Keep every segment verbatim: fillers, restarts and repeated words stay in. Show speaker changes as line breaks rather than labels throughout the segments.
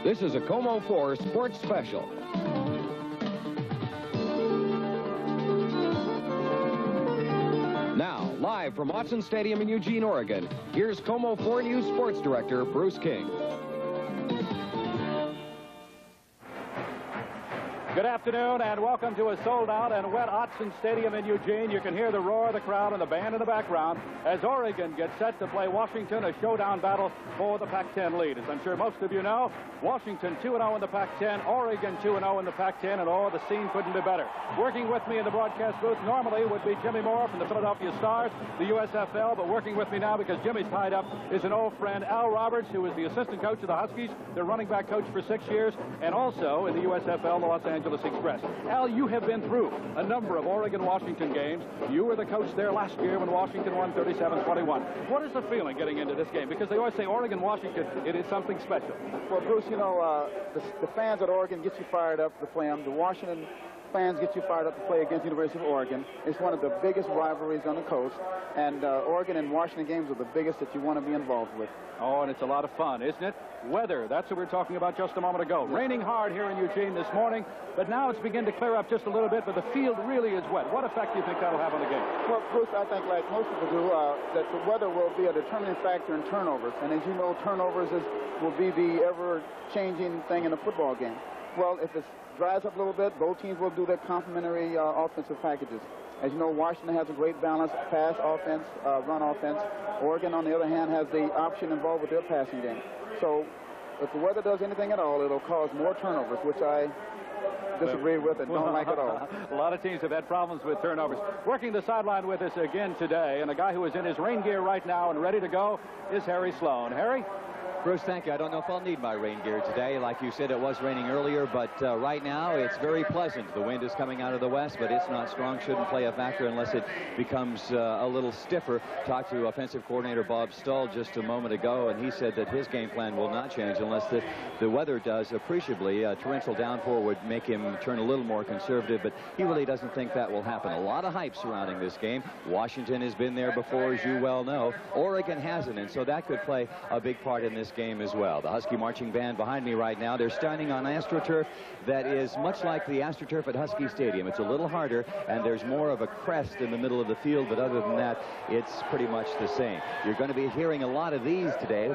This is a Como four Sports Special. Now, live from Autzen Stadium in Eugene, Oregon, here's Como four News Sports Director Bruce King.
Good afternoon and welcome to a sold-out and wet Autzen Stadium in Eugene. You can hear the roar of the crowd and the band in the background as Oregon gets set to play Washington, a showdown battle for the Pac ten lead. As I'm sure most of you know, Washington two and oh in the Pac ten, Oregon two and oh in the Pac ten, and oh, the scene couldn't be better. Working with me in the broadcast booth normally would be Jimmy Moore from the Philadelphia Stars, the U S F L, but working with me now because Jimmy's tied up is an old friend, Al Roberts, who is the assistant coach of the Huskies, their running back coach for six years, and also in the U S F L, the Los Angeles Express. Al, you have been through a number of Oregon-Washington games. You were the coach there last year when Washington won thirty-seven twenty-one. What is the feeling getting into this game? Because they always say Oregon-Washington, it is something special.
Well, Bruce, you know, uh, the, the fans at Oregon get you fired up to play them. The Washington fans get you fired up to play against the University of Oregon. It's one of the biggest rivalries on the coast, and uh, Oregon and Washington games are the biggest that you want to be involved with.
Oh, and it's a lot of fun, isn't it? Weather, that's what we were talking about just a moment ago. Raining hard here in Eugene this morning, but now it's beginning to clear up just a little bit, but the field really is wet. What effect do you think that'll have on the game?
Well, Bruce, I think, like most people do, uh, that the weather will be a determining factor in turnovers. And as you know, turnovers is, will be the ever-changing thing in a football game. Well, if it dries up a little bit, both teams will do their complementary uh, offensive packages. As you know, Washington has a great balance, pass offense, uh, run offense. Oregon, on the other hand, has the option involved with their passing game. So if the weather does anything at all, it'll cause more turnovers, which I disagree with and don't like at all.
A lot of teams have had problems with turnovers. Working the sideline with us again today, and a guy who is in his rain gear right now and ready to go is Harry Sloan. Harry?
Bruce, thank you. I don't know if I'll need my rain gear today. Like you said, it was raining earlier, but uh, right now it's very pleasant. The wind is coming out of the west, but it's not strong. Shouldn't play a factor unless it becomes uh, a little stiffer. Talked to offensive coordinator Bob Stull just a moment ago, and he said that his game plan will not change unless the, the weather does appreciably. A torrential downpour would make him turn a little more conservative, but he really doesn't think that will happen. A lot of hype surrounding this game. Washington has been there before, as you well know. Oregon hasn't, and so that could play a big part in this game as well. The Husky marching band behind me right now, they're standing on AstroTurf that is much like the AstroTurf at Husky Stadium. It's a little harder, and there's more of a crest in the middle of the field, but other than that, it's pretty much the same. You're going to be hearing a lot of these today.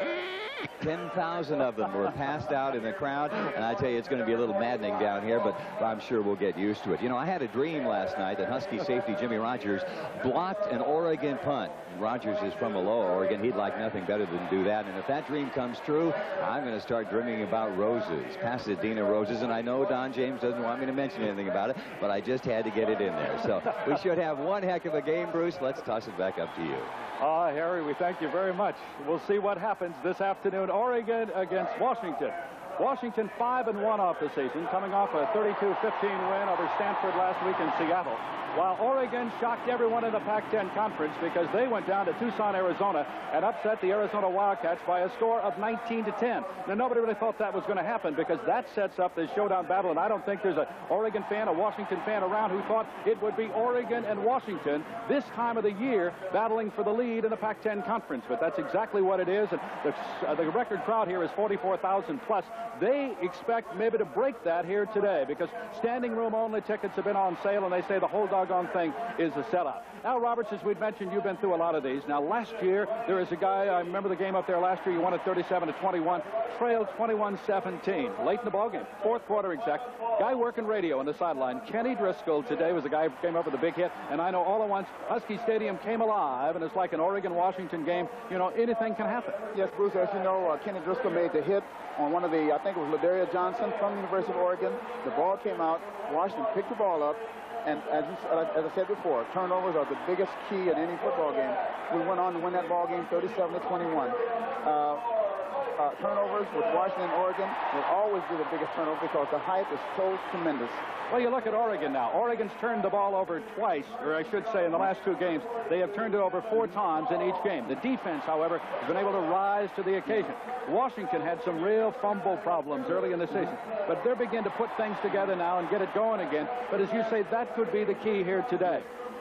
ten thousand of them were passed out in the crowd, and I tell you, it's going to be a little maddening down here, but I'm sure we'll get used to it. You know, I had a dream last night that Husky safety Jimmy Rogers blocked an Oregon punt. Rogers is from Aloha, Oregon. He'd like nothing better than do that, and if that dream comes true, I'm going to start dreaming about roses, Pasadena roses, and I know Don James doesn't want me to mention anything about it, but I just had to get it in there. So we should have one heck of a game, Bruce. Let's toss it back up to you.
Ah, Harry, we thank you very much. We'll see what happens this afternoon. Oregon against Washington. Washington five and one off the season, coming off a thirty-two fifteen win over Stanford last week in Seattle. While Oregon shocked everyone in the Pac ten conference because they went down to Tucson, Arizona, and upset the Arizona Wildcats by a score of nineteen to ten. Now, nobody really thought that was going to happen because that sets up this showdown battle, and I don't think there's an Oregon fan, a Washington fan around who thought it would be Oregon and Washington this time of the year battling for the lead in the Pac ten conference. But that's exactly what it is, and the, uh, the record crowd here is forty-four thousand plus. They expect maybe to break that here today because standing room only tickets have been on sale, and they say the whole doggone thing is a sellout. Al Roberts, as we'd mentioned, you've been through a lot of these. Now, last year, there is a guy, I remember the game up there last year, you won at thirty-seven to twenty-one, trailed twenty-one seventeen, late in the ballgame, fourth quarter exact. Guy working radio on the sideline, Kenny Driscoll, today was the guy who came up with a big hit, and I know all at once, Husky Stadium came alive, and it's like an Oregon-Washington game. You know, anything can happen.
Yes, Bruce, as you know, uh, Kenny Driscoll made the hit on one of the, I think it was Ladaria Johnson from the University of Oregon. The ball came out, Washington picked the ball up, and as, you, as I said before, turnovers are the biggest key in any football game. We went on to win that ball game thirty-seven to twenty-one. Uh, uh, turnovers with Washington and Oregon will always be the biggest turnover because the hype is so tremendous.
Well, you look at Oregon now. Oregon's turned the ball over twice, or I should say in the last two games. They have turned it over four times in each game. The defense, however, has been able to rise to the occasion. Washington had some real fumble problems early in the season, but they're beginning to put things together now and get it going again. But as you say, that could be the key here today.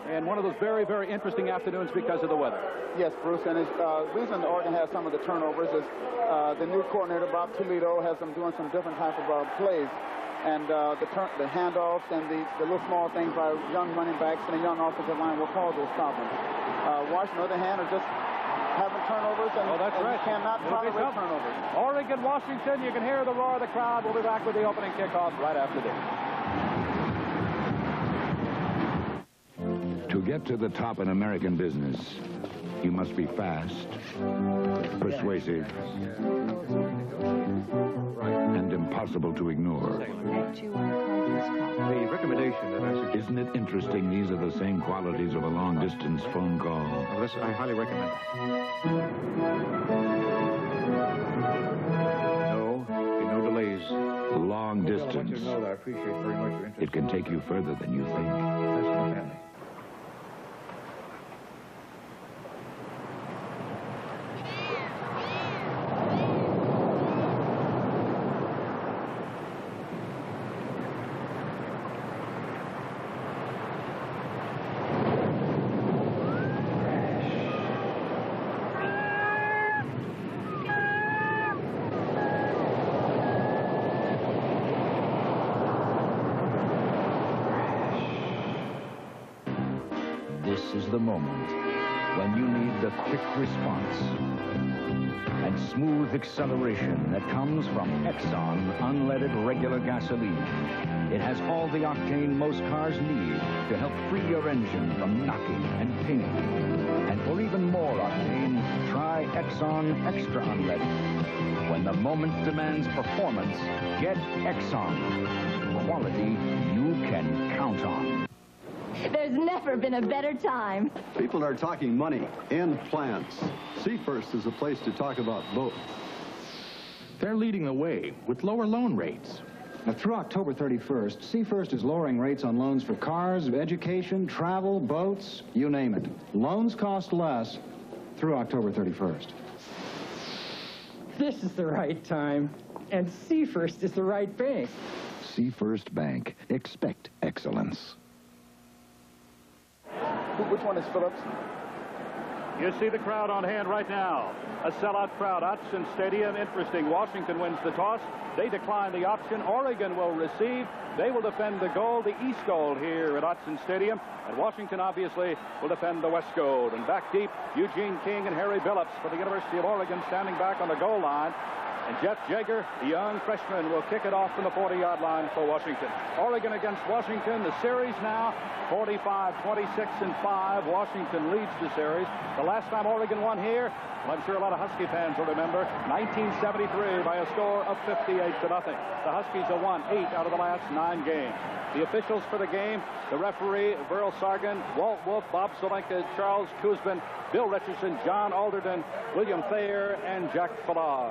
and one of those very, very interesting afternoons because of the weather.
Yes, Bruce, and the uh, reason Oregon has some of the turnovers is uh, the new coordinator, Bob Toledo, has them doing some different type of uh, plays. And uh, the, turn, the handoffs and the, the little small things by young running backs and a young offensive line will cause those problems. Uh, Washington, on the other hand, are just having turnovers, and,
oh, that's
and
right.
you cannot tolerate turnovers.
Oregon, Washington, you can hear the roar of the crowd. We'll be back with the opening kickoff right after this.
To get to the top in American business, you must be fast, persuasive, and impossible to ignore.
The recommendation that I suggest...
Isn't it interesting these are the same qualities of a long-distance phone call?
Oh, this I highly recommend. No, no delays.
Long
I want you
distance.
to know that I appreciate very much your interest.
It can take you further than you think.
That's my family.
This is the moment when you need the quick response and smooth acceleration that comes from Exxon unleaded regular gasoline. It has all the octane most cars need to help free your engine from knocking and pinging. And for even more octane, try Exxon Extra Unleaded. When the moment demands performance, get Exxon. Quality you can count on.
There's never been a better time.
People are talking money and plans. Seafirst is a place to talk about both.
They're leading the way with lower loan rates.
Now, through October thirty-first, Seafirst is lowering rates on loans for cars, education, travel, boats, you name it. Loans cost less through October thirty-first.
This is the right time, and Seafirst is the right bank.
Seafirst Bank. Expect excellence.
Which one is Phillips?
You see the crowd on hand right now. A sellout crowd. Autzen Stadium. Interesting. Washington wins the toss. They decline the option. Oregon will receive. They will defend the goal, the East goal here at Autzen Stadium. And Washington, obviously, will defend the West goal. And back deep, Eugene King and Harry Billups for the University of Oregon standing back on the goal line. And Jeff Jaeger, the young freshman, will kick it off from the forty-yard line for Washington. Oregon against Washington. The series now, forty-five, twenty-six, and five. Washington leads the series. The last time Oregon won here, well, I'm sure a lot of Husky fans will remember, nineteen seventy-three by a score of fifty-eight to nothing. The Huskies have won eight out of the last nine games. The officials for the game, the referee, Burl Sargon, Walt Wolf, Bob Zelenka, Charles Kuzman, Bill Richardson, John Alderton, William Thayer, and Jack Fallard.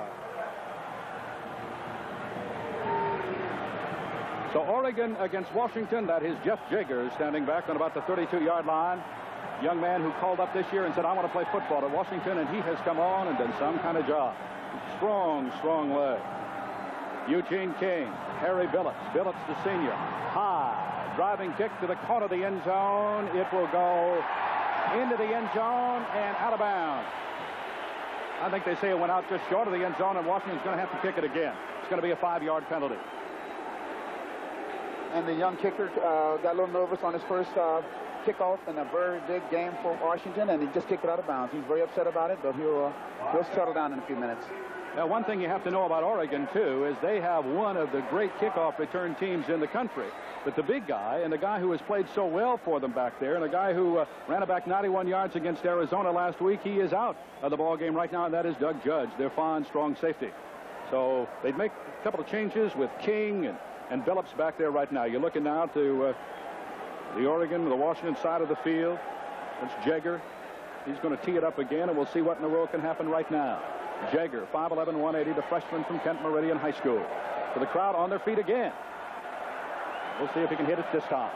So Oregon against Washington. That is Jeff Jaeger standing back on about the thirty-two-yard line. Young man who called up this year and said, I want to play football at Washington, and he has come on and done some kind of job. Strong, strong leg. Eugene King, Harry Billups. Billups, the senior. High. Driving kick to the corner of the end zone. It will go into the end zone and out of bounds. I think they say it went out just short of the end zone, and Washington's going to have to kick it again. It's going to be a five-yard penalty.
And the young kicker uh, got a little nervous on his first uh, kickoff in a very big game for Washington, and he just kicked it out of bounds. He's very upset about it, but he'll, uh, he'll settle down in a few minutes.
Now, one thing you have to know about Oregon, too, is they have one of the great kickoff return teams in the country. But the big guy, and the guy who has played so well for them back there, and the guy who uh, ran it back ninety-one yards against Arizona last week, he is out of the ball game right now, and that is Doug Judge, their fine, strong safety. So they'd make a couple of changes with King and And Billups back there right now. You're looking now to uh, the Oregon, the Washington side of the field. That's Jaeger. He's going to tee it up again, and we'll see what in the world can happen right now. Jaeger, five eleven, one eighty, the freshman from Kent Meridian High School. For the crowd on their feet again. We'll see if he can hit it this time.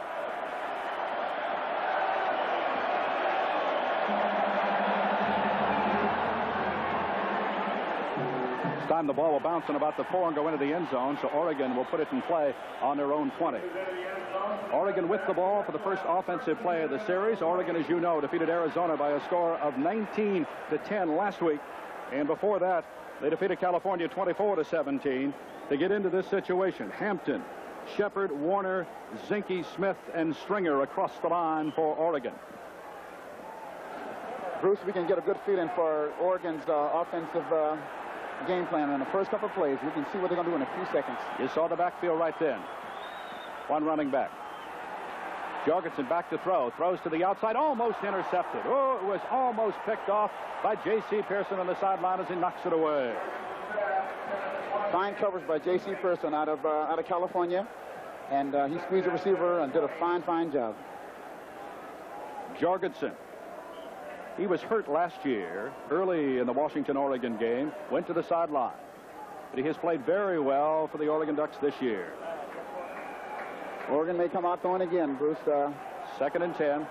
time the ball will bounce in about the four and go into the end zone, so Oregon will put it in play on their own twenty. Oregon with the ball for the first offensive play of the series. Oregon, as you know, defeated Arizona by a score of nineteen to ten last week. And before that, they defeated California twenty-four to seventeen. To get into this situation, Hampton, Shepard, Warner, Zinke, Smith, and Stringer across the line for Oregon.
Bruce, we can get a good feeling for Oregon's uh, offensive uh, game plan in the first couple of plays. We can see what they're going to do in a few seconds.
You saw the backfield right then. One running back. Jorgensen back to throw. Throws to the outside. Almost intercepted. Oh, it was almost picked off by J C Pearson on the sideline as he knocks it away.
Fine coverage by J C Pearson out of, uh, out of California. And uh, he squeezed the receiver and did a fine, fine job.
Jorgensen. He was hurt last year, early in the Washington-Oregon game, went to the sideline. But he has played very well for the Oregon Ducks this year.
Oregon may come out throwing again, Bruce. Uh...
Second and ten.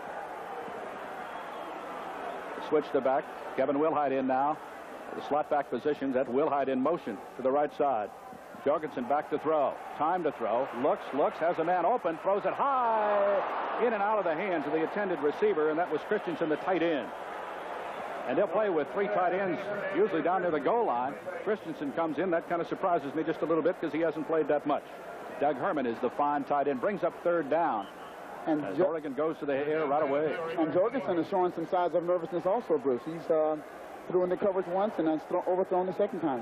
Switch to back. Kevin Wilhite in now. The slot back positions. That's Wilhite in motion to the right side. Jorgensen back to throw. Time to throw. Looks, looks, has a man open, throws it high, in and out of the hands of the intended receiver, and that was Christensen, the tight end. And they'll play with three tight ends, usually down near the goal line. Christensen comes in. That kind of surprises me just a little bit because he hasn't played that much. Doug Herman is the fine tight end, brings up third down. And as Oregon goes to the air right away.
And Jorgensen is showing some signs of nervousness also, Bruce. He's uh, threw in the coverage once and then overthrown the second time.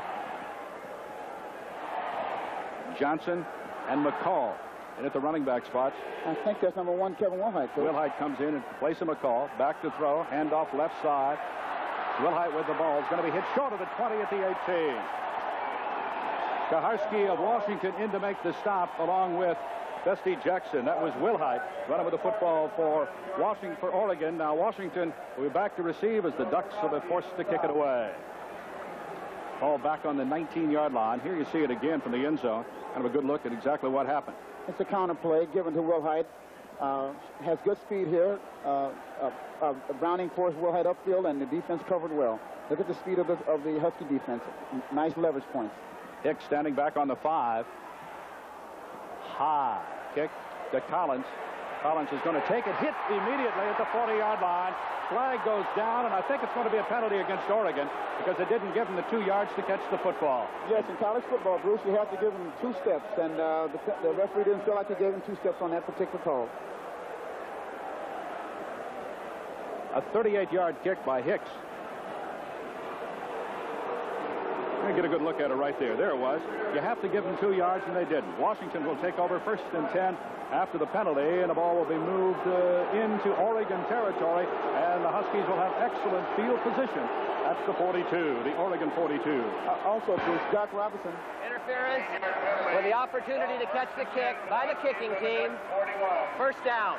Johnson and McCall in at the running back spots.
I think that's number one, Kevin Wilhite.
Wilhite comes in and places McCall. Back to throw. Handoff left side. Wilhite with the ball. Is going to be hit short of the twenty at the eighteen. Kaharski of Washington in to make the stop along with Dusty Jackson. That was Wilhite running with the football for Washington, for Oregon. Now Washington will be back to receive as the Ducks will be forced to kick it away. Ball back on the nineteen-yard line. Here you see it again from the end zone. Kind of a good look at exactly what happened.
It's a counter play given to Wilhite. Uh, has good speed here. Uh, uh, uh, Browning forced Wilhite upfield, and the defense covered well. Look at the speed of the, of the Husky defense. Nice leverage points.
Hicks standing back on the five. High kick to Collins. Collins is going to take it. Hit immediately at the forty-yard line. Flag goes down, and I think it's going to be a penalty against Oregon because it didn't give him the two yards to catch the football.
Yes, in college football, Bruce, you have to give him two steps, and uh, the, the referee didn't feel like he gave him two steps on that particular call.
A thirty-eight-yard kick by Hicks. Let me get a good look at it right there. There it was. You have to give them two yards, and they didn't. Washington will take over first and ten after the penalty, and the ball will be moved uh, into Oregon territory, and the Huskies will have excellent field position at the forty-two, the Oregon forty-two.
Uh, also, Bruce, Jack Robinson.
Interference with the opportunity to catch the kick by the kicking team. First down.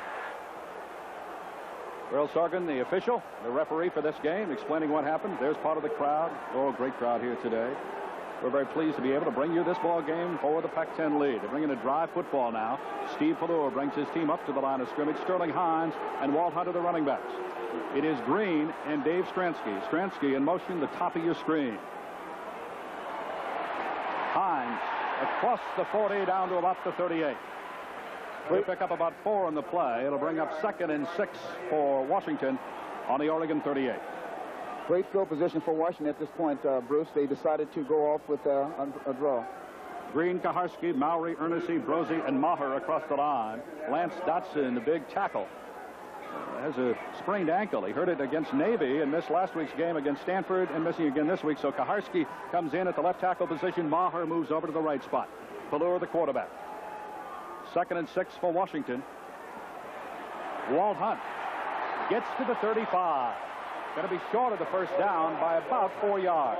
Earl Sorgan, the official, the referee for this game, explaining what happened. There's part of the crowd. Oh, great crowd here today. We're very pleased to be able to bring you this ball game for the Pac ten lead. They're bringing a drive football now. Steve Pelluer brings his team up to the line of scrimmage. Sterling Hines and Walt Hunter, the running backs. It is Green and Dave Stransky. Stransky in motion, the top of your screen. Hines across the forty down to about the thirty-eight. We pick up about four on the play. It'll bring up second and six for Washington on the Oregon thirty-eight.
Great field position for Washington at this point, uh, Bruce. They decided to go off with uh, a draw.
Green, Kaharski, Mowry, Ernestine, Brosey, and Maher across the line. Lance Dotson, the big tackle, uh, has a sprained ankle. He hurt it against Navy and missed last week's game against Stanford and missing again this week. So Kaharski comes in at the left tackle position. Maher moves over to the right spot. Pelluer, the quarterback. Second and six for Washington. Walt Hunt gets to the thirty-five. Going to be short of the first down by about four yards.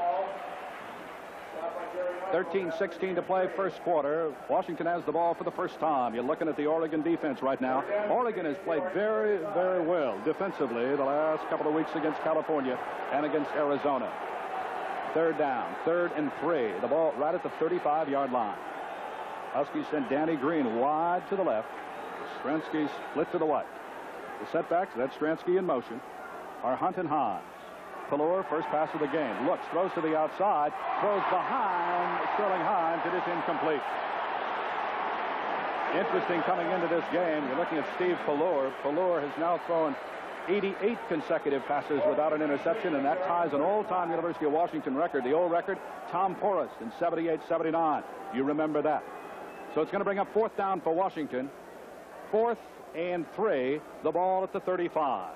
thirteen sixteen to play first quarter. Washington has the ball for the first time. You're looking at the Oregon defense right now. Oregon has played very, very well defensively the last couple of weeks against California and against Arizona. Third down, third and three. The ball right at the thirty-five-yard line. Huskies send Danny Green wide to the left. Stransky split to the right. The setbacks, that's Stransky in motion, are Hunt and Hines. Pelluer, first pass of the game. Looks, throws to the outside, throws behind Sterling Hines. It is incomplete. Interesting coming into this game. You're looking at Steve Pelluer. Pelluer has now thrown eighty-eight consecutive passes without an interception, and that ties an all-time University of Washington record. The old record, Tom Forrest in seventy-eight seventy-nine. You remember that. So it's going to bring up fourth down for Washington. Fourth and three. The ball at the thirty-five.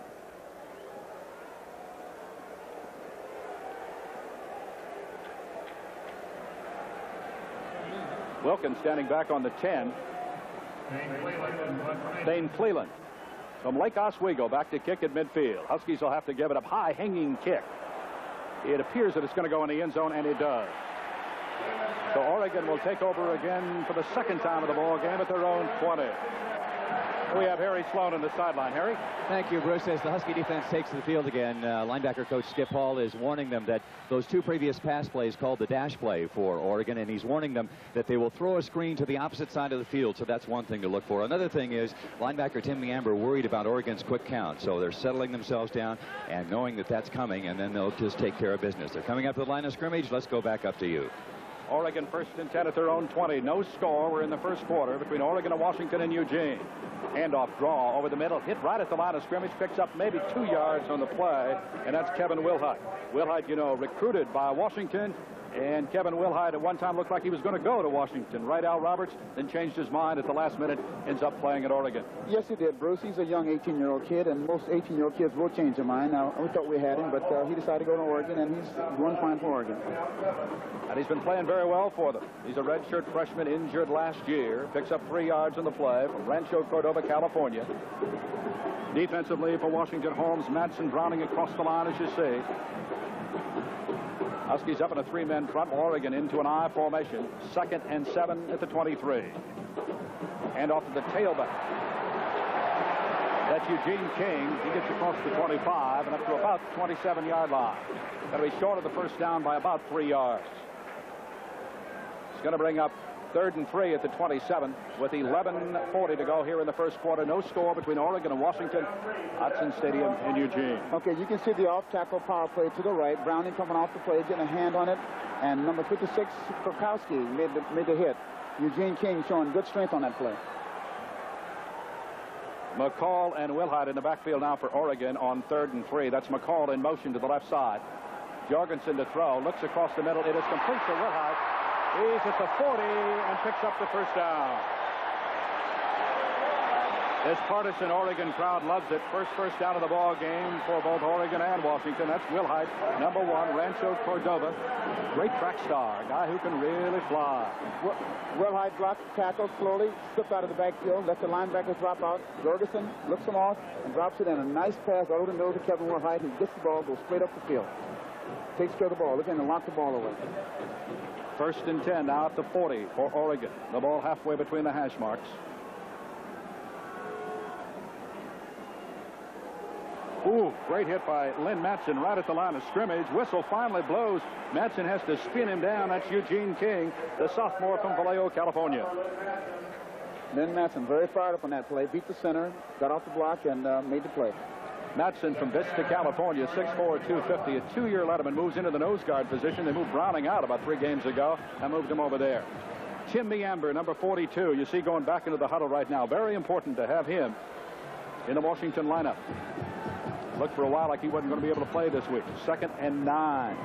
Wilkins standing back on the ten. Thane Cleland from Lake Oswego back to kick at midfield. Huskies will have to give it up. High hanging kick. It appears that it's going to go in the end zone, and it does. So Oregon will take over again for the second time of the ball game at their own twenty. We have Harry Sloan on the sideline. Harry?
Thank you, Bruce. As the Husky defense takes to the field again, uh, linebacker coach Skip Hall is warning them that those two previous pass plays called the dash play for Oregon, and he's warning them that they will throw a screen to the opposite side of the field, so that's one thing to look for. Another thing is linebacker Tim Meamber worried about Oregon's quick count, so they're settling themselves down and knowing that that's coming, and then they'll just take care of business. They're coming up to the line of scrimmage. Let's go back up to you.
Oregon first and ten at their own twenty. No score. We're in the first quarter between Oregon and Washington and Eugene. Handoff draw over the middle. Hit right at the line of scrimmage. Picks up maybe two yards on the play. And that's Kevin Wilhite. Wilhite, you know, recruited by Washington. And Kevin Wilhite at one time looked like he was going to go to Washington. Right, Al Roberts? Then changed his mind at the last minute. Ends up playing at Oregon.
Yes, he did, Bruce. He's a young eighteen-year-old kid, and most eighteen-year-old kids will change their mind. Now, we thought we had him, but uh, he decided to go to Oregon, and he's doing fine for Oregon.
And he's been playing very well for them. He's a redshirt freshman, injured last year. Picks up three yards on the play from Rancho Cordova, California. Defensively for Washington, Holmes, Madsen, Browning across the line, as you see. Huskies up in a three-man front. Oregon into an I formation. Second and seven at the twenty-three. And off to the tailback. That's Eugene King. He gets across the twenty-five and up to about twenty-seven yard line. Got to be short of the first down by about three yards. It's going to bring up third and three at the twenty-seven with eleven forty to go here in the first quarter. No score between Oregon and Washington. Hudson Stadium in Eugene.
Okay, you can see the off-tackle power play to the right. Browning coming off the play, getting a hand on it. And number fifty-six, Krokowski, made the, made the hit. Eugene King showing good strength on that play.
McCall and Wilhite in the backfield now for Oregon on third and three. That's McCall in motion to the left side. Jorgensen to throw. Looks across the middle. It is complete for Wilhite. He's at the forty and picks up the first down. This partisan Oregon crowd loves it. First first down of the ball game for both Oregon and Washington. That's Wilhite, number one, Rancho Cordova. Great track star, a guy who can really fly.
Wilhite blocks, tackles slowly, slips out of the backfield, lets the linebackers drop out. Jorgensen looks him off and drops it in. A nice pass over the middle to Kevin Wilhite. He gets the ball, goes straight up the field. Takes care of the ball. Look in and lock the ball away.
First and ten now at the forty for Oregon. The ball halfway between the hash marks. Ooh, great hit by Lynn Madsen right at the line of scrimmage. Whistle finally blows. Madsen has to spin him down. That's Eugene King, the sophomore from Vallejo, California.
Lynn Madsen very fired up on that play. Beat the center, got off the block, and uh, made the play.
Madsen from Vista, California, six four, two fifty. A two-year Letterman, moves into the nose guard position. They moved Browning out about three games ago and moved him over there. Tim Meamber, number forty-two. You see going back into the huddle right now. Very important to have him in the Washington lineup. Looked for a while like he wasn't going to be able to play this week. Second and nine.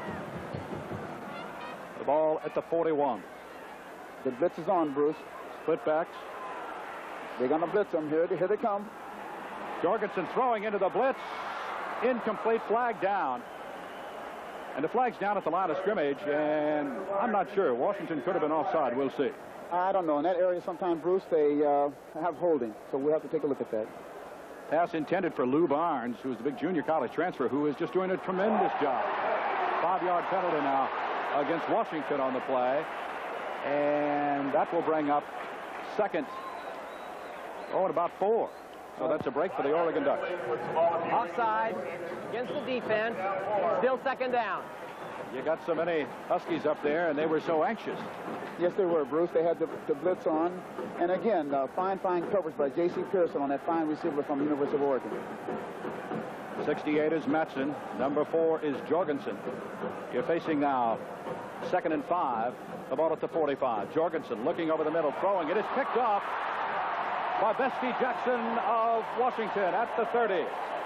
The ball at the forty-one.
The blitz is on, Bruce.
Split backs.
They're going to blitz them. Here, here they come.
Jorgensen throwing into the blitz. Incomplete, flag down. And the flag's down at the line of scrimmage, and I'm not sure. Washington could have been offside. We'll see.
I don't know. In that area, sometimes, Bruce, they uh, have holding, so we'll have to take a look at that.
Pass intended for Lou Barnes, who's the big junior college transfer, who is just doing a tremendous job. Five-yard penalty now against Washington on the play. And that will bring up second. Oh, and about four. So that's a break for the Oregon Ducks.
Offside against the defense. Still second down.
You got so many Huskies up there, and they were so anxious.
Yes, they were, Bruce. They had the, the blitz on. And again, uh, fine, fine coverage by J C Pearson on that fine receiver from the University of Oregon.
sixty-eight is Matson. Number four is Jorgensen. You're facing now second and five. The ball at the forty-five. Jorgensen looking over the middle, throwing. It is picked off by Bestie Jackson of Washington at the thirty.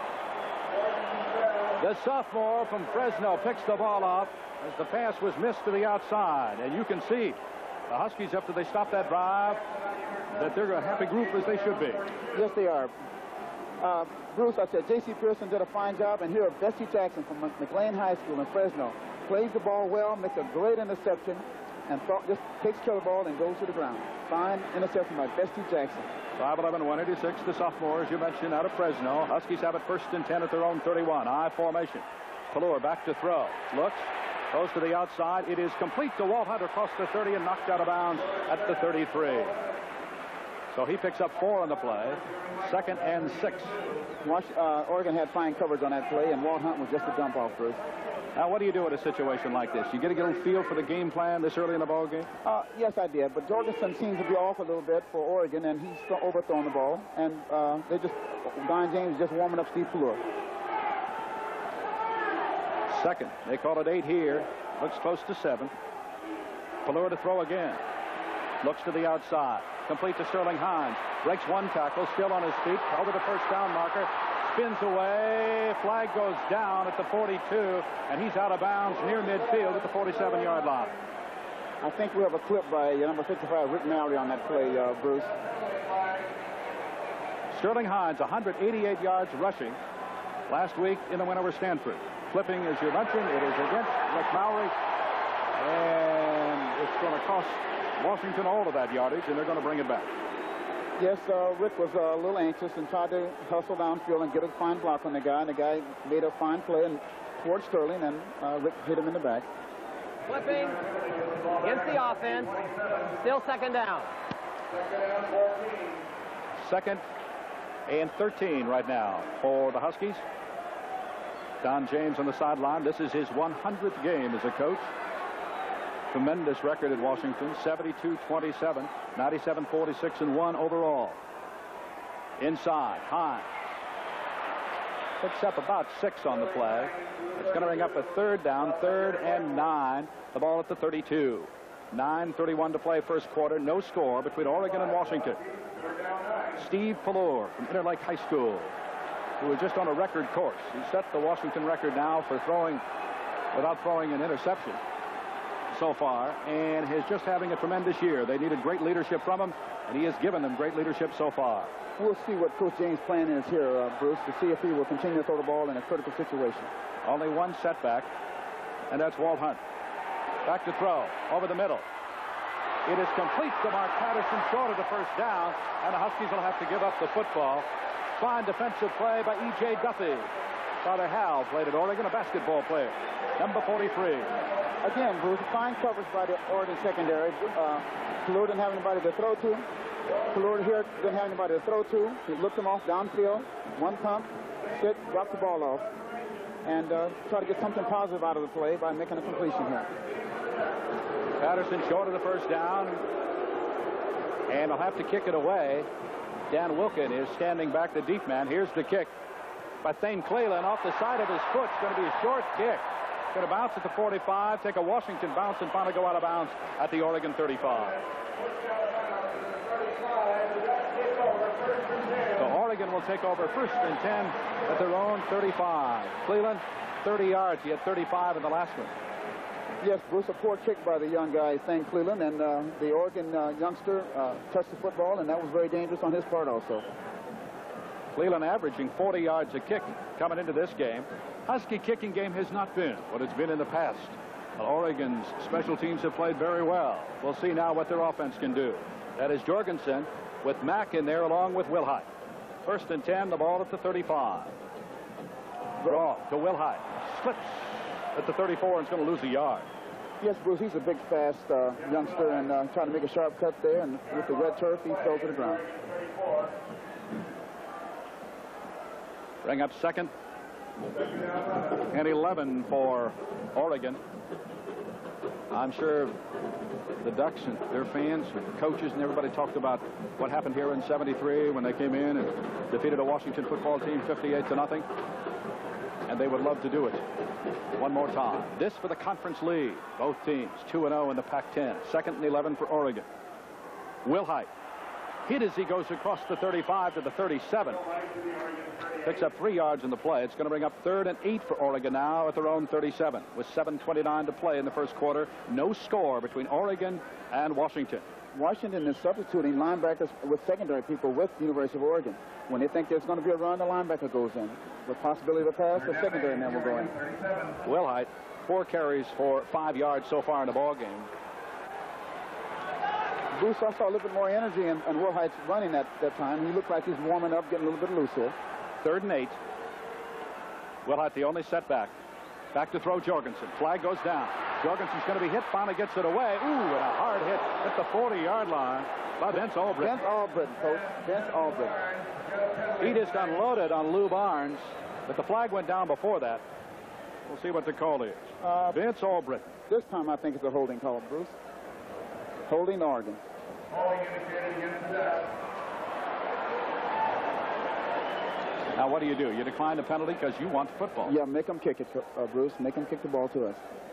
The sophomore from Fresno picks the ball off as the pass was missed to the outside. And you can see the Huskies, after they stop that drive, that they're a happy group as they should be.
Yes, they are. Uh, Bruce, I said J C Pearson did a fine job, and here Bestie Jackson from McLean High School in Fresno plays the ball well, makes a great interception, and thought, just takes care of the ball and goes to the ground. Fine interception by Bestie Jackson.
five eleven, one eighty-six, the sophomore, as you mentioned, out of Fresno. Huskies have it first and ten at their own thirty-one. I formation. Pelluer back to throw. Looks. Goes to the outside. It is complete to Walt Hunter across the thirty and knocked out of bounds at the thirty-three. So he picks up four on the play. Second and six.
Wash, uh, Oregon had fine coverage on that play, and Walt Hunt was just a dump off, Bruce.
Now, what do you do in a situation like this? You get a little feel for the game plan this early in the ball game?
Uh, yes, I did. But Jorgensen seems to be off a little bit for Oregon, and he's overthrown the ball. And uh, they just, Don James is just warming up Steve Pelluer.
Second. They call it eight here. Looks close to seven. Pelluer to throw again. Looks to the outside. Complete to Sterling Hines. Breaks one tackle. Still on his feet. Over the first down marker. Spins away. Flag goes down at the forty-two. And he's out of bounds near midfield at the forty-seven yard line.
I think we have a clip by uh, number fifty-five, Rick Mallory, on that play, uh, Bruce.
Sterling Hines, one hundred eighty-eight yards rushing last week in the win over Stanford. Flipping, as you mentioned, it is against Rick Mallory. And it's going to cost Washington all of that yardage, and they're going to bring it back.
Yes, uh, Rick was uh, a little anxious and tried to hustle downfield and get a fine block on the guy, and the guy made a fine play and towards Sterling, and uh, Rick hit him in the back.
Flipping against the offense. Still second down.
Second and thirteen right now for the Huskies. Don James on the sideline. This is his one hundredth game as a coach. Tremendous record at Washington. seventy-two twenty-seven, ninety-seven forty-six, and one overall. Inside, Hines picks up about six on the play. It's going to bring up a third down, third and nine. The ball at the thirty-two. nine thirty-one to play first quarter. No score between Oregon and Washington. Steve Pelluer from Interlake High School, who is just on a record course. He set the Washington record now for throwing without throwing an interception so far, and is just having a tremendous year. They needed great leadership from him, and he has given them great leadership so far.
We'll see what Coach James' plan is here, uh, Bruce, to see if he will continue to throw the ball in a critical situation.
Only one setback, and that's Walt Hunt. Back to throw, over the middle. It is complete to Mark Patterson, short of the first down, and the Huskies will have to give up the football. Fine defensive play by E J Duffy. Father Hal played at Oregon, a basketball player. Number forty-three.
Again, Bruce, fine coverage by the Oregon secondary. Uh, Pelluer didn't have anybody to throw to. Pelluer here didn't have anybody to throw to. He looked him off downfield. One pump, sit, drop the ball off, and uh, try to get something positive out of the play by making a completion here.
Patterson short of the first down, and will have to kick it away. Dan Wilkin is standing back, the deep man. Here's the kick by Thane Cleland off the side of his foot. It's going to be a short kick. Going to bounce at the forty-five, take a Washington bounce, and finally go out of bounds at the Oregon thirty-five. So Oregon will take over first and ten at their own thirty-five. Cleland, thirty yards. He had thirty-five in the last one.
Yes, Bruce, a poor kick by the young guy, Thane Cleland, and uh, the Oregon uh, youngster uh, touched the football, and that was very dangerous on his part also.
Cleland averaging forty yards a kick coming into this game. Husky kicking game has not been what it's been in the past. Well, Oregon's special teams have played very well. We'll see now what their offense can do. That is Jorgensen with Mack in there along with Wilhite. First and ten, the ball at the thirty-five. Draw to Wilhite. Slips at the thirty-four and is going to lose a yard.
Yes, Bruce, he's a big, fast uh, youngster and uh, trying to make a sharp cut there, and with the red turf, he fell to the ground.
Bring up second and eleven for Oregon. I'm sure the Ducks and their fans and coaches and everybody talked about what happened here in seventy-three when they came in and defeated a Washington football team fifty-eight to nothing. and they would love to do it. One more time. This for the conference lead. Both teams two and oh in the Pac ten. Second and eleven for Oregon. Wilhite hit as he goes across the thirty-five to the thirty-seven. Picks up three yards in the play. It's going to bring up third and eight for Oregon now at their own thirty-seven with seven twenty-nine to play in the first quarter. No score between Oregon and Washington.
Washington is substituting linebackers with secondary people with the University of Oregon. When they think there's going to be a run, the linebacker goes in. With possibility of a pass, the secondary man will go in.
Wilhite, four carries for five yards so far in the ball game.
Bruce, I saw a little bit more energy in, in Wilhite's running at that time. He looked like he's warming up, getting a little bit loose here.
Third and eight. Wilhite the only setback. Back to throw Jorgensen. Flag goes down. Jorgensen's going to be hit. Finally gets it away. Ooh, and a hard hit at the forty-yard line by Vince Albritton.
Vince Albritton, coach. Vince Albritton.
He just unloaded on Lou Barnes, but the flag went down before that. We'll see what the call is. Uh, Vince Albritton.
This time I think it's a holding call, Bruce. Holding Oregon.
Now, what do you do? You decline the penalty because you want football.
Yeah, make them kick it, uh, Bruce. Make them kick the ball to us.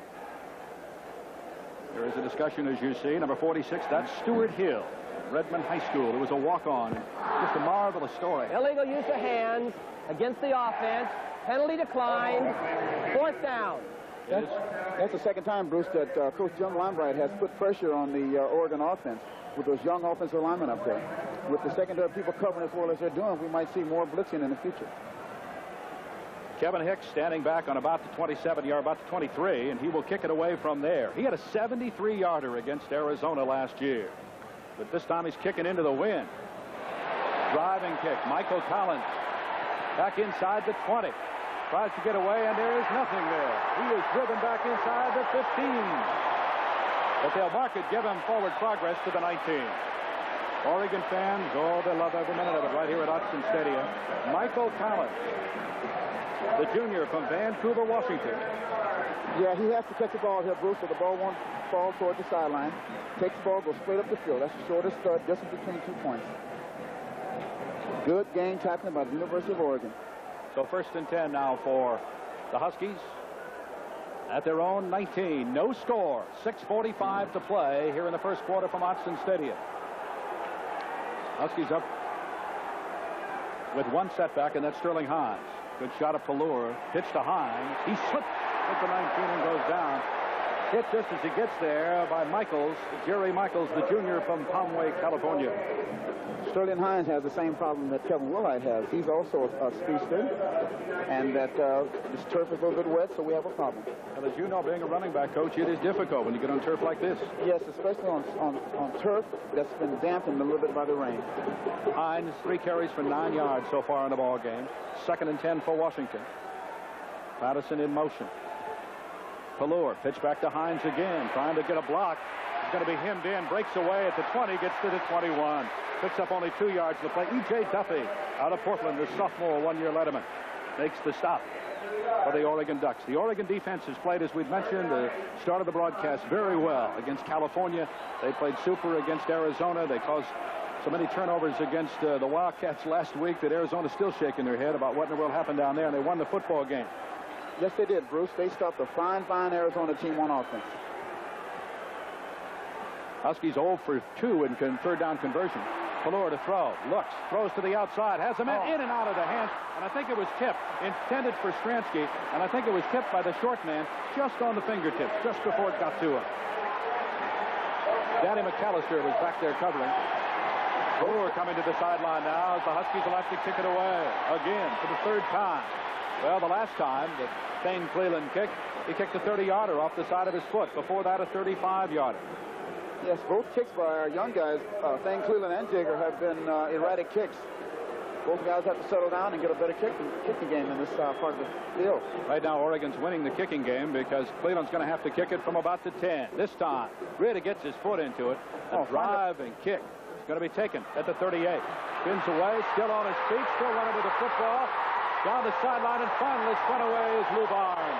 There is a discussion, as you see. Number forty-six, that's Stuart Hill, Redmond High School. It was a walk-on. Just a marvelous story.
Illegal use of hands against the offense. Penalty declined. Fourth down.
That's, that's the second time, Bruce, that uh, Coach Jim Limbright has put pressure on the uh, Oregon offense with those young offensive linemen up there. With the secondary people covering as well as they're doing, we might see more blitzing in the future.
Kevin Hicks standing back on about the twenty-seven yard, about the twenty-three, and he will kick it away from there. He had a seventy-three yarder against Arizona last year, but this time he's kicking into the wind. Driving kick. Michael Collins back inside the twenty. Tries to get away, and there is nothing there. He is driven back inside the fifteen. But they'll mark it, give him forward progress to the nineteen. Oregon fans, oh, they love every minute of it right here at Autzen Stadium. Michael Collins, the junior from Vancouver, Washington.
Yeah, he has to catch the ball here, Bruce, so the ball won't fall towards the sideline. Takes the ball, goes straight up the field. That's the shortest uh, distance between two points. Good game tackling by the University of Oregon.
So first and ten now for the Huskies at their own nineteen. No score. six forty-five to play here in the first quarter from Autzen Stadium. Huskies up with one setback, and that's Sterling Hines. Good shot of Pelluer. Pitch to Hines. He slips at the nineteen and goes down. Hit just as he gets there by Michaels, Jerry Michaels, the junior from Conway, California.
Sterling Hines has the same problem that Kevin Wilhite has. He's also a, a speedster, and that uh, this turf is a little bit wet, so we have a problem.
And as you know, being a running back coach, it is difficult when you get on turf like this.
Yes, especially on, on, on turf that's been dampened a little bit by the rain.
Hines, three carries for nine yards so far in the ball game. Second and ten for Washington. Patterson in motion. Pelluer, pitch back to Hines again, trying to get a block. He's going to be hemmed in, breaks away at the twenty, gets to the twenty-one. Picks up only two yards to play. E J Duffy out of Portland, the sophomore one-year letterman, makes the stop for the Oregon Ducks. The Oregon defense has played, as we've mentioned, the start of the broadcast, very well against California. They played super against Arizona. They caused so many turnovers against uh, the Wildcats last week that Arizona's still shaking their head about what in the world happened down there, and they won the football game.
Yes, they did, Bruce. They stopped a fine, fine Arizona team on offense.
Huskies oh for two in third down conversion. Pelluer to throw. Looks. Throws to the outside. Has a man oh. in and out of the hands. And I think it was tipped. Intended for Stransky. And I think it was tipped by the short man just on the fingertips, just before it got to him. Danny McAllister was back there covering. Pelluer coming to the sideline now as the Huskies will have to kick it away again for the third time. Well, the last time that Thane Cleland kicked, he kicked a thirty yarder off the side of his foot. Before that, a thirty-five yarder.
Yes, both kicks by our young guys, uh, Thane Cleland and Jager, have been uh, erratic kicks. Both guys have to settle down and get a better kick, kicking game in this uh, part of the field.
Right now, Oregon's winning the kicking game because Cleland's going to have to kick it from about the ten. This time, really gets his foot into it. A oh, driving kick is going to be taken at the thirty-eight. Spins away, still on his feet, still running with the football. Down the sideline, and finally spun away is Lou Barnes.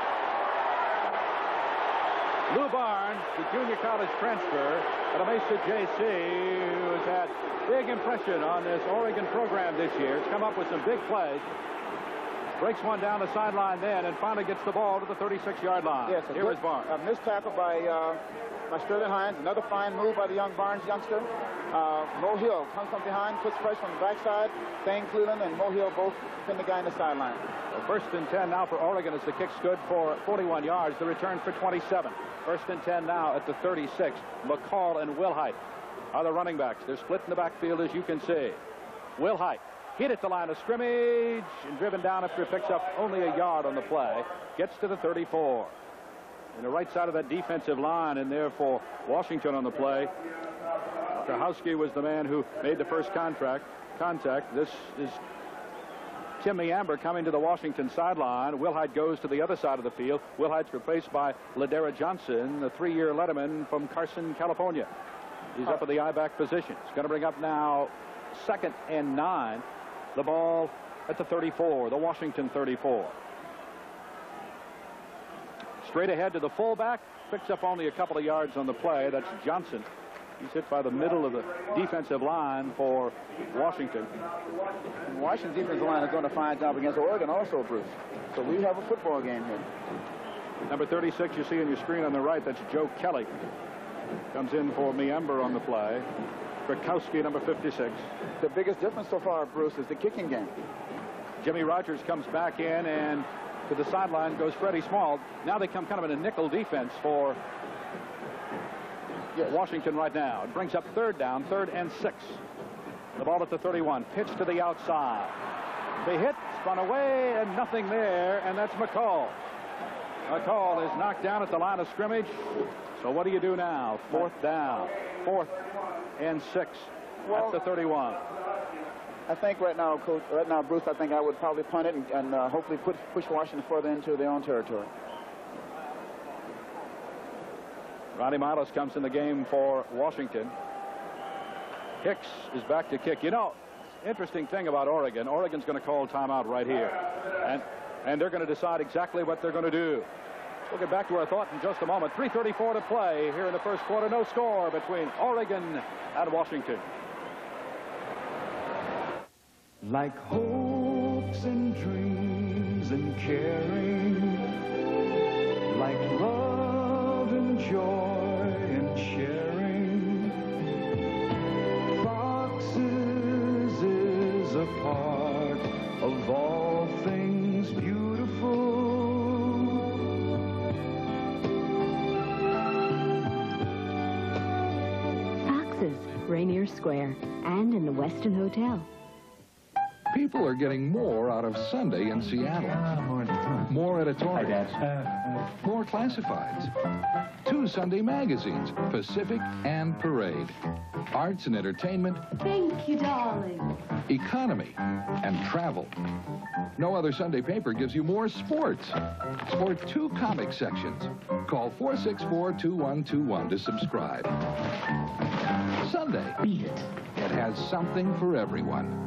Lou Barnes, the junior college transfer at Mesa J C, who has had big impression on this Oregon program this year. He's come up with some big plays. breaks one down the sideline then, and finally gets the ball to the thirty-six yard line.
Yes,
here is Barnes.
A missed tackle by, uh, by Sterling Hines. Another fine move by the young Barnes youngster. Uh, Mo Hill comes from behind, puts pressure on the backside. Thane Cleveland and Mo Hill both pin the guy in the sideline.
Well, first and ten now for Oregon as the kick's good for forty-one yards. The return for twenty-seven. First and ten now at the thirty-six. McCall and Wilhite are the running backs. They're split in the backfield, as you can see. Wilhite hit at the line of scrimmage and driven down after it picks up only a yard on the play. Gets to the thirty-four. In the right side of that defensive line, and there for Washington on the play. Husky was the man who made the first contract, contact. This is Tim Meamber coming to the Washington sideline. Wilhite goes to the other side of the field. Wilhite's replaced by Ladera Johnson, the three-year letterman from Carson, California. He's up at the I-back position. He's going to bring up now second and nine. The ball at the thirty-four, the Washington thirty-four. Straight ahead to the fullback. Picks up only a couple of yards on the play. That's Johnson. He's hit by the middle of the defensive line for Washington.
And Washington's defensive line is doing a fine job against Oregon also, Bruce. So we have a football game here.
Number thirty-six you see on your screen on the right, that's Joe Kelly. Comes in for Meamber on the play. Krakowski, number fifty-six.
The biggest difference so far, Bruce, is the kicking game.
Jimmy Rogers comes back in, and to the sideline goes Freddie Small. Now they come kind of in a nickel defense for yes. Washington right now. It brings up third down, third and six. The ball at the thirty-one. Pitch to the outside. They hit, spun away, and nothing there, and that's McCall. McCall is knocked down at the line of scrimmage. So what do you do now? Fourth down. Fourth and six well, at the thirty-one.
I think right now, Coach, right now, Bruce, I think I would probably punt it and, and uh, hopefully put, push Washington further into their own territory.
Ronnie Miles comes in the game for Washington. Hicks is back to kick. You know, interesting thing about Oregon, Oregon's going to call timeout right here. And, and they're going to decide exactly what they're going to do. We'll get back to our thought in just a moment. three thirty-four to play here in the first quarter. No score between Oregon and Washington.
Like hopes and dreams and caring, like love and joy and sharing, Foxes is a part of all things beautiful.
Foxes, Rainier Square, and in the Westin Hotel.
People are getting more out of Sunday in Seattle. More editorials. More classifieds. Two Sunday magazines, Pacific and Parade. Arts and entertainment.
Thank you, darling.
Economy and travel. No other Sunday paper gives you more sports. Sport two comic sections. Call four six four, two one two one to subscribe. Sunday. Beat it. It has something for everyone.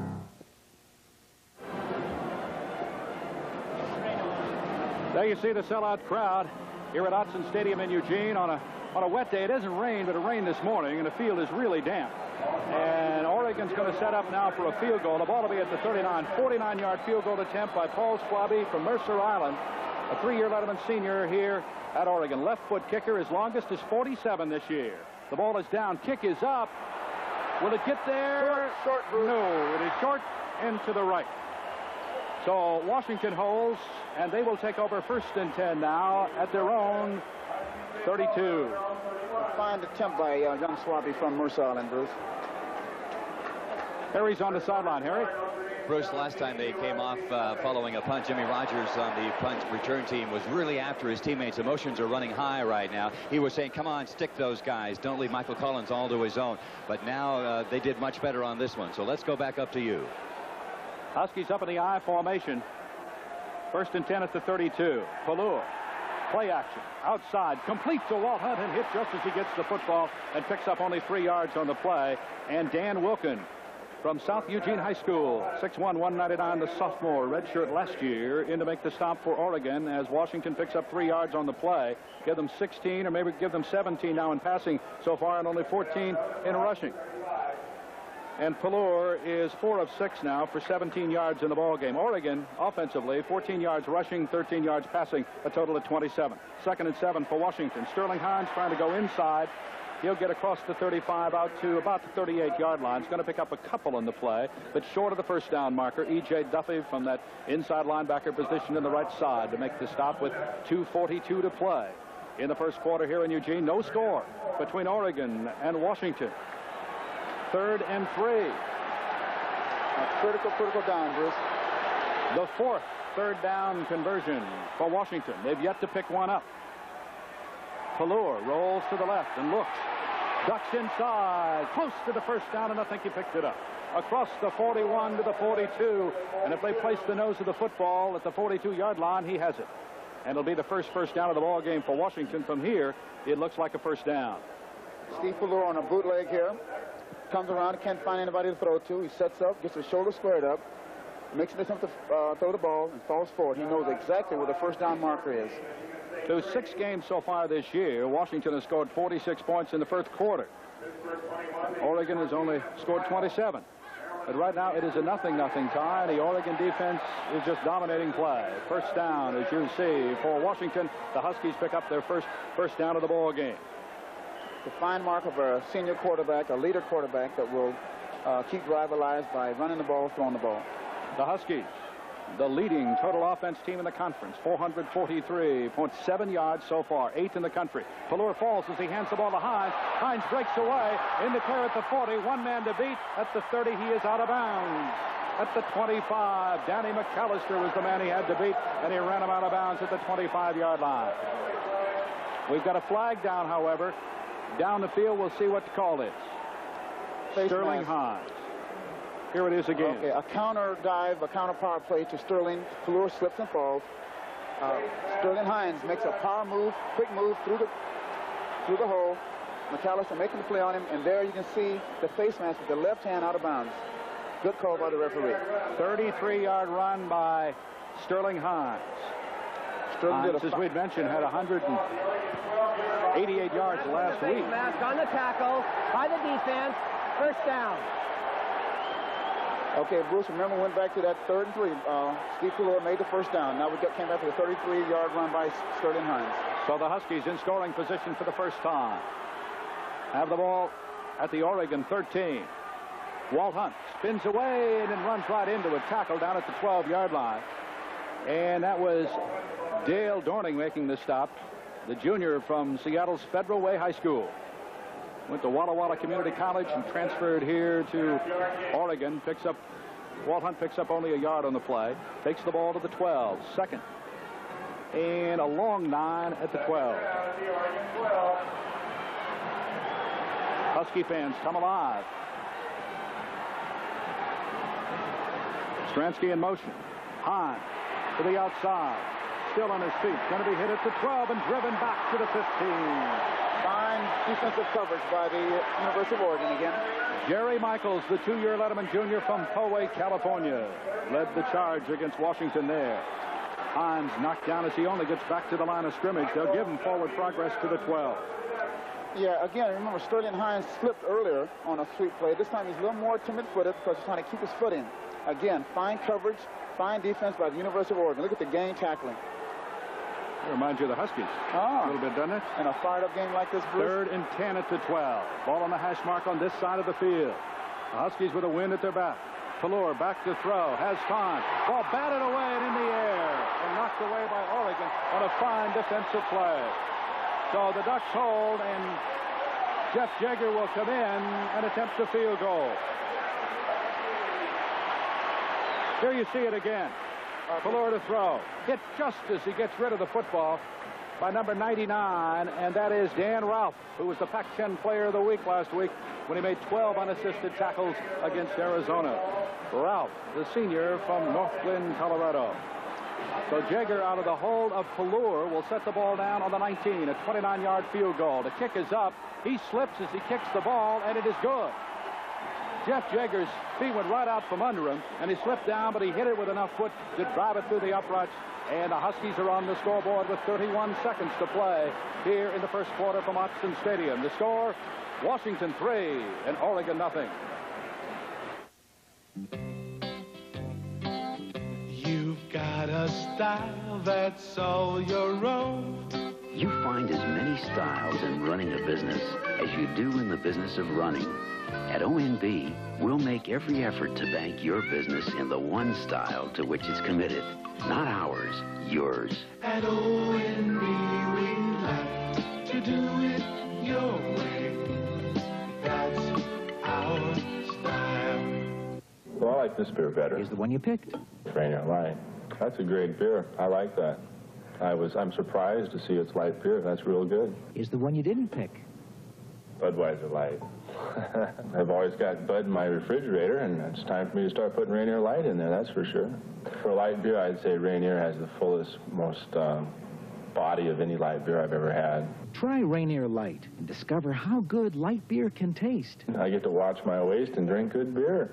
There you see the sellout crowd here at Autzen Stadium in Eugene on a on a wet day. It hasn't rained, but it rained this morning, and the field is really damp. And Oregon's going to set up now for a field goal. The ball will be at the thirty-nine, forty-nine yard field goal attempt by Paul Schwabe from Mercer Island, a three-year letterman senior here at Oregon. Left foot kicker, his longest is forty-seven this year. The ball is down. Kick is up. Will it get there?
Short, short.
No, it is short and to the right. So Washington holds, and they will take over first and ten now at their own thirty-two.
A fine attempt by uh, young Schwabe from Mercer Island, Bruce.
Harry's on the sideline. Harry?
Bruce, last time they came off uh, following a punt, Jimmy Rogers on the punt return team was really after his teammates. Emotions are running high right now. He was saying, come on, stick those guys. Don't leave Michael Collins all to his own. But now uh, they did much better on this one. So let's go back up to you.
Huskies up in the I formation. First and ten at the thirty-two. Pelluer. Play action. Outside. Complete to Walt Hunt and hit just as he gets the football and picks up only three yards on the play. And Dan Wilkin from South Eugene High School. six one, one ninety-nine, the sophomore, redshirt last year, in to make the stop for Oregon as Washington picks up three yards on the play. Give them sixteen or maybe give them seventeen now in passing so far and only fourteen in rushing. And Pelluer is four of six now for seventeen yards in the ball game. Oregon, offensively, fourteen yards rushing, thirteen yards passing, a total of twenty-seven. Second and seven for Washington. Sterling Hines trying to go inside. He'll get across the thirty-five out to about the thirty-eight yard line. He's going to pick up a couple on the play, but short of the first down marker. E J Duffy from that inside linebacker position in the right side to make the stop with two forty-two to play. In the first quarter here in Eugene, no score between Oregon and Washington. Third and three.
A critical, critical down, Bruce.
The fourth third down conversion for Washington. They've yet to pick one up. Pelluer rolls to the left and looks. Ducks inside, close to the first down, and I think he picked it up. Across the forty-one to the forty-two, and if they place the nose of the football at the forty-two yard line, he has it. And it'll be the first first down of the ball game for Washington. From here, it looks like a first down.
Steve Pelluer on a bootleg here. Comes around, can't find anybody to throw to. He sets up, gets his shoulder squared up, makes an attempt to uh, throw the ball, and falls forward. He knows exactly where the first down marker is.
Through six games so far this year, Washington has scored forty-six points in the first quarter. Oregon has only scored twenty-seven. But right now it is a nothing nothing tie. The Oregon defense is just dominating play. First down, as you see, for Washington. The Huskies pick up their first first down of the ball game.
The fine mark of a senior quarterback, a leader quarterback that will uh, keep drive alive by running the ball, throwing the ball.
The Huskies, the leading total offense team in the conference, four hundred forty-three point seven yards so far, eighth in the country. Pelluer falls as he hands the ball to Hines. Hines breaks away in the clear at the forty, one man to beat. At the thirty, he is out of bounds. At the twenty-five, Danny McAllister was the man he had to beat, and he ran him out of bounds at the twenty-five yard line. We've got a flag down, however. Down the field, we'll see what the call is.
Face
Sterling
mask.
Hines. Here it is again.
Okay, a counter dive, a counter power play to Sterling. Pelluer slips and falls. Uh, Sterling Hines makes a power move, quick move through the through the hole. McAllister making the play on him, and there you can see the face mask with the left hand out of bounds. Good call by the referee.
thirty-three yard run by Sterling Hines.
Sterling
Hines,
did a
as we'd mentioned, had one hundred eighty-eight yards last week.
Mask on the tackle by the defense. First down.
Okay, Bruce, remember, went back to that third and three. Uh, Steve Pelluer made the first down. Now we got, came back to the thirty-three yard run by Sterling Hines.
So the Huskies in scoring position for the first time. Have the ball at the Oregon thirteen. Walt Hunt spins away and then runs right into a tackle down at the twelve yard line. And that was Dale Dorning making the stop, the junior from Seattle's Federal Way High School. Went to Walla Walla Community College and transferred here to Oregon. Picks up, Walt Hunt picks up only a yard on the play. Takes the ball to the twelve. Second. And a long nine at the twelve. Husky fans come alive. Stransky in motion. Hines to the outside. Still on his feet. Going to be hit at the twelve and driven back to the fifteen.
Fine defensive coverage by the University of Oregon again.
Jerry Michaels, the two-year Letterman junior from Poway, California, led the charge against Washington there. Hines knocked down as he only gets back to the line of scrimmage. They'll give him forward progress to the twelve.
Yeah, again, remember, Sterling Hines slipped earlier on a sweep play. This time he's a little more timid-footed because he's trying to keep his foot in. Again, fine coverage, fine defense by the University of Oregon. Look at the game tackling.
It reminds you of the Huskies
ah,
a little bit, doesn't it?
And a fired-up game like this, Bruce.
Third and ten at the twelve. Ball on the hash mark on this side of the field. The Huskies with a wind at their back. Pelluer back to throw. Has time. Ball batted away and in the air. And knocked away by Oregon on a fine defensive play. So the Ducks hold, and Jeff Jaeger will come in and attempt the field goal. Here you see it again. Pelluer to throw. Hit just as he gets rid of the football by number ninety-nine, and that is Dan Ralph, who was the Pac ten Player of the Week last week when he made twelve unassisted tackles against Arizona. Ralph, the senior from North Glen, Colorado. So Jaeger, out of the hold of Pelluer, will set the ball down on the nineteen, a twenty-nine yard field goal. The kick is up. He slips as he kicks the ball, and it is good. Jeff Jaeger's feet went right out from under him, and he slipped down, but he hit it with enough foot to drive it through the uprights. And the Huskies are on the scoreboard with thirty-one seconds to play here in the first quarter from Autzen Stadium. The score, Washington three and Oregon nothing.
You've got a style that's all your own.
You find as many styles in running a business as you do in the business of running. At O N B, we'll make every effort to bank your business in the one style to which it's committed. Not ours, yours.
At O N B, we like to do it your way. That's our style.
Well, I like this beer better.
Is the one you picked?
Rainier Light. That's a great beer. I like that. I was, I'm surprised to see it's light beer. That's real good.
Is the one you didn't pick?
Budweiser Light. I've always got Bud in my refrigerator, and it's time for me to start putting Rainier Light in there, that's for sure. For light beer, I'd say Rainier has the fullest, most um, body of any light beer I've ever had.
Try Rainier Light and discover how good light beer can taste.
I get to watch my waist and drink good beer.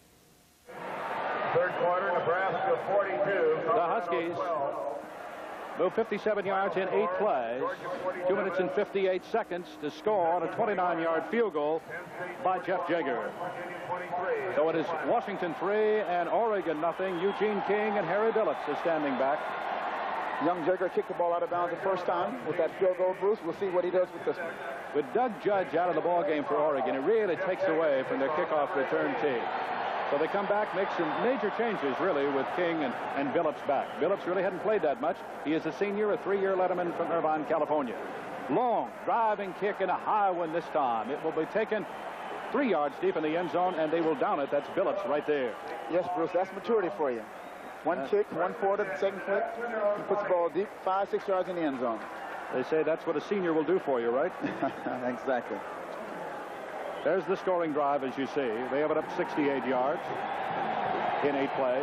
Third quarter, Nebraska forty-two. The Huskies move fifty-seven yards in eight plays. Two minutes and fifty-eight seconds to score on a twenty-nine yard field goal by Jeff Jaeger. So it is Washington three and Oregon nothing. Eugene King and Harry Billups are standing back.
Young Jaeger kicked the ball out of bounds the first time with that field goal, Bruce. We'll see what he does with this one.
With Doug Judge out of the ball game for Oregon, it really takes away from their kickoff return team. So they come back, make some major changes, really, with King and, and Billups back. Billups really hadn't played that much. He is a senior, a three-year letterman from Irvine, California. Long driving kick and a high one this time. It will be taken three yards deep in the end zone, and they will down it. That's Billups right there.
Yes, Bruce, that's maturity for you. One uh, kick, one forward, second click. He puts the ball deep, five, six yards in the end zone.
They say that's what a senior will do for you, right?
Exactly.
There's the scoring drive, as you see. They have it up sixty-eight yards in eight plays.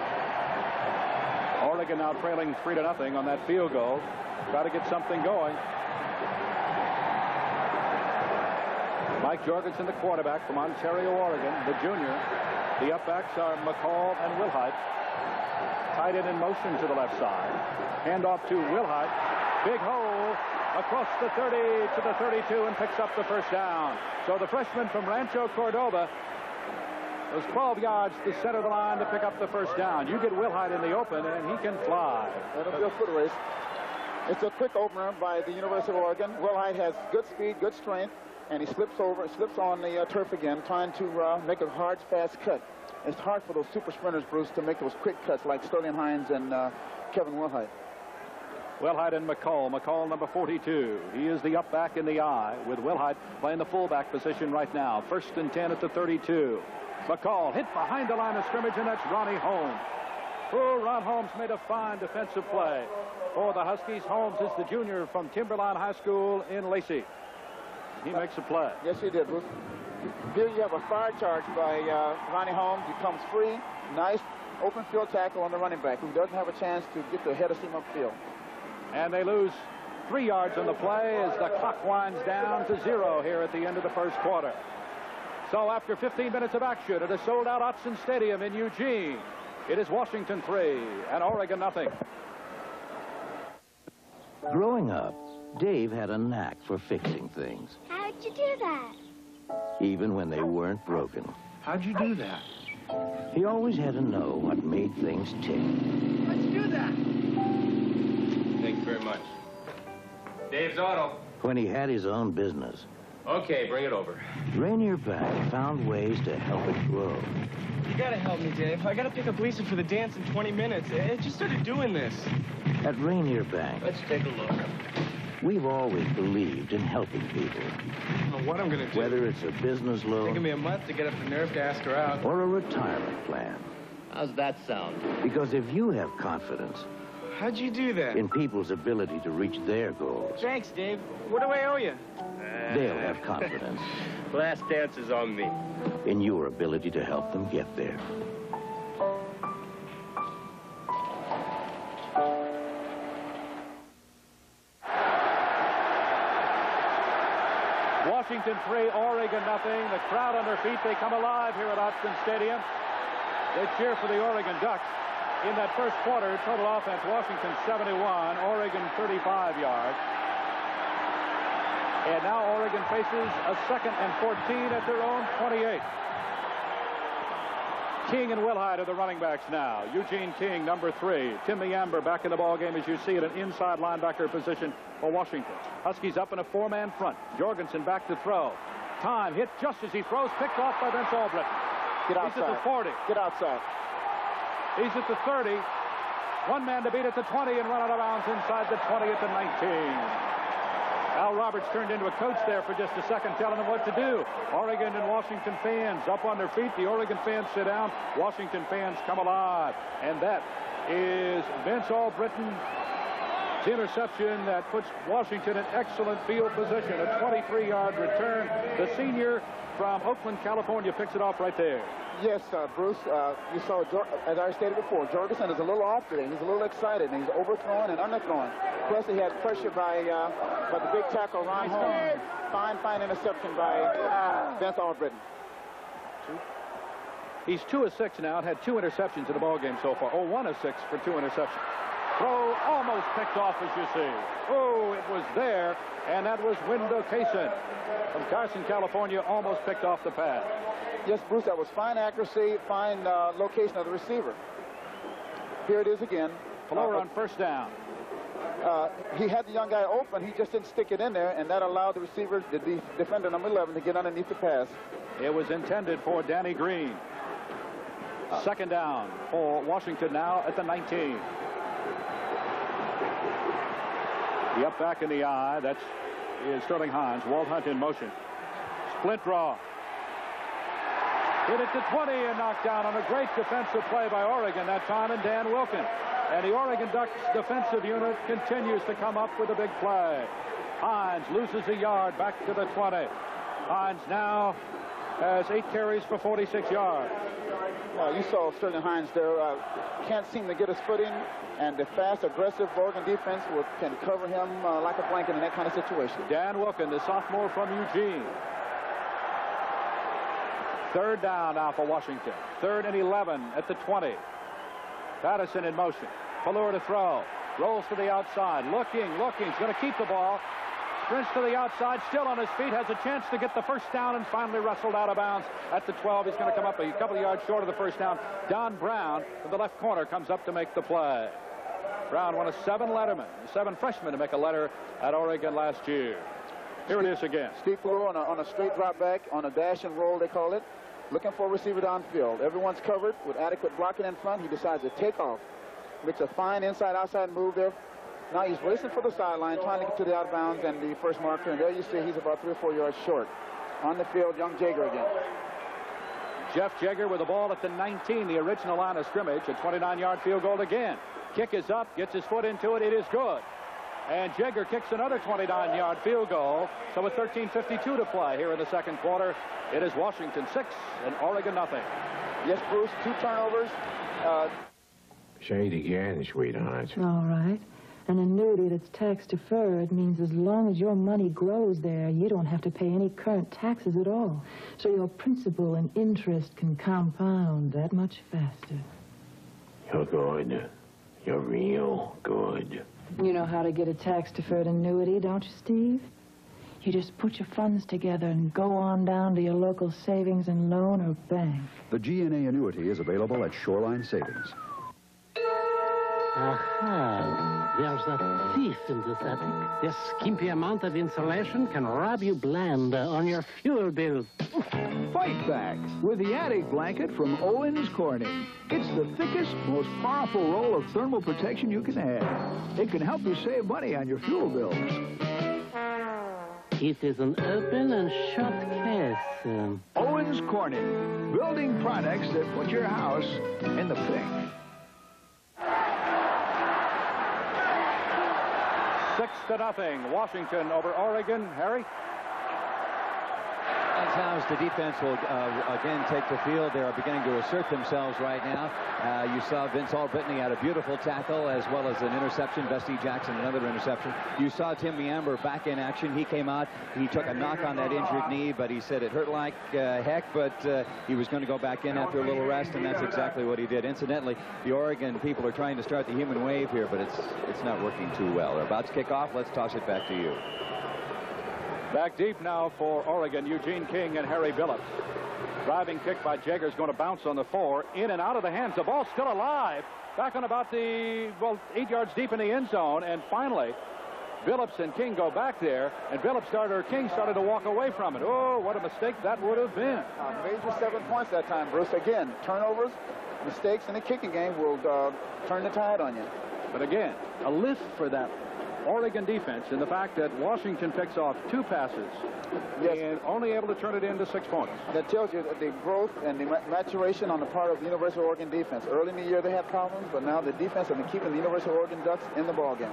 Oregon now trailing three to nothing on that field goal. Try to get something going. Mike Jorgensen, the quarterback from Ontario, Oregon, the junior. The upbacks are McCall and Wilhite. Tight end in motion to the left side. Handoff to Wilhite. Big hole across the thirty to the thirty-two and picks up the first down. So the freshman from Rancho Cordova was twelve yards to center the line to pick up the first down. You get Wilhite in the open, and he can fly.
That'll be a foot race. It's a quick opener by the University of Oregon. Wilhite has good speed, good strength, and he slips over, slips on the uh, turf again, trying to uh, make a hard, fast cut. It's hard for those super sprinters, Bruce, to make those quick cuts like Sterling Hines and uh, Kevin Wilhite.
Wilhite and McCall. McCall, number forty-two. He is the up back in the eye, with Wilhite playing the fullback position right now. First and ten at the thirty-two. McCall hit behind the line of scrimmage, and that's Ronnie Holmes. Oh, Ron Holmes made a fine defensive play for the Huskies. Holmes is the junior from Timberline High School in Lacey. He makes a play.
Yes, he did, Bruce. Here you have a fire charge by uh, Ronnie Holmes. He comes free. Nice open field tackle on the running back, who doesn't have a chance to get the head of steam upfield.
And they lose three yards on the play as the clock winds down to zero here at the end of the first quarter. So after fifteen minutes of action at a sold-out Autzen Stadium in Eugene, it is Washington three and Oregon nothing.
Growing up, Dave had a knack for fixing things.
How'd you do that?
Even when they weren't broken.
How'd you do that?
He always had to know what made things tick.
How'd you do that?
Thank you very much. Dave's Auto.
When he had his own business,
Okay, bring it over.
Rainier Bank found ways to help it grow.
You gotta help me, Dave. I gotta pick up Lisa for the dance in twenty minutes. I just started doing this.
At Rainier Bank,
Let's take a look.
we've always believed in helping people.
I don't know what I'm gonna do.
Whether it's a business
It's
loan
taken me a month to get up the nerve to ask her out.
or a retirement plan.
How's that sound?
Because if you have confidence
How'd you do that?
in people's ability to reach their goals,
Thanks, Dave. What do I owe you?
they'll have confidence
Last dance is on me.
in your ability to help them get there.
Washington three, Oregon nothing. The crowd on their feet. They come alive here at Autzen Stadium. They cheer for the Oregon Ducks. In that first quarter, total offense, Washington seventy-one, Oregon thirty-five yards. And now Oregon faces a second and fourteen at their own twenty-eight. King and Wilhite are the running backs now. Eugene King, number three. Tim Meamber back in the ball game, as you see, at an inside linebacker position for Washington. Huskies up in a four-man front. Jorgensen back to throw. Time hit just as he throws, picked off by Vince Albritton.
Get outside.
He's at the forty.
Get outside.
He's at the thirty. One man to beat at the twenty and run out of bounds inside the twenty at the nineteen. Al Roberts turned into a coach there for just a second, telling them what to do. Oregon and Washington fans up on their feet. The Oregon fans sit down. Washington fans come alive. And that is Vince Albritton's interception that puts Washington in excellent field position. A twenty-three yard return. The senior from Oakland, California, picks it off right there.
Yes, uh, Bruce, uh, you saw, as I stated before, Jorgensen is a little off today. He's a little excited, and he's overthrowing and underthrowing. Plus, he had pressure by, uh, by the big tackle, Ron Holmes. Fine, fine interception by uh, Vince Albritton.
He's two of six now. Had two interceptions in the ball game so far. Oh, one of six for two interceptions. Throw almost picked off, as you see. Oh, it was there, and that was Wendell Kaysen from Carson, California, almost picked off the pass.
Yes, Bruce, that was fine accuracy, fine uh, location of the receiver. Here it is again.
Pelluer
uh,
on first down.
Uh, he had the young guy open. He just didn't stick it in there, and that allowed the receiver, the de defender number eleven, to get underneath the pass.
It was intended for Danny Green. Uh, Second down for Washington now at the nineteen. The up back in the eye, that's is Sterling Hines. Walt Hunt in motion. Split draw. Hit it to twenty and knocked down on a great defensive play by Oregon that time, and Dan Wilkin. And the Oregon Ducks defensive unit continues to come up with a big play. Hines loses a yard back to the twenty. Hines now has eight carries for forty-six yards.
Uh, you saw Sterling Hines there. Uh, can't seem to get his footing, and the fast, aggressive Oregon defense will, can cover him uh, like a blanket in that kind of situation.
Dan Wilkin, the sophomore from Eugene. Third down now for Washington. Third and eleven at the twenty. Patterson in motion. Pelluer to throw. Rolls to the outside. Looking, looking. He's going to keep the ball. Sprints to the outside. Still on his feet. Has a chance to get the first down and finally wrestled out of bounds at the twelve. He's going to come up a couple of yards short of the first down. Don Brown from the left corner comes up to make the play. Brown, one of seven lettermen, seven freshmen to make a letter at Oregon last year. Here it is again.
Steve Pelluer on a, on a straight drop back, on a dash and roll, they call it. Looking for a receiver downfield. Everyone's covered with adequate blocking in front. He decides to take off. Makes a fine inside-outside move there. Now he's racing for the sideline, trying to get to the out of bounds and the first marker. And there you see he's about three or four yards short. On the field, young Jager again.
Jeff Jager with the ball at the nineteen, the original line of scrimmage. A twenty-nine yard field goal again. Kick is up, gets his foot into it. It is good. And Jager kicks another twenty-nine yard field goal. So with thirteen fifty-two to play here in the second quarter, it is Washington six and Oregon nothing.
Yes, Bruce, two turnovers. Uh,
Say it again, sweetheart.
All right. An annuity that's tax-deferred means as long as your money grows there, you don't have to pay any current taxes at all. So your principal and interest can compound that much faster.
You're good. You're real good.
You know how to get a tax-deferred annuity, don't you, Steve? You just put your funds together and go on down to your local savings and loan or bank.
The G N A annuity is available at Shoreline Savings.
Aha, there's a thief in this attic. This skimpy amount of insulation can rob you blind uh, on your fuel bill.
Fight back with the attic blanket from Owens Corning. It's the thickest, most powerful roll of thermal protection you can have. It can help you save money on your fuel bills.
It is an open and shut case. Um...
Owens Corning, building products that put your house in the pink.
Six to nothing. Washington over Oregon. Harry?
That's how the defense will uh, again take the field. They are beginning to assert themselves right now. Uh, you saw Vince Albritton had a beautiful tackle as well as an interception. Bestie Jackson, another interception. You saw Tim Meamber back in action. He came out. He took a knock on that injured knee, but he said it hurt like uh, heck, but uh, he was going to go back in after a little rest, and that's exactly what he did. Incidentally, the Oregon people are trying to start the human wave here, but it's, it's not working too well. They're about to kick off. Let's toss it back to you.
Back deep now for Oregon, Eugene King and Harry Billups. Driving kick by Jager's going to bounce on the four. In and out of the hands. The ball's still alive. Back on about the, well, eight yards deep in the end zone. And finally, Billups and King go back there. And Billups started, or King started to walk away from it. Oh, what a mistake that would have been.
A major seven points that time, Bruce. Again, turnovers, mistakes in the kicking game will uh, turn the tide on you.
But again, a lift for that Oregon defense in the fact that Washington picks off two passes yes. and only able to turn it into six points.
That tells you that the growth and the maturation on the part of the University of Oregon defense. Early in the year they had problems, but now the defense has been keeping the University of Oregon Ducks in the ballgame.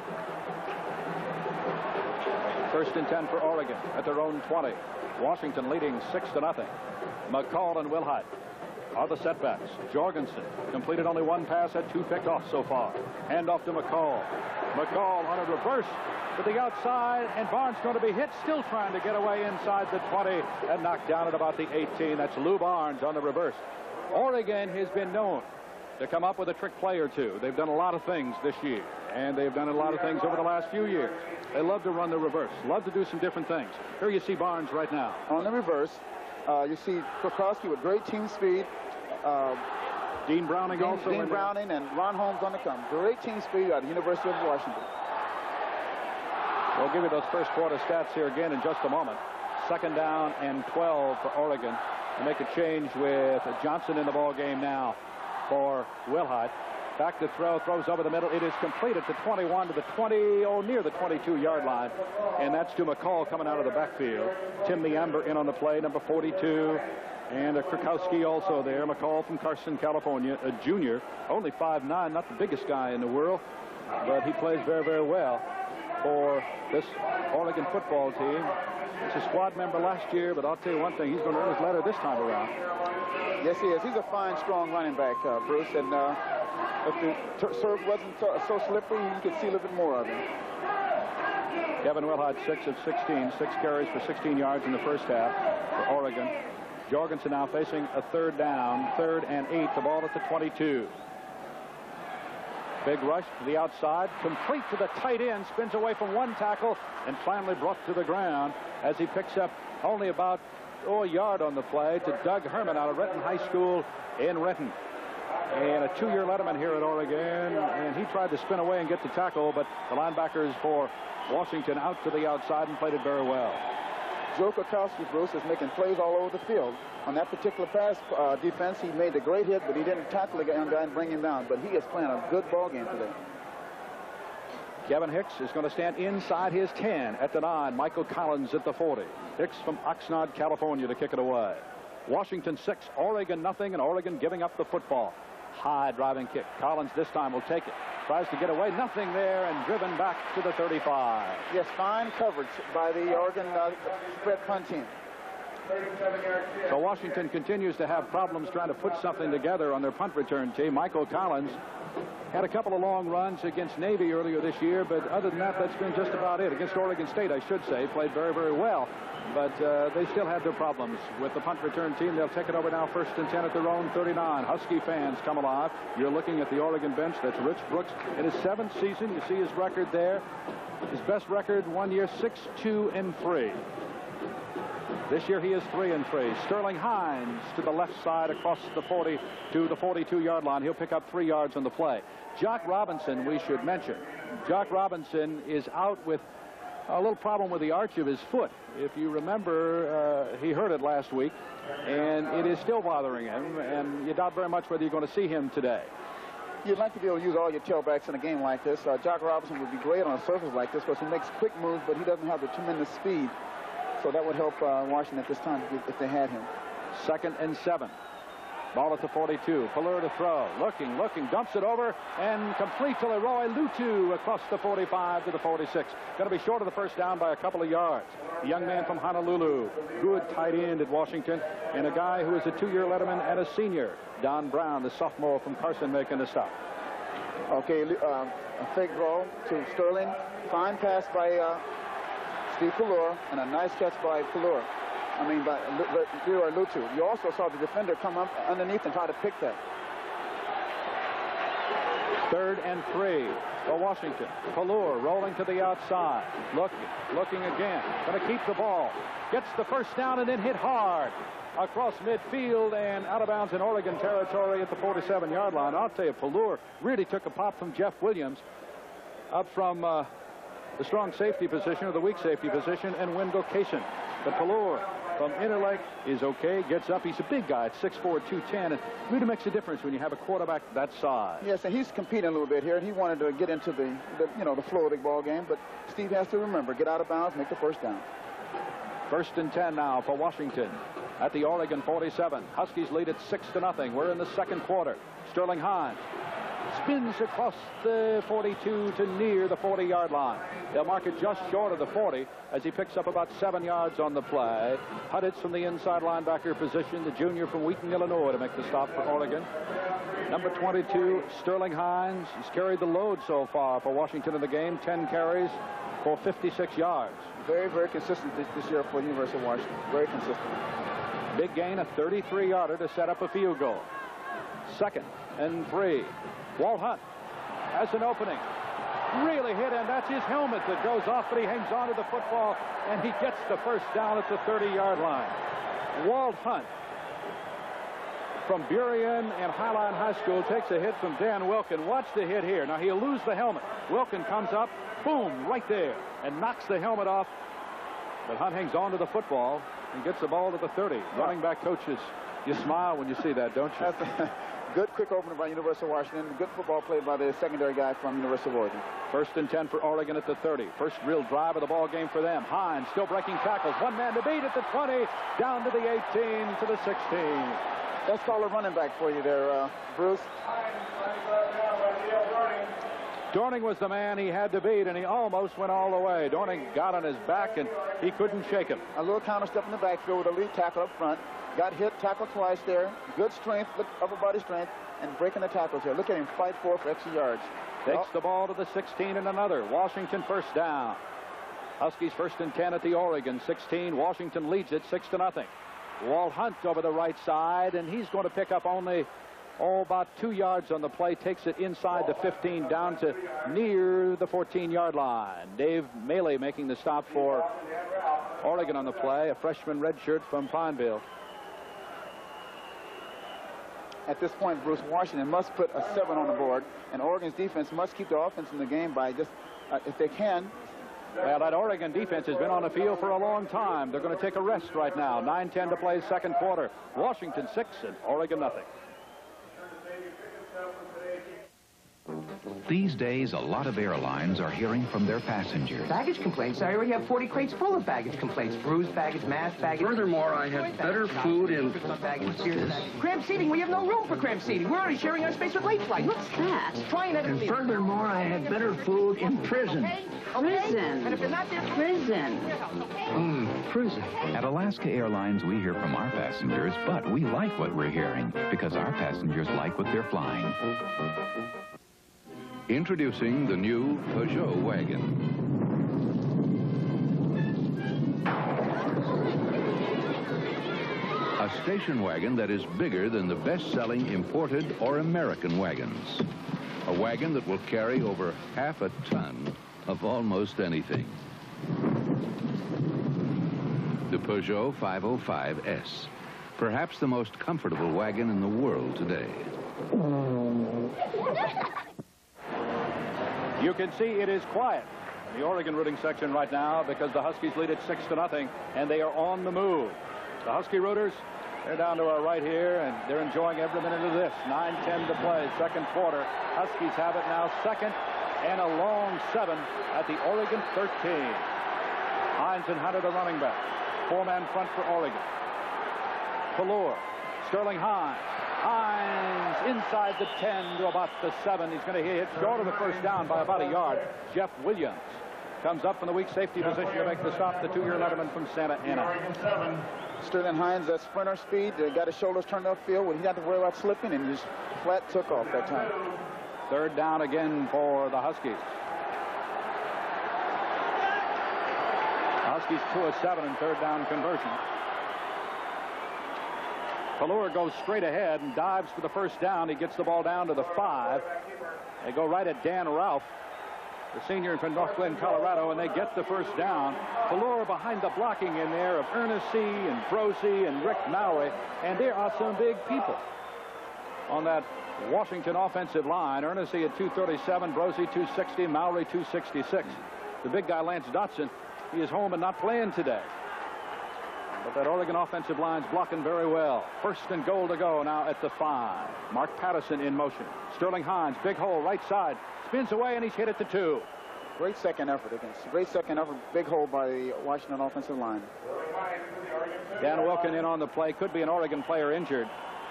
First and ten for Oregon at their own twenty. Washington leading six to nothing. McCall and Wilhite are the setbacks. Jorgensen completed only one pass, had two picked off so far. Hand off to McCall. McCall on a reverse to the outside, and Barnes going to be hit, still trying to get away inside the twenty and knocked down at about the eighteen. That's Lou Barnes on the reverse. Oregon has been known to come up with a trick play or two. They've done a lot of things this year, and they've done a lot of things over the last few years. They love to run the reverse, love to do some different things. Here you see Barnes right now.
On the reverse, uh, you see Krokowski with great team speed. Uh,
Dean Browning
Dean,
also.
Dean Browning and Ron Holmes on the come. Great team speed at the University of Washington.
We'll give you those first quarter stats here again in just a moment. Second down and twelve for Oregon. They make a change with Johnson in the ball game now for Wilhite. Back to throw, throws over the middle. It is completed to twenty-one to the twenty, oh, near the twenty-two yard line. And that's to McCall coming out of the backfield. Tim Meamber in on the play, number forty-two. And a Krokowski also there. McCall from Carson, California, a junior, only five nine, not the biggest guy in the world, but he plays very, very well for this Oregon football team. He's a squad member last year, but I'll tell you one thing, he's going to earn his letter this time around.
Yes, he is. He's a fine, strong running back, uh, Bruce, and uh, if the serve wasn't so, so slippery, you could see a little bit more of him.
Kevin Wilhite, six of sixteen, six carries for sixteen yards in the first half for Oregon. Jorgensen now facing a third down, third and eight, the ball at the twenty-two. Big rush to the outside, complete to the tight end, spins away from one tackle, and finally brought to the ground as he picks up only about oh, a yard on the play to Doug Herman out of Renton High School in Renton. And a two-year letterman here at Oregon, and he tried to spin away and get the tackle, but the linebackers for Washington out to the outside and played it very well.
Joe Krokowski, Bruce, is making plays all over the field. On that particular pass uh, defense, he made a great hit, but he didn't tackle the young guy and bring him down. But he is playing a good ball game today.
Kevin Hicks is going to stand inside his ten at the nine. Michael Collins at the forty. Hicks from Oxnard, California to kick it away. Washington six, Oregon nothing, and Oregon giving up the football. High driving kick. Collins this time will take it. Tries to get away. Nothing there, and driven back to the thirty-five.
Yes, fine coverage by the Oregon uh, spread punt team.
So Washington continues to have problems trying to put something together on their punt return team. Michael Collins had a couple of long runs against Navy earlier this year, but other than that, that's been just about it. Against Oregon State, I should say, played very, very well. But uh, they still have their problems with the punt return team. They'll take it over now first and ten at their own thirty-nine. Husky fans come alive. You're looking at the Oregon bench. That's Rich Brooks in his seventh season. You see his record there. His best record one year, six, two, and three. This year he is three and three. Sterling Hines to the left side across the forty to the forty-two yard line. He'll pick up three yards on the play. Jock Robinson, we should mention. Jock Robinson is out with a little problem with the arch of his foot. If you remember, uh, he hurt it last week, and it is still bothering him, and you doubt very much whether you're going to see him today.
You'd like to be able to use all your tailbacks in a game like this. Uh, Jock Robinson would be great on a surface like this because he makes quick moves, but he doesn't have the tremendous speed. So that would help uh, Washington at this time if, if they had him.
Second and seven. Ball at the forty-two. Pelluer to throw. Looking, looking, dumps it over, and complete to Leroy Lutu across the forty-five to the forty-six. Going to be short of the first down by a couple of yards. The young man from Honolulu. Good tight end at Washington. And a guy who is a two-year letterman and a senior. Don Brown, the sophomore from Carson, making the stop.
Okay, uh, a fake draw to Sterling. Fine pass by uh, Steve Pelluer, and a nice catch by Pelluer. I mean, by Leroy Lutu. You also saw the defender come up underneath and try to pick that.
Third and three for Washington. Pelluer rolling to the outside. Looking, looking again. Going to keep the ball. Gets the first down and then hit hard across midfield and out of bounds in Oregon territory at the forty-seven yard line. I'll tell you, Pelluer really took a pop from Jeff Williams up from uh, the strong safety position or the weak safety position and Wendell Kaysen. But Pelluer from Interlake is okay, gets up. He's a big guy at six four, two ten, and really makes a difference when you have a quarterback that size.
Yes, and he's competing a little bit here, and he wanted to get into the, the you know, the flow of the ball game, but Steve has to remember, get out of bounds, make the first down.
First and ten now for Washington at the Oregon forty-seven. Huskies lead it six to nothing. We're in the second quarter. Sterling Hines spins across the forty-two to near the forty yard line. They'll mark it just short of the forty as he picks up about seven yards on the play. Huddits from the inside linebacker position, the junior from Wheaton, Illinois, to make the stop for Oregon. Number twenty-two, Sterling Hines. He's carried the load so far for Washington in the game. ten carries for fifty-six yards.
Very, very consistent this, this year for the University of Washington. Very consistent.
Big gain, a thirty-three yarder to set up a field goal. Second and three. Walt Hunt has an opening. Really hit, and that's his helmet that goes off, but he hangs on to the football, and he gets the first down at the thirty yard line. Walt Hunt from Burien and Highline High School takes a hit from Dan Wilkin. Watch the hit here. Now, he'll lose the helmet. Wilkin comes up, boom, right there, and knocks the helmet off. But Hunt hangs on to the football and gets the ball to the thirty. Running back coaches, you smile when you see that, don't you?
Good quick opener by University of Washington. Good football played by the secondary guy from University of Oregon.
First and ten for Oregon at the thirty. First real drive of the ball game for them. Hines still breaking tackles. One man to beat at the twenty, down to the eighteen, to the sixteen.
That's called a running back for you there, uh, Bruce.
Dorning was the man he had to beat, and he almost went all the way. Dorning got on his back, and he couldn't shake him.
A little counter step in the backfield with a lead tackle up front. Got hit, tackled twice there. Good strength, look, upper body strength, and breaking the tackles here. Look at him fight for for extra yards.
Takes
well,
the ball to the sixteen and another. Washington first down. Huskies first and ten at the Oregon sixteen. Washington leads it six to nothing. Walt Hunt over the right side, and he's going to pick up only, oh, about two yards on the play. Takes it inside the fifteen down to near the fourteen yard line. Dave Maley making the stop for Oregon on the play, a freshman redshirt from Pineville.
At this point, Bruce, Washington must put a seven on the board, and Oregon's defense must keep the offense in the game by just, uh, if they can.
Well, that Oregon defense has been on the field for a long time. They're going to take a rest right now. nine ten to play, second quarter. Washington six and Oregon nothing.
These days, a lot of airlines are hearing from their passengers.
Baggage complaints. I already have forty crates full of baggage complaints. Bruised baggage, mashed baggage.
Furthermore, I had better food and...
Cramped seating. We have no room for cramped seating. We're already sharing our space with late flight. What's that? Try and edit
And
the...
furthermore, I had better food in prison.
Prison. And if you're not there...
Prison.
Mm, prison. At Alaska Airlines, we hear from our passengers, but we like what we're hearing because our passengers like what they're flying.
Introducing the new Peugeot wagon. A station wagon that is bigger than the best-selling imported or American wagons. A wagon that will carry over half a ton of almost anything. The Peugeot five oh five S. Perhaps the most comfortable wagon in the world today.
You can see it is quiet in the Oregon rooting section right now because the Huskies lead it six to nothing, and they are on the move. The Husky rooters, they're down to our right here, and they're enjoying every minute of this. nine ten to play, second quarter. Huskies have it now, second and a long seven at the Oregon thirteen. Hines and Hunter, the running back. Four-man front for Oregon. Pelluer, Sterling Hines. Hines inside the ten to about the seven. He's going to hit short of the first down by about a yard. Jeff Williams comes up from the weak safety position to make the stop. The two-year letterman from Santa Ana.
Sterling Hines, that sprinter speed, uh, got his shoulders turned upfield. He didn't have to worry about slipping, and just flat took off that time.
Third down again for the Huskies. Huskies two of seven in third down conversion. Pelluer goes straight ahead and dives for the first down. He gets the ball down to the five. They go right at Dan Ralph, the senior from North Glen, Colorado, and they get the first down. Pelluer behind the blocking in there of Ernest C. and Brosey and Rick Mowry, and there are some big people on that Washington offensive line. Ernest C. at two thirty-seven, Brosey two sixty, Mowry two sixty-six. The big guy, Lance Dotson, he is home and not playing today. But that Oregon offensive line's blocking very well. First and goal to go now at the five. Mark Patterson in motion. Sterling Hines, big hole, right side. Spins away, and he's hit at the two.
Great second effort against. Great second effort, big hole by the Washington offensive line.
Dan Wilkin in on the play. Could be an Oregon player injured.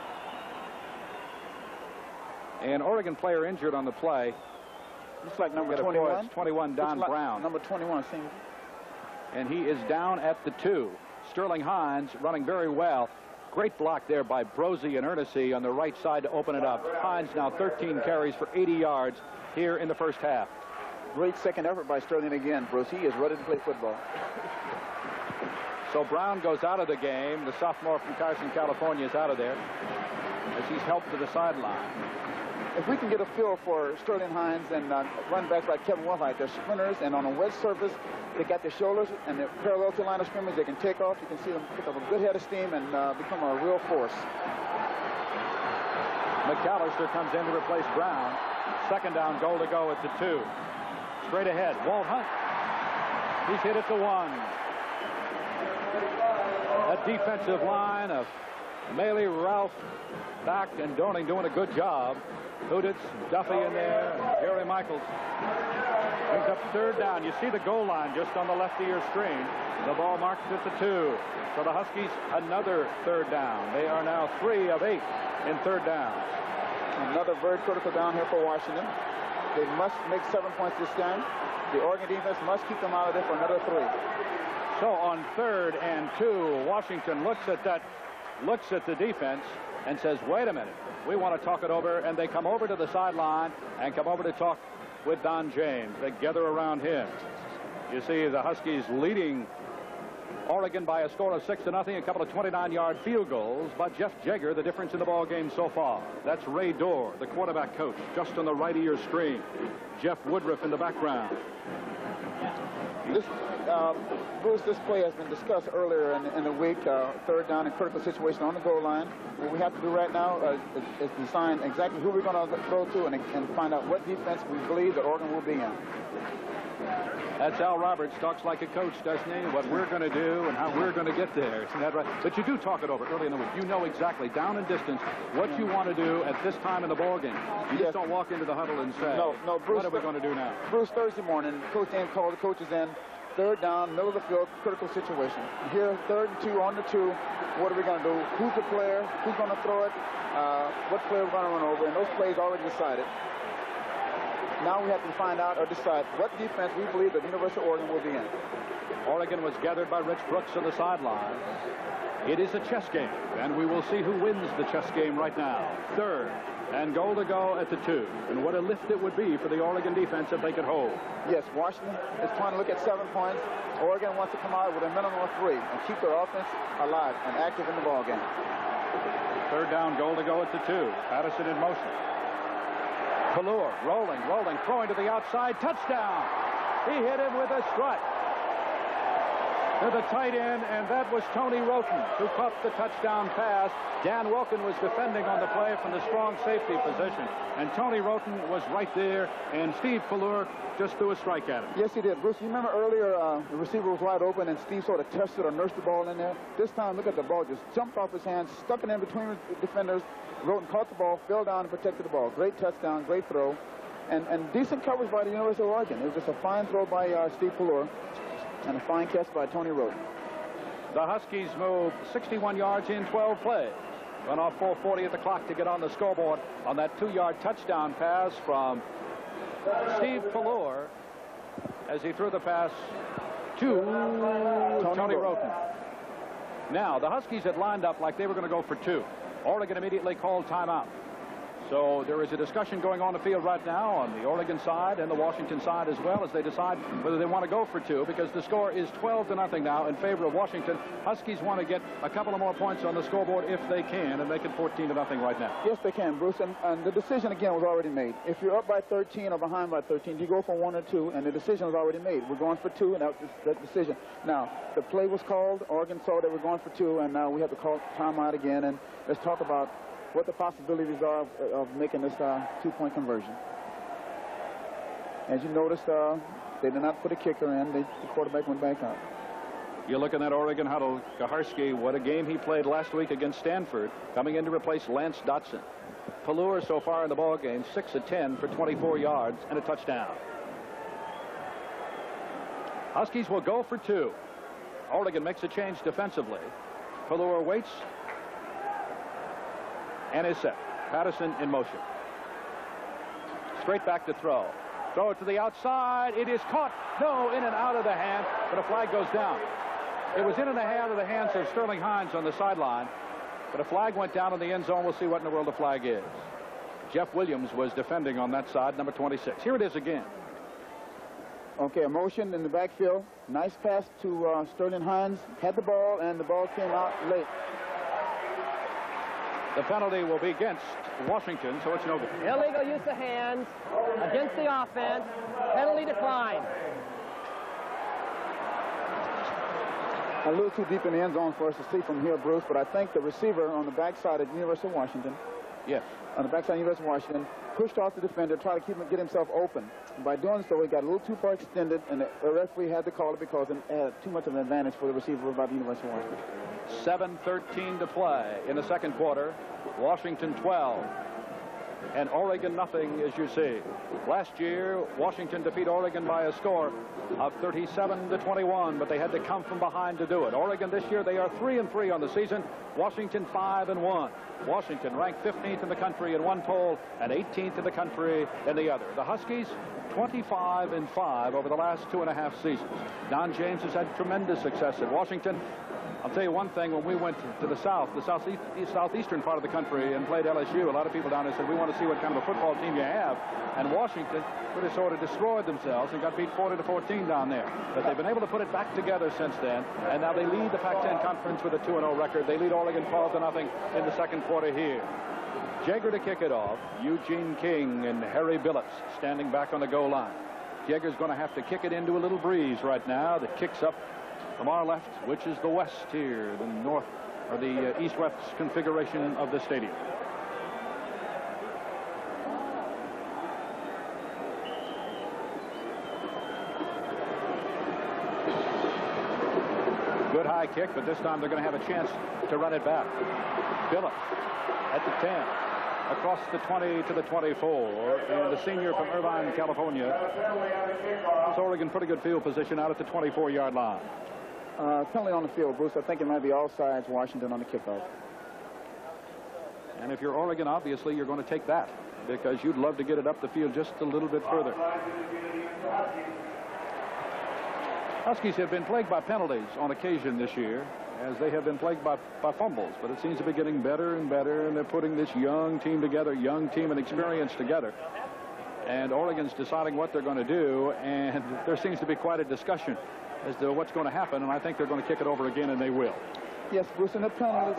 An Oregon player injured on the play.
Looks like number twenty-one.
twenty-one, Don
like
Brown.
Number twenty-one, seems.
And he is down at the two. Sterling Hines running very well. Great block there by Brosey and Ernest on the right side to open it up. Hines now thirteen carries for eighty yards here in the first half.
Great second effort by Sterling again. Brosey is ready to play football.
So Brown goes out of the game. The sophomore from Carson, California is out of there as he's helped to the sideline.
If we can get a feel for Sterling Hines and uh, run backs like Kevin Wilhite, they're sprinters, and on a wedge surface, they got their shoulders and they're parallel to the line of scrimmage. They can take off. You can see them pick up a good head of steam and uh, become a real force.
McAllister comes in to replace Brown. Second down, goal to go at the two. Straight ahead, Walt Hunt. He's hit at the one. That defensive line of Maley, Ralph, Back, and Dorning doing a good job. Huditz, Duffy in there, and Jerry Michaels. Brings up third down. You see the goal line just on the left of your screen. The ball marked at the two. So the Huskies, another third down. They are now three of eight in third down.
Another very critical down here for Washington. They must make seven points this time. The Oregon defense must keep them out of there for another three.
So on third and two, Washington looks at that, looks at the defense and says, wait a minute, we want to talk it over. And they come over to the sideline and come over to talk with Don James. They gather around him. You see the Huskies leading Oregon by a score of six to nothing, a couple of twenty-nine yard field goals. But Jeff Jaeger, the difference in the ball game so far. That's Ray Dorr, the quarterback coach, just on the right of your screen. Jeff Woodruff in the background.
This, uh, Bruce, this play has been discussed earlier in, in the week. Uh, third down and critical situation on the goal line. What we have to do right now uh, is, is decide exactly who we're going to throw to and, and find out what defense we believe that Oregon will be in.
That's Al Roberts, talks like a coach, doesn't he? What we're going to do and how we're going to get there. Isn't that right? But you do talk it over early in the week. You know exactly, down and distance, what you want to do at this time in the ball game. You just don't walk into the huddle and say,
no, no, Bruce,
what are we going to do now?
Bruce, Thursday morning, Coach Dan called the coaches in. Third down, middle of the field, critical situation. Here, third and two, on the two. What are we going to do? Who's the player? Who's going to throw it? Uh, what player we're going to run over? And those plays already decided. Now we have to find out or decide what defense we believe that University of Oregon will be in.
Oregon was gathered by Rich Brooks on the sideline. It is a chess game, and we will see who wins the chess game right now. Third and goal to go at the two. And what a lift it would be for the Oregon defense if they could hold.
Yes, Washington is trying to look at seven points. Oregon wants to come out with a minimum of three and keep their offense alive and active in the ball game.
Third down, goal to go at the two. Patterson in motion. Pelluer rolling, rolling, throwing to the outside. Touchdown! He hit him with a strike to the tight end, and that was Tony Roten, who caught the touchdown pass. Dan Wilkin was defending on the play from the strong safety position, and Tony Roten was right there, and Steve Pelluer just threw a strike at him.
Yes, he did. Bruce, you remember earlier uh, the receiver was wide open, and Steve sort of tested or nursed the ball in there. This time, look at the ball just jumped off his hands, stuck it in between the defenders. Roten caught the ball, fell down, and protected the ball. Great touchdown, great throw, and, and decent coverage by the University of Oregon. It was just a fine throw by uh, Steve Pelluer. And a fine catch by Tony Roten.
The Huskies move sixty-one yards in twelve plays. Run off four forty at the clock to get on the scoreboard on that two-yard touchdown pass from Steve Pelluer as he threw the pass to Tony, Tony Roten. Now, the Huskies had lined up like they were going to go for two. Oregon immediately called timeout. So there is a discussion going on the field right now on the Oregon side and the Washington side as well, as they decide whether they want to go for two, because the score is twelve to nothing now in favor of Washington. Huskies want to get a couple of more points on the scoreboard if they can and make it fourteen to nothing right now.
Yes, they can, Bruce. And, and the decision, again, was already made. If you're up by thirteen or behind by thirteen, you go for one or two, and the decision was already made. We're going for two, and that was the decision. Now, the play was called. Oregon saw that we're going for two, and now we have to call timeout again, and let's talk about what the possibilities are of, of making this uh, two-point conversion. As you noticed, uh, they did not put a kicker in. They, the quarterback went back up.
You look in that Oregon huddle, Kaharski, what a game he played last week against Stanford, coming in to replace Lance Dotson. Pelluer so far in the ball game, six of ten for twenty-four yards and a touchdown. Huskies will go for two. Oregon makes a change defensively. Pelluer waits and is set. Patterson in motion. Straight back to throw. Throw it to the outside. It is caught. No, in and out of the hand, but a flag goes down. It was in and out of the hands of Sterling Hines on the sideline, but a flag went down in the end zone. We'll see what in the world the flag is. Jeff Williams was defending on that side, number twenty-six. Here it is again.
Okay, a motion in the backfield. Nice pass to uh, Sterling Hines. Had the ball, and the ball came out late.
The penalty will be against Washington, so it's no good.
Illegal use of hands against the offense. Penalty declined.
A little too deep in the end zone for us to see from here, Bruce, but I think the receiver on the backside of the University of Washington,
yes,
on the backside of the University of Washington, pushed off the defender, tried to keep him, get himself open. By doing so, he got a little too far extended, and the referee had to call it because it had too much of an advantage for the receiver by the University of Washington.
seven thirteen to play in the second quarter. Washington twelve. And Oregon nothing, as you see. Last year, Washington defeat Oregon by a score of thirty-seven to twenty-one, but they had to come from behind to do it. Oregon this year, they are three and three on the season. Washington five and one. Washington ranked fifteenth in the country in one poll and eighteenth in the country in the other. The Huskies, twenty-five and five over the last two and a half seasons. Don James has had tremendous success at Washington. I'll tell you one thing, when we went to the south, the southeast, southeastern part of the country and played L S U, a lot of people down there said, we want to see what kind of a football team you have. And Washington really sort of destroyed themselves and got beat forty to fourteen down there. But they've been able to put it back together since then. And now they lead the Pac ten conference with a two and oh record. They lead Oregon twelve to nothing in the second quarter here. Jaeger to kick it off. Eugene King and Harry Billups standing back on the goal line. Jaeger's going to have to kick it into a little breeze right now that kicks up from our left, which is the west here, the north, or the uh, east-west configuration of the stadium. Good high kick, but this time they're going to have a chance to run it back. Billups at the ten, across the twenty to the twenty-four, and the senior from Irvine, California. It's Oregon pretty good field position out at the twenty-four yard line.
Uh, penalty on the field, Bruce. I think it might be all sides Washington on the kickoff.
And if you're Oregon, obviously you're going to take that because you'd love to get it up the field just a little bit further. Huskies have been plagued by penalties on occasion this year, as they have been plagued by, by fumbles, but it seems to be getting better and better, and they're putting this young team together, young team and experience together. And Oregon's deciding what they're going to do, and there seems to be quite a discussion as to what's going to happen, and I think they're going to kick it over again, and they will.
Yes, Bruce, and the penalties.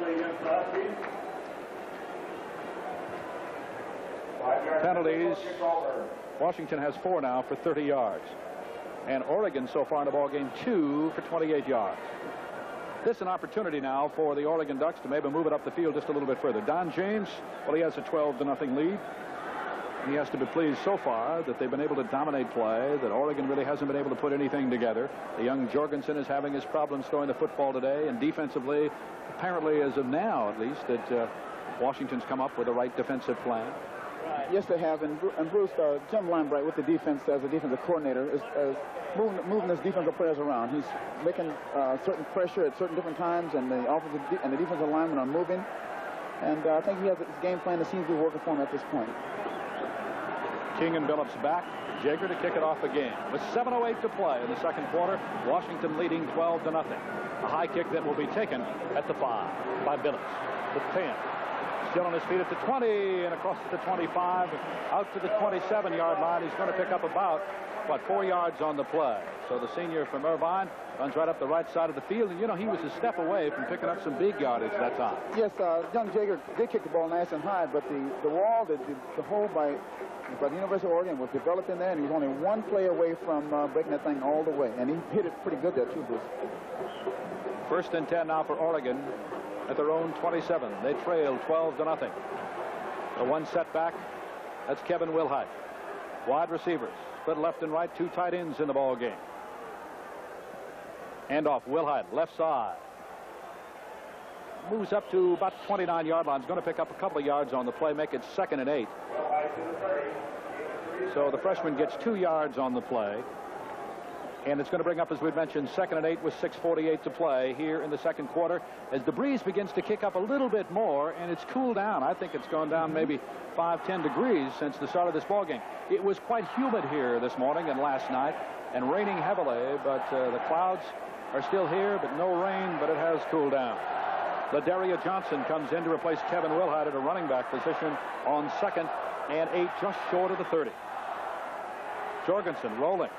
Penalties. Washington has four now for thirty yards. And Oregon so far in the ball game, two for twenty-eight yards. This is an opportunity now for the Oregon Ducks to maybe move it up the field just a little bit further. Don James, well, he has a twelve to nothing lead. He has to be pleased so far that they've been able to dominate play, that Oregon really hasn't been able to put anything together. The young Jorgensen is having his problems throwing the football today, and defensively, apparently as of now at least, that uh, Washington's come up with the right defensive plan.
Yes, they have. And, and Bruce, uh, Jim Lambright with the defense as a defensive coordinator is, is moving, moving his defensive players around. He's making uh, certain pressure at certain different times, and the offensive de and the defensive linemen are moving. And uh, I think he has his game plan that seems to be working for him at this point.
King and Billups back. Jaeger to kick it off again. With seven oh eight to play in the second quarter, Washington leading twelve to nothing. A high kick that will be taken at the five by Billups. The ten. Still on his feet at the twenty and across to the twenty-five, out to the twenty-seven yard line. He's going to pick up about, what, four yards on the play. So the senior from Irvine runs right up the right side of the field. And, you know, he was a step away from picking up some big yardage that time.
Yes, uh, young Jager did kick the ball nice and high, but the, the wall, the, the, the hole by, by the University of Oregon was developed in there, and he was only one play away from uh, breaking that thing all the way. And he hit it pretty good there, too, Bruce.
First and ten now for Oregon at their own twenty-seven. They trail twelve to nothing. The one setback, that's Kevin Wilhite. Wide receivers, split left and right, two tight ends in the ball game. Hand off, Wilhite, left side. Moves up to about twenty-nine yard line. He's going to pick up a couple of yards on the play, make it second and eight. So the freshman gets two yards on the play. And it's going to bring up, as we'd mentioned, second and eight with six forty-eight to play here in the second quarter as the breeze begins to kick up a little bit more, and it's cooled down. I think it's gone down maybe five, ten degrees since the start of this ball game. It was quite humid here this morning and last night and raining heavily, but uh, the clouds are still here, but no rain, but it has cooled down. Ladaria Johnson comes in to replace Kevin Wilhite at a running back position on second and eight, just short of the thirty. Jorgensen rolling.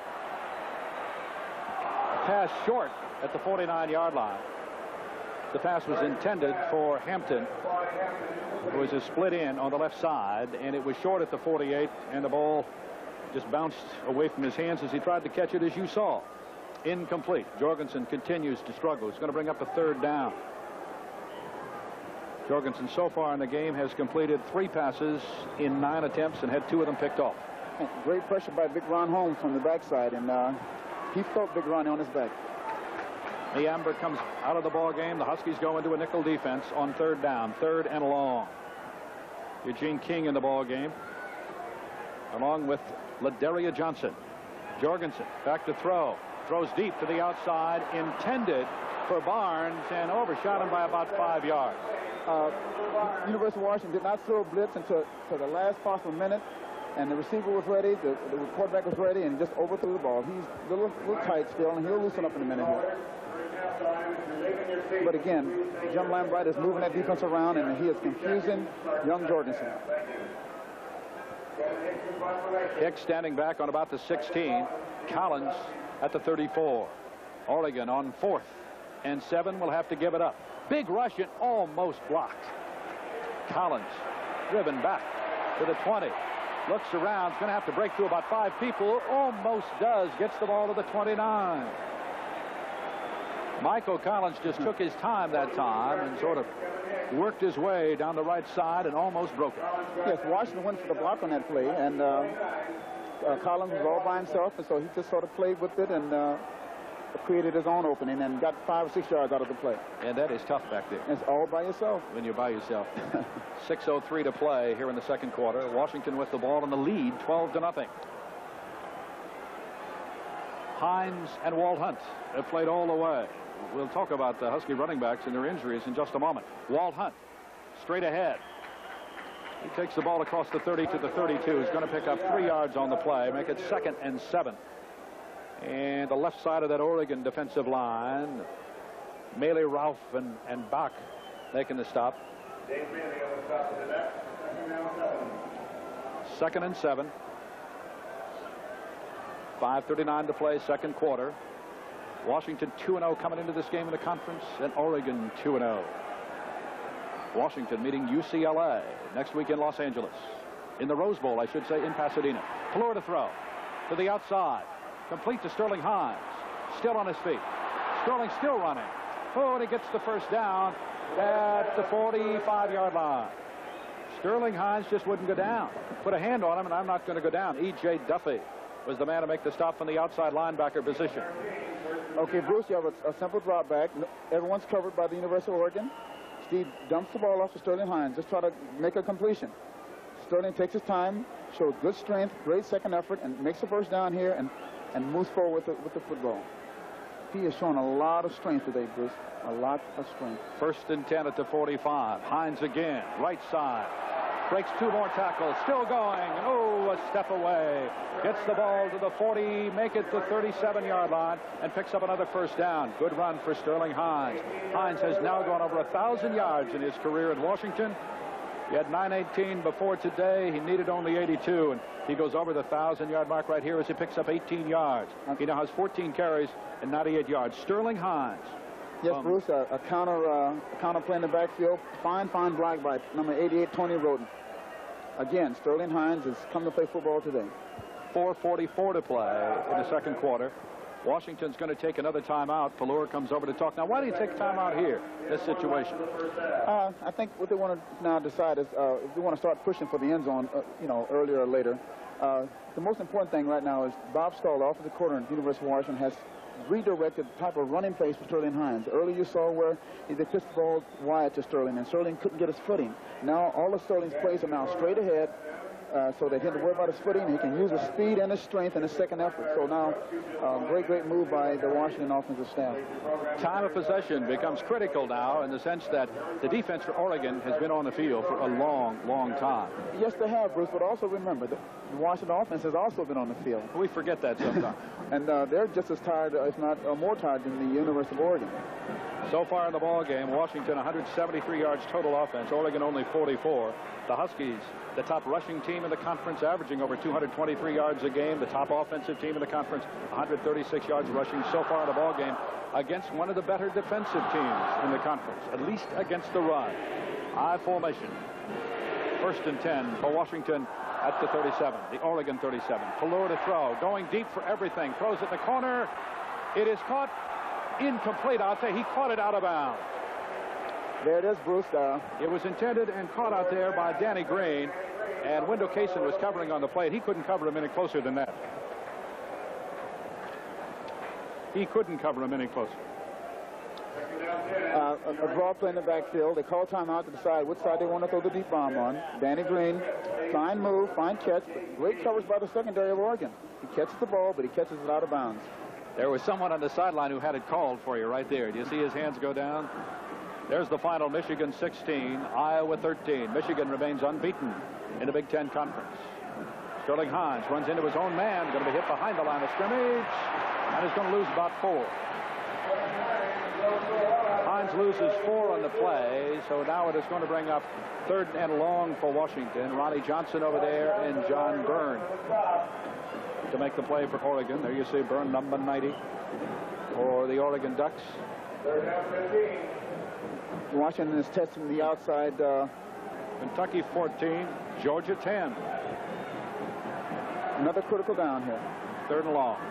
Pass short at the forty-nine yard line. The pass was intended for Hampton. It was a split in on the left side, and it was short at the forty-eight, and the ball just bounced away from his hands as he tried to catch it, as you saw. Incomplete. Jorgensen continues to struggle. He's going to bring up a third down. Jorgensen so far in the game has completed three passes in nine attempts and had two of them picked off.
Great pressure by Big Ron Holmes from the backside, and uh, he felt Big Ron on his back.
The Amber comes out of the ball game. The Huskies go into a nickel defense on third down, third and long. Eugene King in the ball game, along with Ladaria Johnson. Jorgensen back to throw. Throws deep to the outside, intended for Barnes, and overshot him by about five yards.
Uh, University of Washington did not throw a blitz until, until the last possible minute, and the receiver was ready, the, the quarterback was ready, and just overthrew the ball. He's a little, little tight still, and he'll loosen up in a minute here. But again, Jim Lambright is moving that defense around, and he is confusing young Jorgensen.
Hicks standing back on about the sixteen. Collins at the thirty-four. Oregon on fourth and seven will have to give it up. Big rush, and almost blocked. Collins driven back to the twenty. Looks around, is going to have to break through about five people. Almost does. Gets the ball to the twenty-nine. Michael Collins just took his time that time and sort of worked his way down the right side and almost broke it.
Yes, Washington went for the block on that play, and uh, uh, Collins was all by himself, and so he just sort of played with it and uh, created his own opening and got five or six yards out of the play.
And that is tough back there.
It's all by yourself.
When you're by yourself. six oh three to play here in the second quarter. Washington with the ball in the lead, twelve to nothing. Hines and Walt Hunt have played all the way. We'll talk about the Husky running backs and their injuries in just a moment. Walt Hunt straight ahead. He takes the ball across the thirty to the thirty-two. He's going to pick up three yards on the play, make it second and seven. And the left side of that Oregon defensive line, Mealy, Ralph, and, and Bach making the stop. Second and seven. five thirty-nine to play, second quarter. Washington two and oh coming into this game in the conference, and Oregon two and oh. Washington meeting U C L A next week in Los Angeles. In the Rose Bowl, I should say, in Pasadena. Pelluer to throw. To the outside. Complete to Sterling Hines. Still on his feet. Sterling still running. Oh, and he gets the first down at the forty-five yard line. Sterling Hines just wouldn't go down. Put a hand on him, and I'm not going to go down. E J Duffy was the man to make the stop from the outside linebacker position.
Okay, Bruce, you have a, a simple drop back. Everyone's covered by the University of Oregon. Steve dumps the ball off to Sterling Hines. Just try to make a completion. Sterling takes his time, shows good strength, great second effort, and makes the first down here and, and moves forward with the, with the football. He has shown a lot of strength today, Bruce. A lot of strength.
First and ten at the forty-five. Hines again, right side. Breaks two more tackles, still going, and oh, a step away. Gets the ball to the forty, make it the thirty-seven yard line, and picks up another first down. Good run for Sterling Hines. Hines has now gone over a thousand yards in his career at Washington, He had nine eighteen before today. He needed only eighty-two, and he goes over the thousand-yard mark right here as he picks up eighteen yards. He now has fourteen carries and ninety-eight yards. Sterling Hines.
Yes,
um,
Bruce, a, a counter uh, a counter play in the backfield. Fine, fine block by number eighty-eight, Tony Roden. Again, Sterling Hines has come to play football today.
four forty-four to play in the second quarter. Washington's going to take another timeout. Pelluer comes over to talk. Now, why do you take timeout here, this situation?
Uh, I think what they want to now decide is uh, if they want to start pushing for the end zone, uh, you know, earlier or later. Uh, the most important thing right now is Bob Stahl, the offensive coordinator at the University of Washington, has redirected the type of running plays for Sterling Hines. Earlier you saw where he pitched the ball wide to Sterling, and Sterling couldn't get his footing. Now all of Sterling's plays are now straight ahead, uh, so they didn't have to worry about his footing. He can use his speed and his strength in his second effort. So now, uh, great, great move by the Washington offensive staff.
Time of possession becomes critical now in the sense that the defense for Oregon has been on the field for a long, long time.
Yes, they have, Bruce, but also remember, the Washington offense has also been on the field.
We forget that sometimes.
And uh, they're just as tired, if not uh, more tired, than the University of Oregon.
So far in the ball game, Washington one hundred seventy-three yards total offense, Oregon only forty-four. The Huskies, the top rushing team in the conference, averaging over two hundred twenty-three yards a game. The top offensive team in the conference, one hundred thirty-six yards rushing so far in the ball game against one of the better defensive teams in the conference, at least against the run. I formation. First and ten for Washington at the thirty-seven, the Oregon thirty-seven. Pelluer to throw, going deep for everything. Throws it in the corner. It is caught. Incomplete, I'll say. He caught it out of bounds.
There it is, Bruce. Uh,
it was intended and caught out there by Danny Green, and Wendell Kaysen was covering on the plate. He couldn't cover him any closer than that. He couldn't cover him any closer.
Uh, a, a draw play in the backfield. They call timeout to decide which side they want to throw the deep bomb on. Danny Green, fine move, fine catch, but great coverage by the secondary of Oregon. He catches the ball, but he catches it out of bounds.
There was someone on the sideline who had it called for you right there. Do you see his hands go down? There's the final, Michigan sixteen, Iowa thirteen. Michigan remains unbeaten in the Big Ten Conference. Sterling Hines runs into his own man, going to be hit behind the line of scrimmage, and is going to lose about four. Hines loses four on the play, so now it is going to bring up third and long for Washington. Ronnie Johnson over there and John Byrne to make the play for Oregon. There you see Byrne, number ninety, for the Oregon Ducks.
Washington is testing the outside. Uh,
Kentucky fourteen, Georgia ten.
Another critical down here.
Third and long.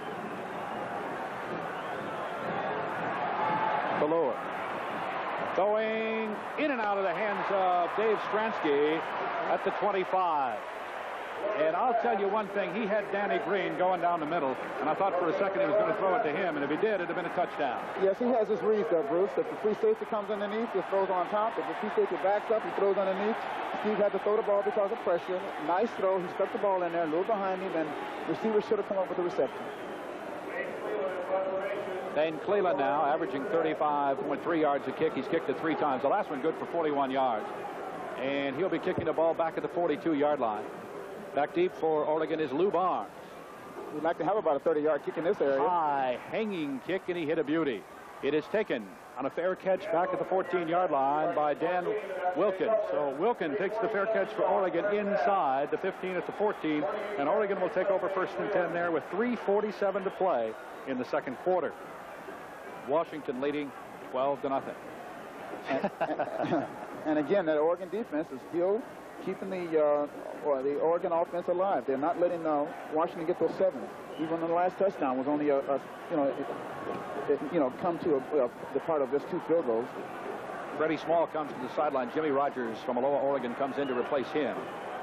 Pelluer going in and out of the hands of Dave Stransky at the twenty-five. And I'll tell you one thing, he had Danny Green going down the middle, and I thought for a second he was going to throw it to him, and if he did, it'd have been a touchdown.
Yes, he has his reads up, Bruce. If the free safety comes underneath, he throws on top. If the free safety backs up, he throws underneath. Steve had to throw the ball because of pressure. Nice throw. He stuck the ball in there, a little behind him, and receiver should have come up with the reception.
Dane Cleland now averaging thirty-five point three yards a kick. He's kicked it three times. The last one good for forty-one yards. And he'll be kicking the ball back at the forty-two yard line. Back deep for Oregon is Lou Barnes.
We'd like to have about a thirty yard kick in this area.
High hanging kick, and he hit a beauty. It is taken on a fair catch back at the fourteen yard line by Dan Wilkin. So Wilkin takes the fair catch for Oregon inside the fifteen at the fourteen, and Oregon will take over first and ten there with three forty-seven to play in the second quarter. Washington leading twelve to nothing.
And, and, and again, that Oregon defense is still keeping the uh, or the Oregon offense alive. They're not letting uh, Washington get those sevens. Even the last touchdown was only a, a you know, it, it, you know, come to a, a, the part of just two field goals.
Freddie Small comes to the sideline. Jimmy Rogers from Aloha, Oregon, comes in to replace him.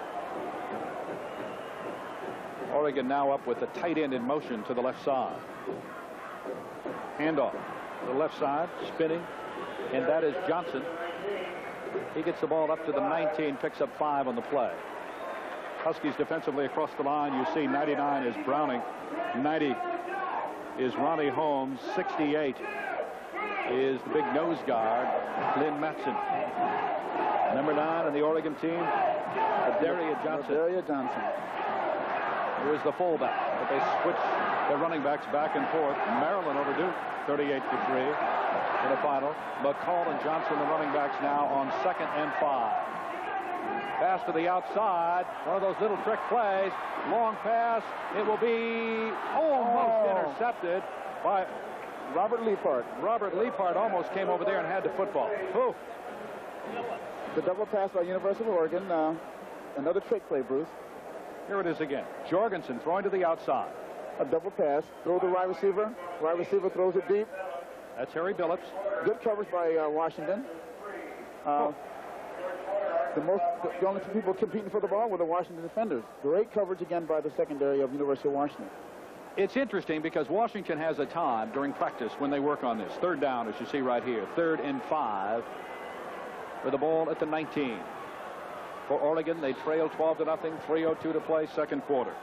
Oregon now up with the tight end in motion to the left side. Handoff to the left side, spinning, and that is Johnson. He gets the ball up to the nineteen, picks up five on the play. Huskies defensively across the line. You see ninety-nine is Browning. ninety is Ronnie Holmes. sixty-eight is the big nose guard, Lynn Matson. Number nine on the Oregon team, Adaria Johnson.
Adaria Johnson.
Who is the fullback. But they switch their running backs back and forth. Maryland over Duke, thirty-eight to three in the final. McCall and Johnson, the running backs, now on second and five. Pass to the outside. One of those little trick plays. Long pass. It will be almost
Oh.
intercepted by
Robert Leapart.
Robert Leapart almost came over there and had the football. Oof.
The double pass by University of Oregon. Uh, another trick play, Bruce.
Here it is again. Jorgensen throwing to the outside.
A double pass. Throw the wide receiver. Wide receiver throws it deep.
That's Harry Billups.
Good coverage by uh, Washington. Uh, the most, the only two people competing for the ball were the Washington defenders. Great coverage again by the secondary of University of Washington.
It's interesting because Washington has a time during practice when they work on this. Third down, as you see right here. Third and five with the ball at the nineteen. For Oregon, they trail twelve to nothing. three oh two to play, second quarter.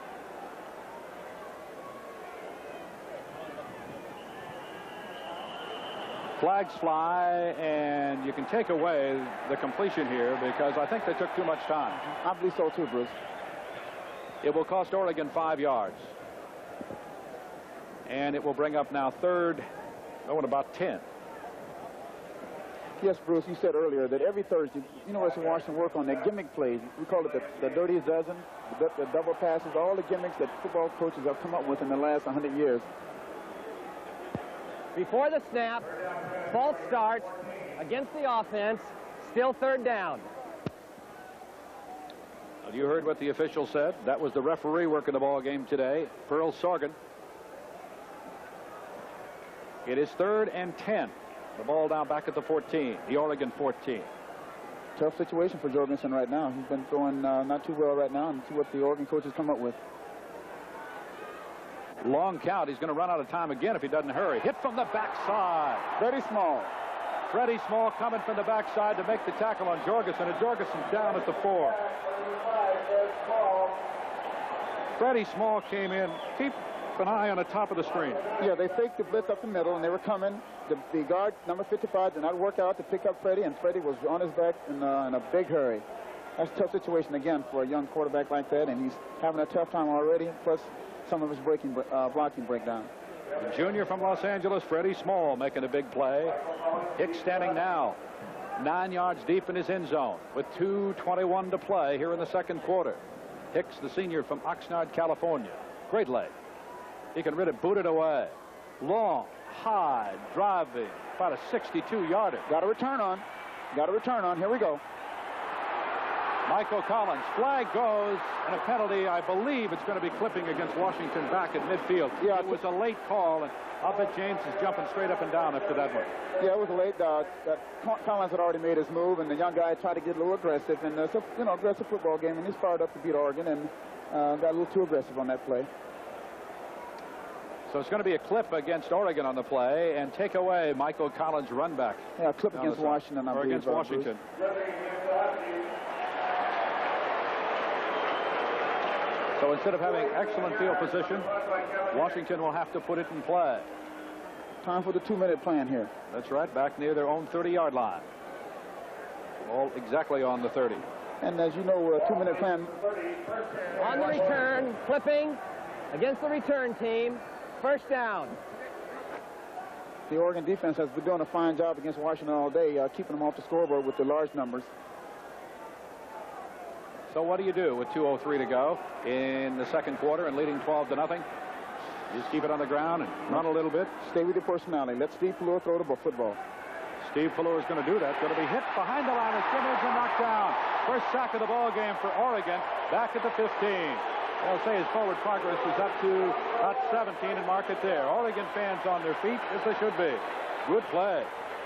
Flags fly, and you can take away the completion here because I think they took too much time.
I believe so too, Bruce.
It will cost Oregon five yards. And it will bring up now third, oh, and about ten.
Yes, Bruce, you said earlier that every Thursday, University of Washington work on their gimmick plays. We call it the, the dirtiest dozen, the, the double passes, all the gimmicks that football coaches have come up with in the last one hundred years.
Before the snap, false start against the offense, still third down.
Well, you heard what the official said. That was the referee working the ball game today, Pearl Sorgan. It is third and ten. The ball down back at the fourteen, the Oregon fourteen.
Tough situation for Jorgensen right now. He's been throwing uh, not too well right now, and see what the Oregon coaches come up with.
Long count. He's going to run out of time again if he doesn't hurry. Hit from the backside.
Freddie Small.
Freddie Small coming from the backside to make the tackle on Jorgensen, and Jorgensen's down at the four. Freddie Small came in. Keep an eye on the top of the screen.
Yeah, they faked the blitz up the middle, and they were coming. The, the guard, number fifty-five, did not work out to pick up Freddie, and Freddie was on his back in, uh, in a big hurry. That's a tough situation, again, for a young quarterback like that, and he's having a tough time already, plus some of his breaking, uh, blocking breakdown.
The junior from Los Angeles, Freddie Small, making a big play. Hicks standing now nine yards deep in his end zone with two twenty-one to play here in the second quarter. Hicks, the senior from Oxnard, California. Great leg. He can really boot it away. Long, high, driving, about a sixty-two yarder.
Got a return on. Got a return on. Here we go.
Michael Collins. Flag goes, and a penalty. I believe it's going to be clipping against Washington back at midfield. Yeah, it was a late call, and I'll bet James is jumping straight up and down after that one.
Yeah, it was a late. Uh, uh, Collins had already made his move, and the young guy tried to get a little aggressive. And uh, it's a you know aggressive football game, and he's fired up to beat Oregon, and uh, got a little too aggressive on that play.
So it's going to be a clip against Oregon on the play and take away Michael Collins' run back.
Yeah, a clip against Washington, I
or
believe.
against
uh,
Washington.
Bruce.
So instead of having excellent field position, Washington will have to put it in play.
Time for the two-minute plan here.
That's right, back near their own thirty-yard line. All exactly on the thirty.
And as you know, a two-minute plan.
On the return, flipping against the return team. First down.
The Oregon defense has been doing a fine job against Washington all day, uh, keeping them off the scoreboard with the large numbers.
So what do you do with two oh three to go in the second quarter and leading twelve to nothing? You just keep it on the ground and run a little bit.
Stay with your personality. Let Steve Pelluer throw the football.
Steve Pelluer is going to do that. Going to be hit behind the line of scrimmage and knocked down. First sack of the ball game for Oregon, back at the fifteen. I'll say his forward progress is up to about seventeen and mark it there. Oregon fans on their feet, as they should be. Good play.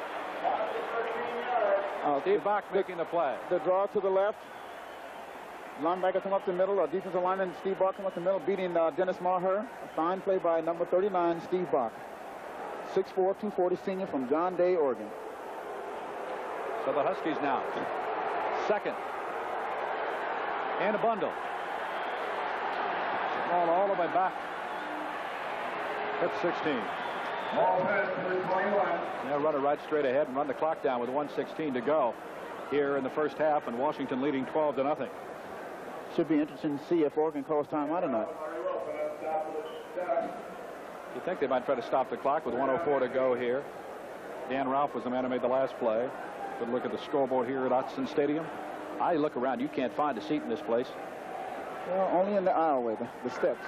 Uh, Steve Bach making the play.
The draw to the left. Linebacker come up the middle. Uh, defensive lineman Steve Bach come up the middle, beating uh, Dennis Maher. A fine play by number thirty-nine, Steve Bach. six four, two forty senior from John Day, Oregon.
So the Huskies now. Second. And a bundle. Ball all the way back. Hit sixteen. They'll run it right straight ahead and run the clock down with one sixteen to go here in the first half, and Washington leading twelve to nothing.
Should be interesting to see if Oregon calls timeout or not.
You think they might try to stop the clock with one oh four to go here. Dan Ralph was the man who made the last play. Good look at the scoreboard here at Autzen Stadium. I look around. You can't find a seat in this place.
Well, only in the aisleway, the, the steps.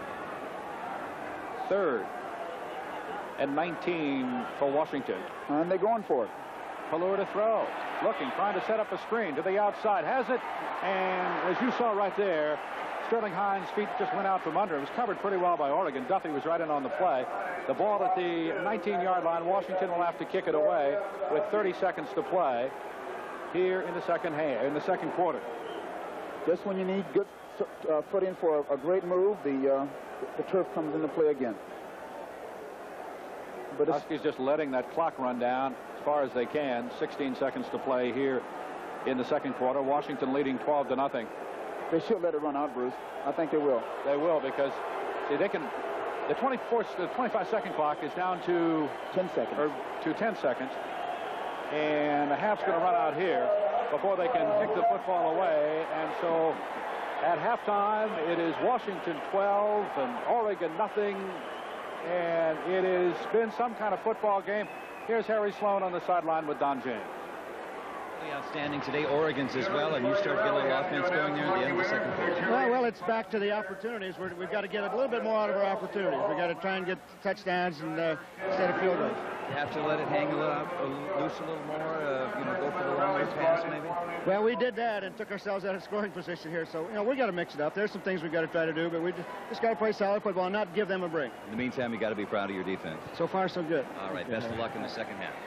Third and nineteen for Washington.
And they're going for it.
Pelluer to throw. Looking, trying to set up a screen to the outside. Has it. And as you saw right there, Sterling Hines' feet just went out from under. It was covered pretty well by Oregon. Duffy was right in on the play. The ball at the nineteen-yard line. Washington will have to kick it away with thirty seconds to play here in the second half, in the second quarter.
Just when you need good uh, footing for a, a great move, the uh, the turf comes into play again.
But Huskies just letting that clock run down as far as they can. sixteen seconds to play here in the second quarter. Washington leading twelve to nothing.
They should let it run out, Bruce. I think they will.
They will, because see, they can. The twenty-four, the twenty-five second clock is down to
ten seconds.
Or to ten seconds, and the half's going to run out here before they can kick the football away. And so, at halftime, it is Washington twelve and Oregon nothing, and it has been some kind of football game. Here's Harry Sloan on the sideline with Don James.
Outstanding today. Oregon's as well, and you start getting a little offense going there at the end of the second quarter.
Well, well, it's back to the opportunities. We're, we've got to get a little bit more out of our opportunities. We've got to try and get touchdowns and uh, instead of field goals.
You have to let it hang a little out, uh, loose a little more, uh, you know, go for the longer pass maybe?
Well, we did that and took ourselves out of scoring position here. So, you know, we got to mix it up. There's some things we've got to try to do, but we just, just got to play solid football and not give them a break.
In the meantime, you got to be proud of your defense.
So far, so good.
All right, best of luck in the second half.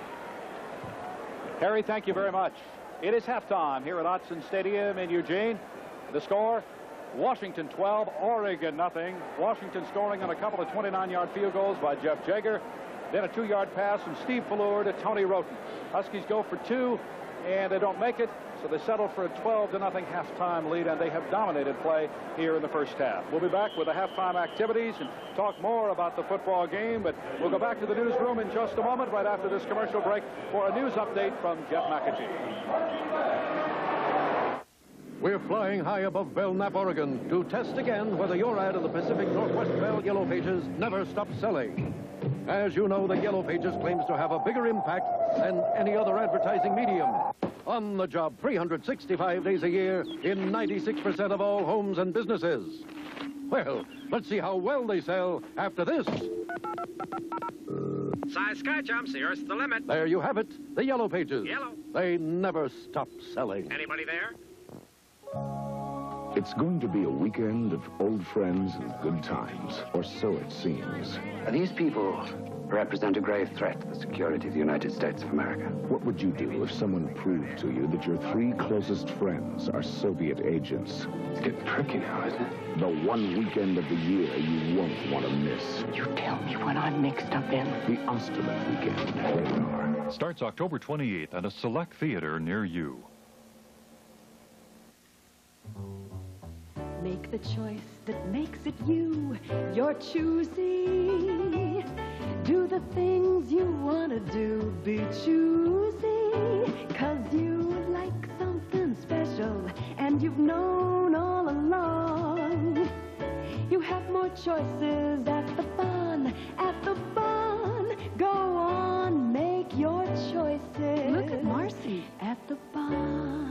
Harry, thank you very much. It is halftime here at Autzen Stadium in Eugene. The score, Washington twelve, Oregon nothing. Washington scoring on a couple of twenty-nine-yard field goals by Jeff Jager. Then a two-yard pass from Steve Pelluer to Tony Roten. Huskies go for two, and they don't make it, so they settle for a twelve to nothing halftime lead, and they have dominated play here in the first half. We'll be back with the halftime activities and talk more about the football game, but we'll go back to the newsroom in just a moment, right after this commercial break, for a news update from Jeff McAtee.
We're flying high above Belknap, Oregon, to test again whether your ad in the Pacific Northwest Bell Yellow Pages never stops selling. As you know, the Yellow Pages claims to have a bigger impact than any other advertising medium. On the job three hundred sixty-five days a year in ninety-six percent of all homes and businesses. Well, let's see how well they sell after this.
Size sky jumps, the Earth's the limit.
There you have it, the Yellow Pages.
Yellow.
They never stop selling.
Anybody there?
It's going to be a weekend of old friends and good times, or so it seems.
These people represent a grave threat to the security of the United States of America.
What would you do if someone proved to you that your three closest friends are Soviet agents?
It's getting tricky now, isn't it?
The one weekend of the year you won't want to miss.
You tell me what I'm mixed up in.
The Osterman weekend. Radar.
Starts October twenty-eighth at a select theater near you.
Make the choice that makes it you. You're choosy. Do the things you want to do. Be choosy. Cause you like something special. And you've known all along. You have more choices at the fun. At the fun. Go on, make your choices.
Look at Marcy.
At the fun.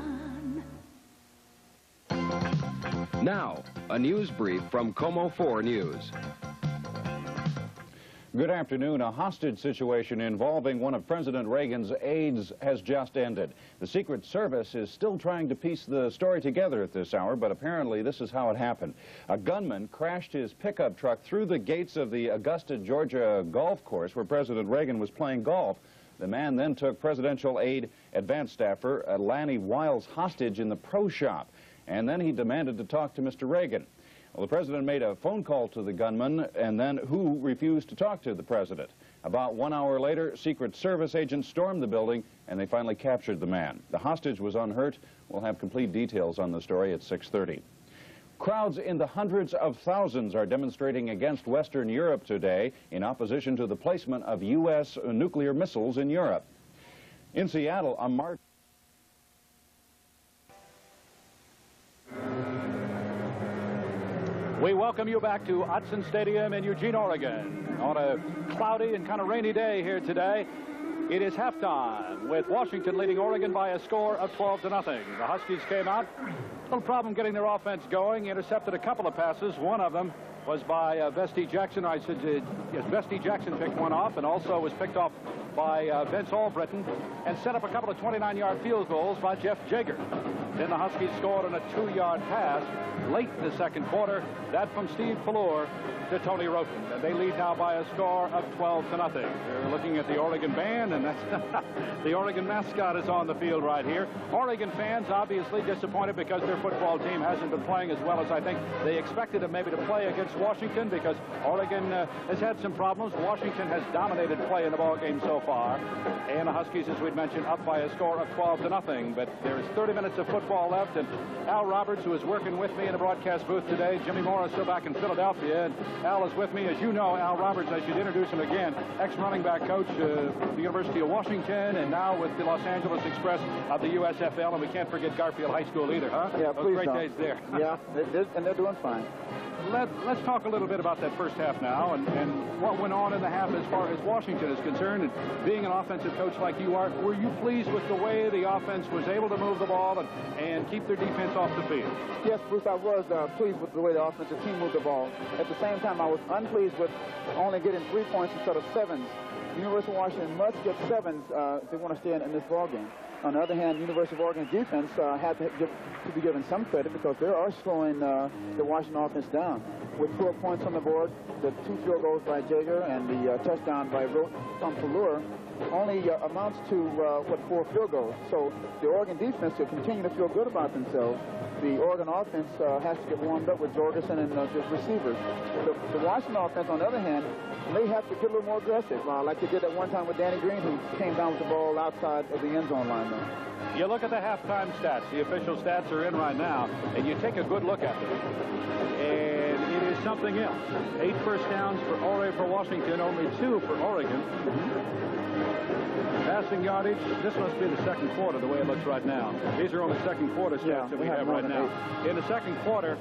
Now, a news brief from Como four News.
Good afternoon. A hostage situation involving one of President Reagan's aides has just ended. The Secret Service is still trying to piece the story together at this hour, but apparently this is how it happened. A gunman crashed his pickup truck through the gates of the Augusta, Georgia golf course where President Reagan was playing golf. The man then took presidential aide, advanced staffer uh, Lanny Wiles hostage in the pro shop. And then he demanded to talk to Mister Reagan. Well, the president made a phone call to the gunman, and then who refused to talk to the president? About one hour later, Secret Service agents stormed the building, and they finally captured the man. The hostage was unhurt. We'll have complete details on the story at six thirty. Crowds in the hundreds of thousands are demonstrating against Western Europe today in opposition to the placement of U S nuclear missiles in Europe. In Seattle, a march...
We welcome you back to Autzen Stadium in Eugene, Oregon on a cloudy and kind of rainy day here today. It is halftime with Washington leading Oregon by a score of twelve to nothing. The Huskies came out, little problem getting their offense going, intercepted a couple of passes. One of them was by uh, Vesti Jackson. I said, uh, yes, Vesti Jackson picked one off and also was picked off by uh, Vince Albritton and set up a couple of twenty-nine yard field goals by Jeff Jager. Then the Huskies scored on a two yard pass late in the second quarter. That from Steve Pelluer to Tony Roten. And they lead now by a score of twelve to nothing. They're looking at the Oregon band, and that's the Oregon mascot is on the field right here. Oregon fans obviously disappointed because their football team hasn't been playing as well as I think they expected them maybe to play against Washington, because Oregon uh, has had some problems. Washington has dominated play in the ball game so far. And the Huskies, as we'd mentioned, up by a score of twelve to nothing. But there is thirty minutes of football left, and Al Roberts, who is working with me in the broadcast booth today, Jimmy Morris still back in Philadelphia, and Al is with me. As you know, Al Roberts, I should introduce him again, ex-running back coach uh, at the University of Washington, and now with the Los Angeles Express of the U S F L, and we can't forget Garfield High School either, huh?
Yeah,
Those
please
great
don't.
days there.
Yeah, they, they, and they're doing fine.
Let, let's talk a little bit about that first half now, and, and what went on in the half as far as Washington is concerned. And being an offensive coach like you are, were you pleased with the way the offense was able to move the ball and, and keep their defense off the field?
Yes, Bruce, I was uh, pleased with the way the offensive team moved the ball. At the same time, I was unpleased with only getting three points instead of sevens. University of Washington must get sevens uh, if they want to stay in, in this ball game. On the other hand, University of Oregon's defense uh, had to, give, to be given some credit because they are slowing uh, the Washington offense down. With four points on the board, the two field goals by Jager and the uh, touchdown by Tom Pelluer only uh, amounts to, uh, what, four field goals. So the Oregon defense will continue to feel good about themselves. The Oregon offense uh, has to get warmed up with Jorgensen and uh, the receivers. The, the Washington offense, on the other hand, may have to get a little more aggressive, uh, like they did at one time with Danny Green, who came down with the ball outside of the end zone line there.
You look at the halftime stats. The official stats are in right now, and you take a good look at them. And it is something else. Eight first downs for Ore for Washington, only two for Oregon. Mm-hmm. Passing yardage, this must be the second quarter, the way it looks right now. These are only second quarter stats
yeah,
that we
have,
have right now. Eight. In the second quarter,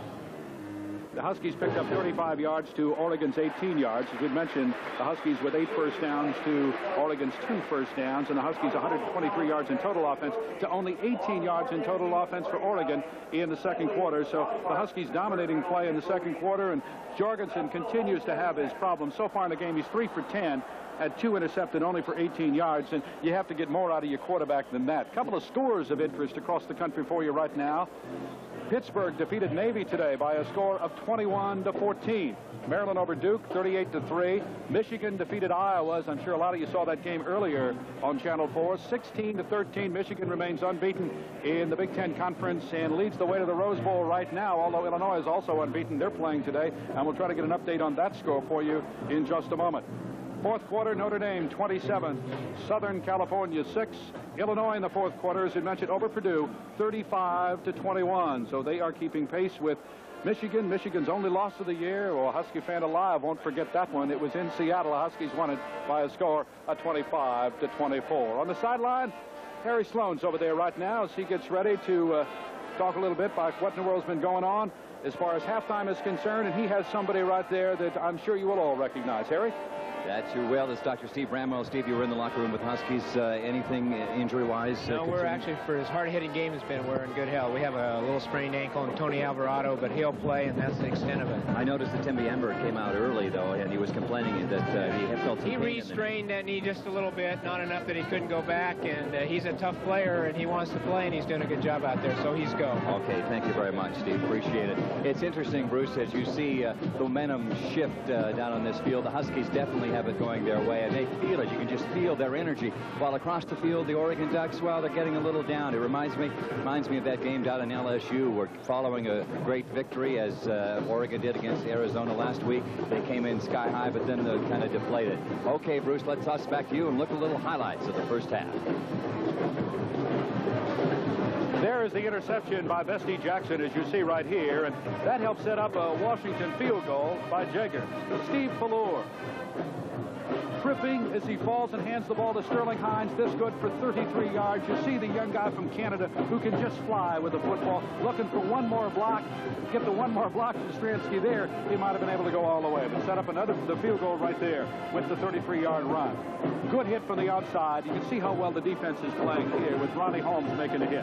the Huskies picked up thirty-five yards to Oregon's eighteen yards. As we mentioned, the Huskies with eight first downs to Oregon's two first downs, and the Huskies one hundred twenty-three yards in total offense to only eighteen yards in total offense for Oregon in the second quarter. So the Huskies dominating play in the second quarter, and Jorgensen continues to have his problems. So far in the game, he's three for ten. Had two intercepted only for eighteen yards, and you have to get more out of your quarterback than that. A couple of scores of interest across the country for you right now. Pittsburgh defeated Navy today by a score of twenty-one to fourteen. Maryland over Duke, thirty-eight to three. Michigan defeated Iowa, as I'm sure a lot of you saw that game earlier on Channel four, sixteen to thirteen. Michigan remains unbeaten in the Big Ten Conference and leads the way to the Rose Bowl right now, although Illinois is also unbeaten. They're playing today, and we'll try to get an update on that score for you in just a moment. Fourth quarter, Notre Dame twenty-seven, Southern California six. Illinois in the fourth quarter, as we mentioned, over Purdue, thirty-five to twenty-one. So they are keeping pace with Michigan. Michigan's only loss of the year. Well, a Husky fan alive won't forget that one. It was in Seattle. The Huskies won it by a score of twenty-five to twenty-four. On the sideline, Harry Sloan's over there right now as he gets ready to uh, talk a little bit about what in the world's been going on as far as halftime is concerned, and he has somebody right there that I'm sure you will all recognize. Harry?
That's your well. It's Doctor Steve Bramwell. Steve, you were in the locker room with Huskies. Uh, anything uh, injury-wise? Uh,
no, we're
concerning?
actually, for as hard-hitting game has been, we're in good health. We have a little sprained ankle in Tony Alvarado, but he'll play, and that's the extent of it.
I noticed that Timmy Ember came out early, though, and he was complaining that uh, he had felt some
He
pain
restrained that knee just a little bit, not enough that he couldn't go back, and uh, he's a tough player, and he wants to play, and he's doing a good job out there, so he's go.
Okay, thank you very much, Steve. Appreciate it. It's interesting, Bruce, as you see uh, the momentum shift uh, down on this field. The Huskies definitely have it going their way, and they feel it. You can just feel their energy. While across the field, the Oregon Ducks, well, they're getting a little down. It reminds me reminds me of that game down in L S U. We're following a great victory, as uh, Oregon did against Arizona last week. They came in sky high, but then they're kind of deflated. Okay, Bruce, let's toss back to you and look at a little highlights of the first half.
There is the interception by Vesti Jackson, as you see right here, and that helped set up a Washington field goal by Jager. Steve Pelluer. tripping as he falls and hands the ball to Sterling Hines. This good for thirty-three yards. You see the young guy from Canada who can just fly with the football, looking for one more block. Get the one more block to Stransky there, he might have been able to go all the way. But set up another the field goal right there with the thirty-three yard run. Good hit from the outside. You can see how well the defense is playing here with Ronnie Holmes making a hit.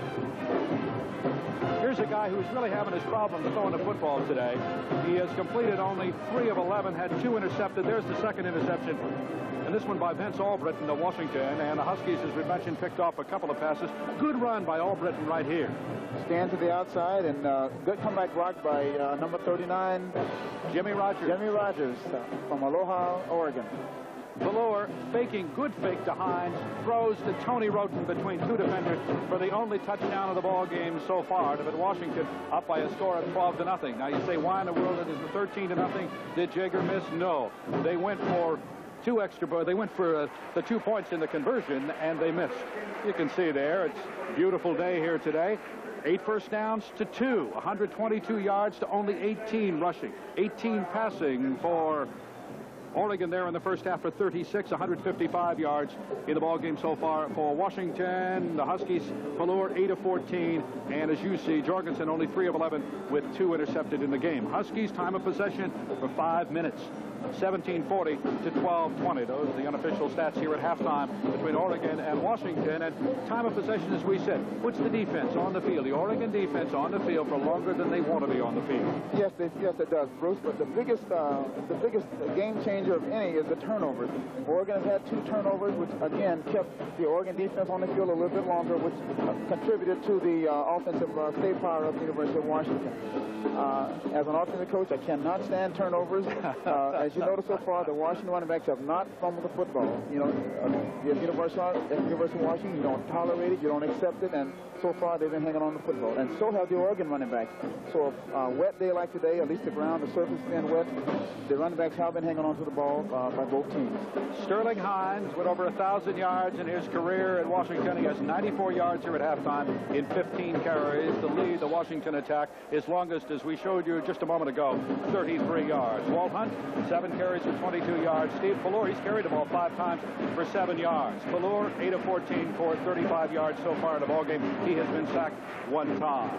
Here's a guy who's really having his problems throwing the football today. He has completed only three of eleven, had two intercepted. There's the second interception. And this one by Vince Albritton of Washington. And the Huskies, as we mentioned, picked off a couple of passes. Good run by Albritton right here.
Stand to the outside, and uh, good comeback block by uh, number thirty-nine,
Jimmy Rogers.
Jimmy Rogers uh, from Aloha, Oregon.
Pelluer faking, good fake to Hines, throws to Tony Roten between two defenders for the only touchdown of the ball game so far to put Washington up by a score of twelve to nothing. Now you say, why in the world it is the thirteen to nothing? Did Jaeger miss? No. They went for two extra, they went for uh, the two points in the conversion, and they missed. You can see there, it's a beautiful day here today. Eight first downs to two, one hundred twenty-two yards to only eighteen rushing, eighteen passing for Oregon there in the first half for thirty-six, one hundred fifty-five yards in the ball game so far for Washington. The Huskies, Pelluer eight of fourteen, and as you see, Jorgensen only three of eleven with two intercepted in the game. Huskies time of possession for five minutes. seventeen forty to twelve twenty. Those are the unofficial stats here at halftime between Oregon and Washington. And time of possession, as we said, puts the defense on the field, the Oregon defense on the field for longer than they want to be on the field.
Yes, they, yes, it does, Bruce. But the biggest, uh, the biggest game changer of any is the turnovers. Oregon has had two turnovers, which again kept the Oregon defense on the field a little bit longer, which uh, contributed to the uh, offensive uh, state power of the University of Washington. Uh, as an offensive coach, I cannot stand turnovers. Uh, as you notice so far, the Washington running backs have not fumbled the football. You know, uh, at University, at University of Washington, you don't tolerate it, you don't accept it, and so far they've been hanging on the football. And so have the Oregon running backs. So a uh, wet day like today, at least the ground, the surface has been wet, the running backs have been hanging on to the ball uh, by both teams.
Sterling Hines with over one thousand yards in his career at Washington. He has ninety-four yards here at halftime in fifteen carries to lead the Washington attack. His longest, as we showed you just a moment ago, thirty-three yards. Walt Hunt, seven carries for twenty-two yards. Steve Pelluer, he's carried the ball five times for seven yards. Pelluer, eight of fourteen for thirty-five yards so far in the ballgame. He has been sacked one time.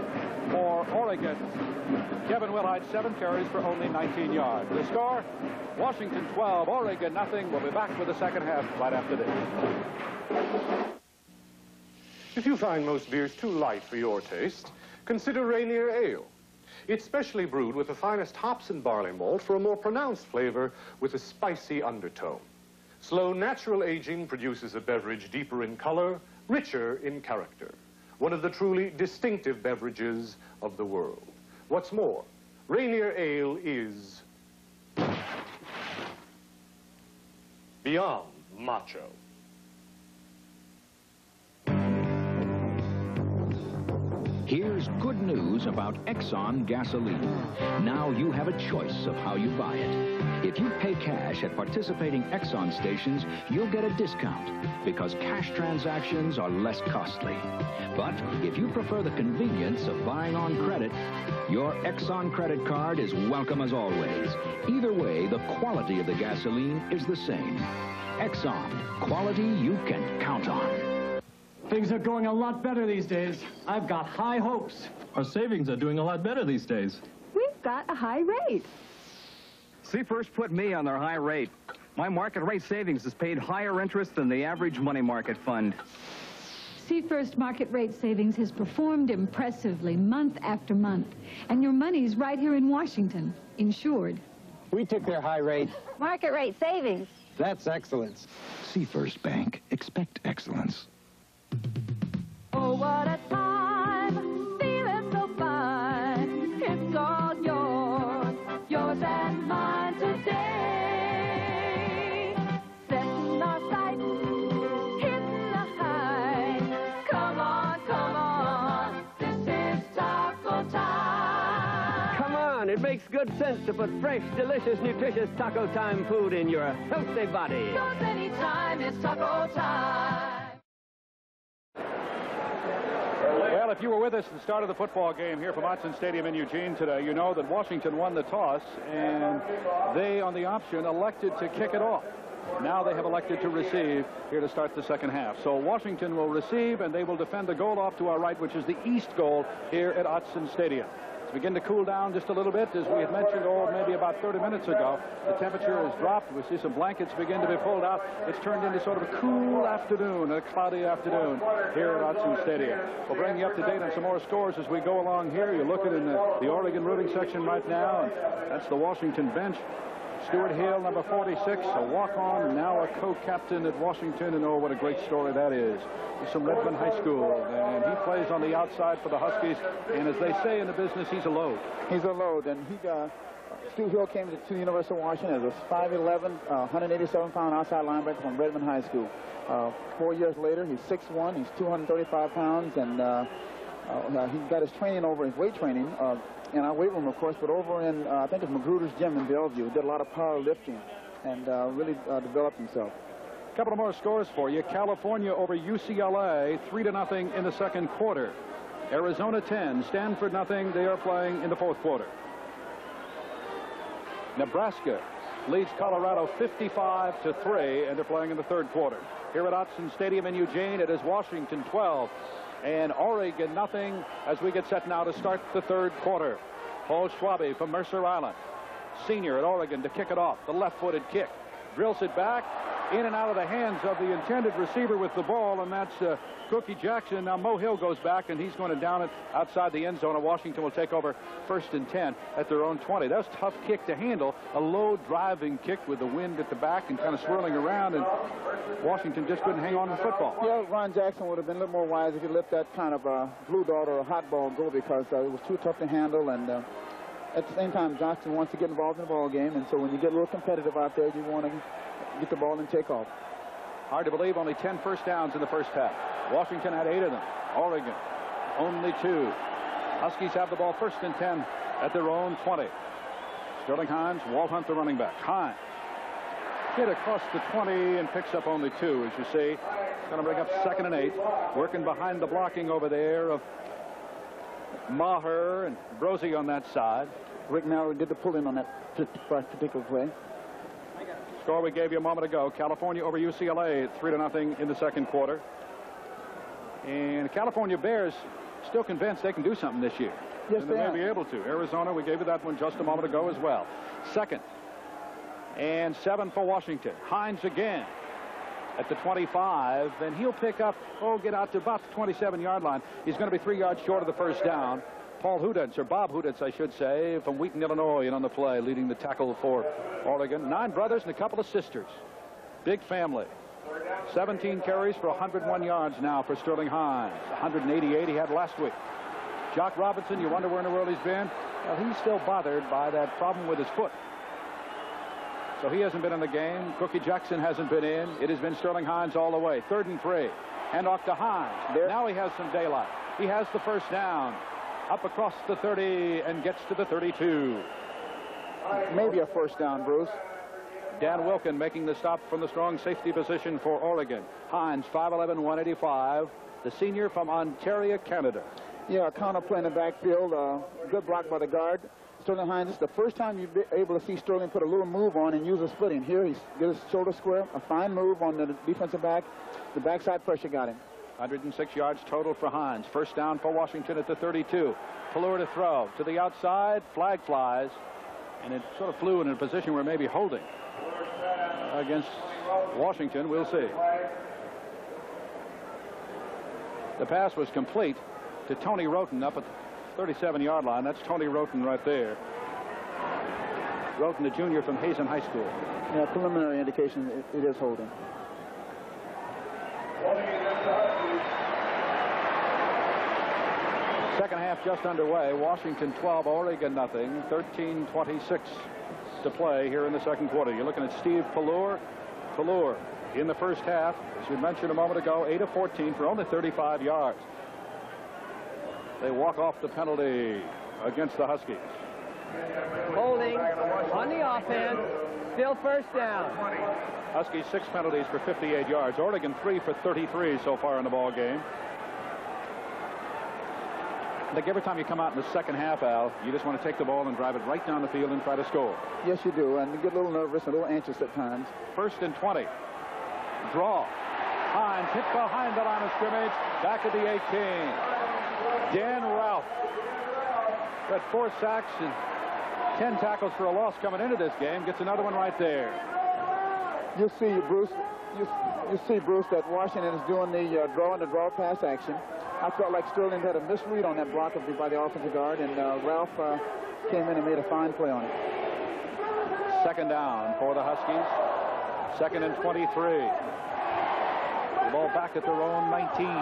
For Oregon, Kevin Wilhite, seven carries for only nineteen yards. The score, Washington twelve, Oregon nothing. We'll be back with the second half right after this.
If you find most beers too light for your taste, consider Rainier Ale. It's specially brewed with the finest hops and barley malt for a more pronounced flavor with a spicy undertone. Slow natural aging produces a beverage deeper in color, richer in character. One of the truly distinctive beverages of the world. What's more, Rainier Ale is beyond macho.
Here's good news about Exxon gasoline. Now you have a choice of how you buy it. If you pay cash at participating Exxon stations, you'll get a discount because cash transactions are less costly. But if you prefer the convenience of buying on credit, your Exxon credit card is welcome as always. Either way, the quality of the gasoline is the same. Exxon, quality you can count on.
Things are going a lot better these days. I've got high hopes.
Our savings are doing a lot better these days.
We've got a high rate.
Seafirst put me on their high rate. My market rate savings has paid higher interest than the average money market fund.
Seafirst market rate savings has performed impressively month after month. And your money's right here in Washington, insured.
We took their high rate.
Market rate savings.
That's excellence.
Seafirst Bank. Expect excellence.
Oh, what a time, feeling so fine. It's all yours, yours and mine today. Setting our sights, hitting the high. Come on, come on, this is taco time.
Come on, it makes good sense to put fresh, delicious, nutritious Taco Time food in your healthy body.
'Cause anytime is taco time.
Well, if you were with us at the start of the football game here from Autzen Stadium in Eugene today, you know that Washington won the toss, and they, on the option, elected to kick it off. Now they have elected to receive here to start the second half. So Washington will receive, and they will defend the goal off to our right, which is the east goal here at Autzen Stadium. It's begin to cool down just a little bit. As we had mentioned, oh, maybe about thirty minutes ago, the temperature has dropped. We see some blankets begin to be pulled out. It's turned into sort of a cool afternoon, a cloudy afternoon here at Autzen Stadium. We'll bring you up to date on some more scores as we go along here. You look at in the, the Oregon rooting section right now, and that's the Washington bench. Stuart Hill, number forty-six, a walk-on, now a co-captain at Washington, and oh, what a great story that is. He's from Redmond High School, and he plays on the outside for the Huskies, and as they say in the business, he's a load.
He's a load, and he, uh, Stuart Hill came to, to the University of Washington as a five eleven, uh, one hundred eighty-seven pound outside linebacker from Redmond High School. Uh, four years later, he's six one, he's two hundred thirty-five pounds, and uh, uh, he got his training over, his weight training, uh, in our weight room, of course, but over in, uh, I think it's Magruder's gym in Bellevue. Did a lot of power lifting and uh, really uh, developed himself.
A couple of more scores for you. California over U C L A, three to nothing in the second quarter. Arizona ten, Stanford nothing. They are playing in the fourth quarter. Nebraska leads Colorado fifty-five to three, and they're playing in the third quarter. Here at Autzen Stadium in Eugene, it is Washington twelve. And Oregon nothing as we get set now to start the third quarter. Paul Schwabe from Mercer Island, senior at Oregon, to kick it off. The left-footed kick. Drills it back, in and out of the hands of the intended receiver with the ball, and that's uh, Cookie Jackson. Now Mo Hill goes back, and he's going to down it outside the end zone, and Washington will take over first and ten at their own twenty. That's a tough kick to handle, a low driving kick with the wind at the back and kind of swirling around, and Washington just couldn't hang on to the football.
Yeah, Ron Jackson would have been a little more wise if he let that kind of a blue dart or a hot ball go, because uh, it was too tough to handle, and uh, at the same time, Johnson wants to get involved in the ball game, and so when you get a little competitive out there, you want to get the ball and take off.
Hard to believe, only ten first downs in the first half. Washington had eight of them. Oregon, only two. Huskies have the ball first and ten at their own twenty. Sterling Hines, Walt Hunt, the running back. Hines hit across the twenty and picks up only two, as you see. Going to bring up second and eight. Working behind the blocking over there of Maher and Brosey on that side.
Rick Malley did the pull-in on that particular play.
Score we gave you a moment ago. California over U C L A, three to nothing in the second quarter. And California Bears still convinced they can do something this year.
Yes,
and they, they may be able to. Arizona, we gave you that one just a moment ago as well. Second and seven for Washington. Hines again at the twenty-five, and he'll pick up, oh, get out to about the twenty-seven yard line. He's going to be three yards short of the first down. Paul Huditz, or Bob Huditz, I should say, from Wheaton, Illinois, and on the play, leading the tackle for Oregon. Nine brothers and a couple of sisters. Big family. seventeen carries for one hundred one yards now for Sterling Hines. one hundred eighty-eight he had last week. Jock Robinson, you wonder where in the world he's been? Well, he's still bothered by that problem with his foot. So he hasn't been in the game. Cookie Jackson hasn't been in. It has been Sterling Hines all the way. Third and three. Hand off to Hines. There. Now he has some daylight. He has the first down. Up across the thirty and gets to the thirty-two.
Maybe a first down, Bruce.
Dan Wilkin making the stop from the strong safety position for Oregon. Hines, five eleven, one eighty-five, the senior from Ontario, Canada.
Yeah, counter play in the backfield. Uh, good block by the guard. Sterling Hines, this is the first time you've been able to see Sterling put a little move on and use a splitting. Here, he's got his shoulder square, a fine move on the defensive back. The backside pressure got him.
one hundred six yards total for Hines. First down for Washington at the thirty-two. Pelluer to throw. To the outside, flag flies, and it sort of flew in a position where maybe holding against Washington. We'll see. The pass was complete to Tony Roten up at the thirty-seven yard line. That's Tony Roten right there. Roten, the junior from Hazen High School.
Yeah, preliminary indication it, it is holding.
Second half just underway. Washington twelve, Oregon nothing. thirteen twenty-six to play here in the second quarter. You're looking at Steve Pelluer. Pelluer in the first half, as we mentioned a moment ago, eight of fourteen for only thirty-five yards. They walk off the penalty against the Huskies.
Holding on the offense. Still first down.
Huskies six penalties for fifty-eight yards. Oregon three for thirty-three so far in the ball game. I think every time you come out in the second half, Al, you just want to take the ball and drive it right down the field and try to score.
Yes, you do, and you get a little nervous, a little anxious at times.
First and twenty. Draw. Hines hit behind the line of scrimmage. Back at the eighteen. Dan Ralph. Got four sacks and ten tackles for a loss coming into this game. Gets another one right there.
You see, Bruce, you, you see, Bruce, that Washington is doing the uh, draw and the draw pass action. I felt like Sterling had a misread on that block of the, by the offensive guard, and uh, Ralph uh, came in and made a fine play on it.
Second down for the Huskies. Second and twenty-three. The ball back at their own nineteen.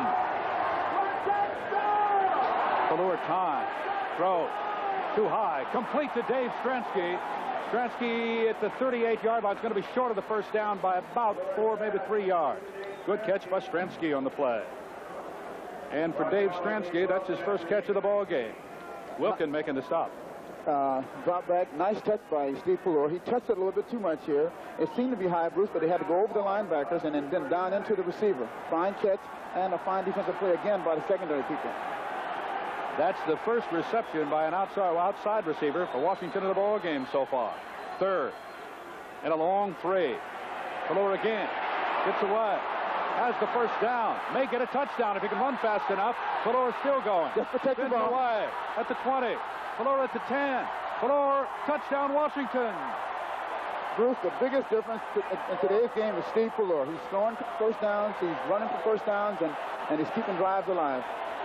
Pelluer time. Throw. Too high. Complete to Dave Stransky. Stransky at the thirty-eight yard line. It's going to be short of the first down by about four, maybe three yards. Good catch by Stransky on the play. And for Dave Stransky, that's his first catch of the ball game. Wilkin making the stop.
Uh, drop back. Nice touch by Steve Pelluer. He touched it a little bit too much here. It seemed to be high, Bruce, but he had to go over the linebackers and then, then down into the receiver. Fine catch and a fine defensive play again by the secondary people.
That's the first reception by an outside outside receiver for Washington in the ball game so far. Third and a long three. Pelluer again gets away. Has the first down. May get a touchdown if he can run fast enough. Pelluer still going.
Just protect the ball.
Away at the twenty. Pelluer at the ten. Pelluer, touchdown Washington.
Bruce, the biggest difference in today's game is Steve Pelluer. He's throwing first downs, he's running for first downs, and, and he's keeping drives alive.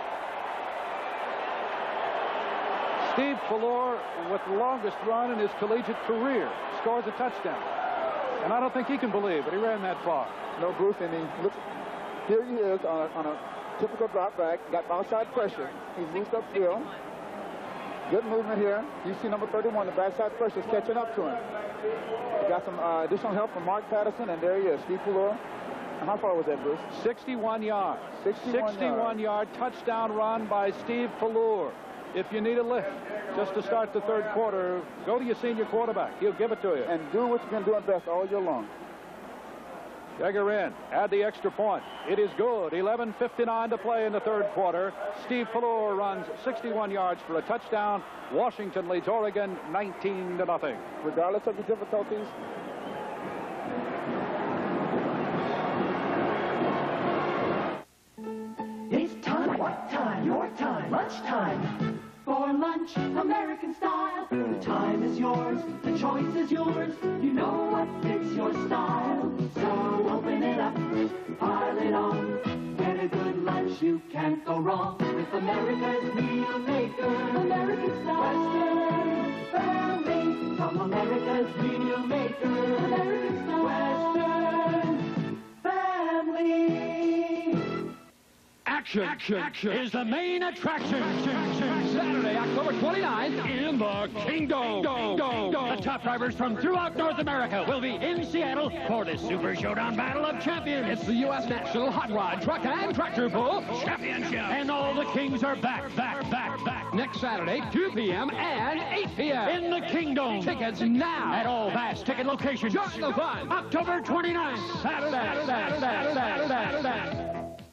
Steve Pelluer, with the longest run in his collegiate career, scores a touchdown. And I don't think he can believe it. He ran that far.
No, Bruce, and he looks, here he is on a, on a typical drop back, got outside pressure. He's moved upfield. Good movement here. You see number thirty-one, the backside pressure is catching up to him. He got some uh, additional help from Mark Patterson, and there he is, Steve Pelluer. And how far was that, Bruce?
sixty-one yards.
sixty-one,
sixty-one yard touchdown run by Steve Pelluer. If you need a lift just to start the third quarter, go to your senior quarterback. He'll give it to you.
And do what you've been doing best all year long.
Jagger in, add the extra point. It is good. eleven fifty-nine to play in the third quarter. Steve Pelluer runs sixty-one yards for a touchdown. Washington leads Oregon nineteen to nothing.
Regardless of the difficulties,
It's time, what time? Your time, lunchtime. For lunch, American style. The time is yours, the choice is yours. You know what fits your style. So open it up, pile it on. Get a good lunch, you can't go wrong. With America's Meal Maker. American style. Western family. From America's Meal Maker. American style. Western family.
Action, action, action is the main attraction. Saturday, October twenty-ninth, in the Kingdom. The top drivers from throughout North America will be in Seattle for the Super Showdown Battle of Champions. It's the U S National Hot Rod Truck and Tractor Pull Championship. And all the kings are back, back, back, back. Next Saturday, two p m and eight p m in the Kingdom. Tickets now at all vast ticket locations. Just the fun. October twenty-ninth, Saturday, Saturday, Saturday, Saturday, Saturday.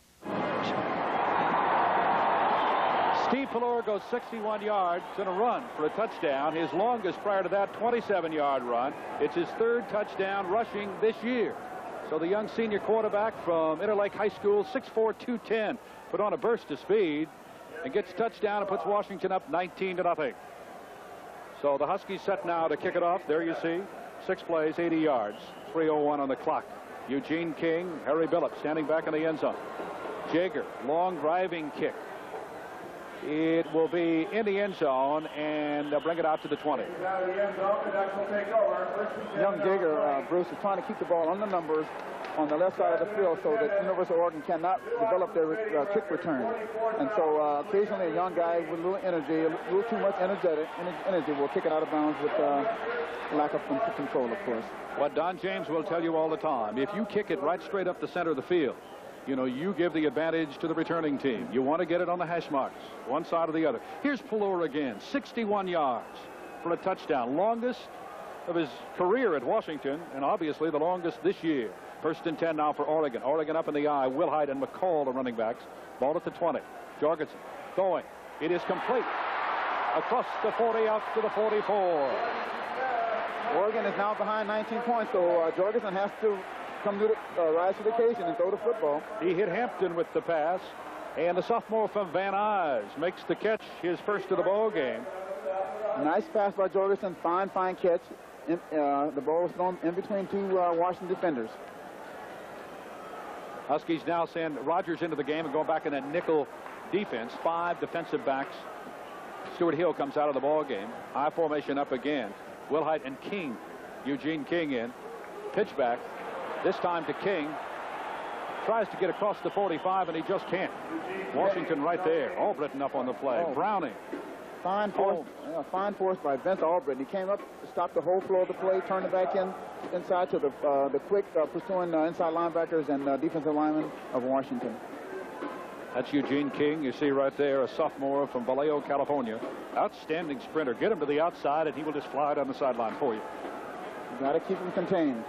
Steve Pelluer goes sixty-one yards in a run for a touchdown. His longest prior to that, twenty-seven yard run. It's his third touchdown rushing this year. So the young senior quarterback from Interlake High School, six four, two ten, put on a burst of speed and gets touchdown and puts Washington up nineteen to nothing. So the Huskies set now to kick it off. There you see, six plays, eighty yards, three oh one on the clock. Eugene King, Harry Billups standing back in the end zone. Jager, long driving kick. It will be in the end zone, and they'll bring it out to the twenty.
Young Jager, uh, Bruce, is trying to keep the ball on the numbers on the left side of the field so that University of Oregon cannot develop their uh, kick return. And so uh, occasionally a young guy with a little energy, a little too much energetic, energy will kick it out of bounds with uh, lack of control, of course.
What Don James will tell you all the time, if you kick it right straight up the center of the field, you know, you give the advantage to the returning team. You want to get it on the hash marks, one side or the other. Here's Pelluer again, sixty-one yards for a touchdown. Longest of his career at Washington, and obviously the longest this year. First and ten now for Oregon. Oregon up in the eye. Wilhite and McCall, the running backs. Ball at the twenty. Jorgensen going. It is complete. Across the forty, out to the forty-four.
Oregon is now behind nineteen points, so uh, Jorgensen has to come to the, uh, rise to the occasion and throw the football.
He hit Hampton with the pass, and the sophomore from Van Nuys makes the catch, his first of the ball game.
Nice pass by Jorgensen, fine, fine catch. In, uh, the ball was thrown in between two uh, Washington defenders.
Huskies now send Rogers into the game and go back in a nickel defense. Five defensive backs. Stuart Hill comes out of the ball game. High formation up again. Wilhite and King. Eugene King in. Pitch back. This time to King. Tries to get across the forty-five, and he just can't. Washington right there. Albritton up on the play.
Oh.
Browning.
Fine force,
Oh.
yeah, fine force by Vince Albritton. He came up, stopped the whole flow of the play, turned it back in inside to the uh, the quick uh, pursuing uh, inside linebackers and uh, defensive linemen of Washington.
That's Eugene King. You see right there, a sophomore from Vallejo, California. Outstanding sprinter. Get him to the outside, and he will just fly down the sideline for you.
You got to keep him contained.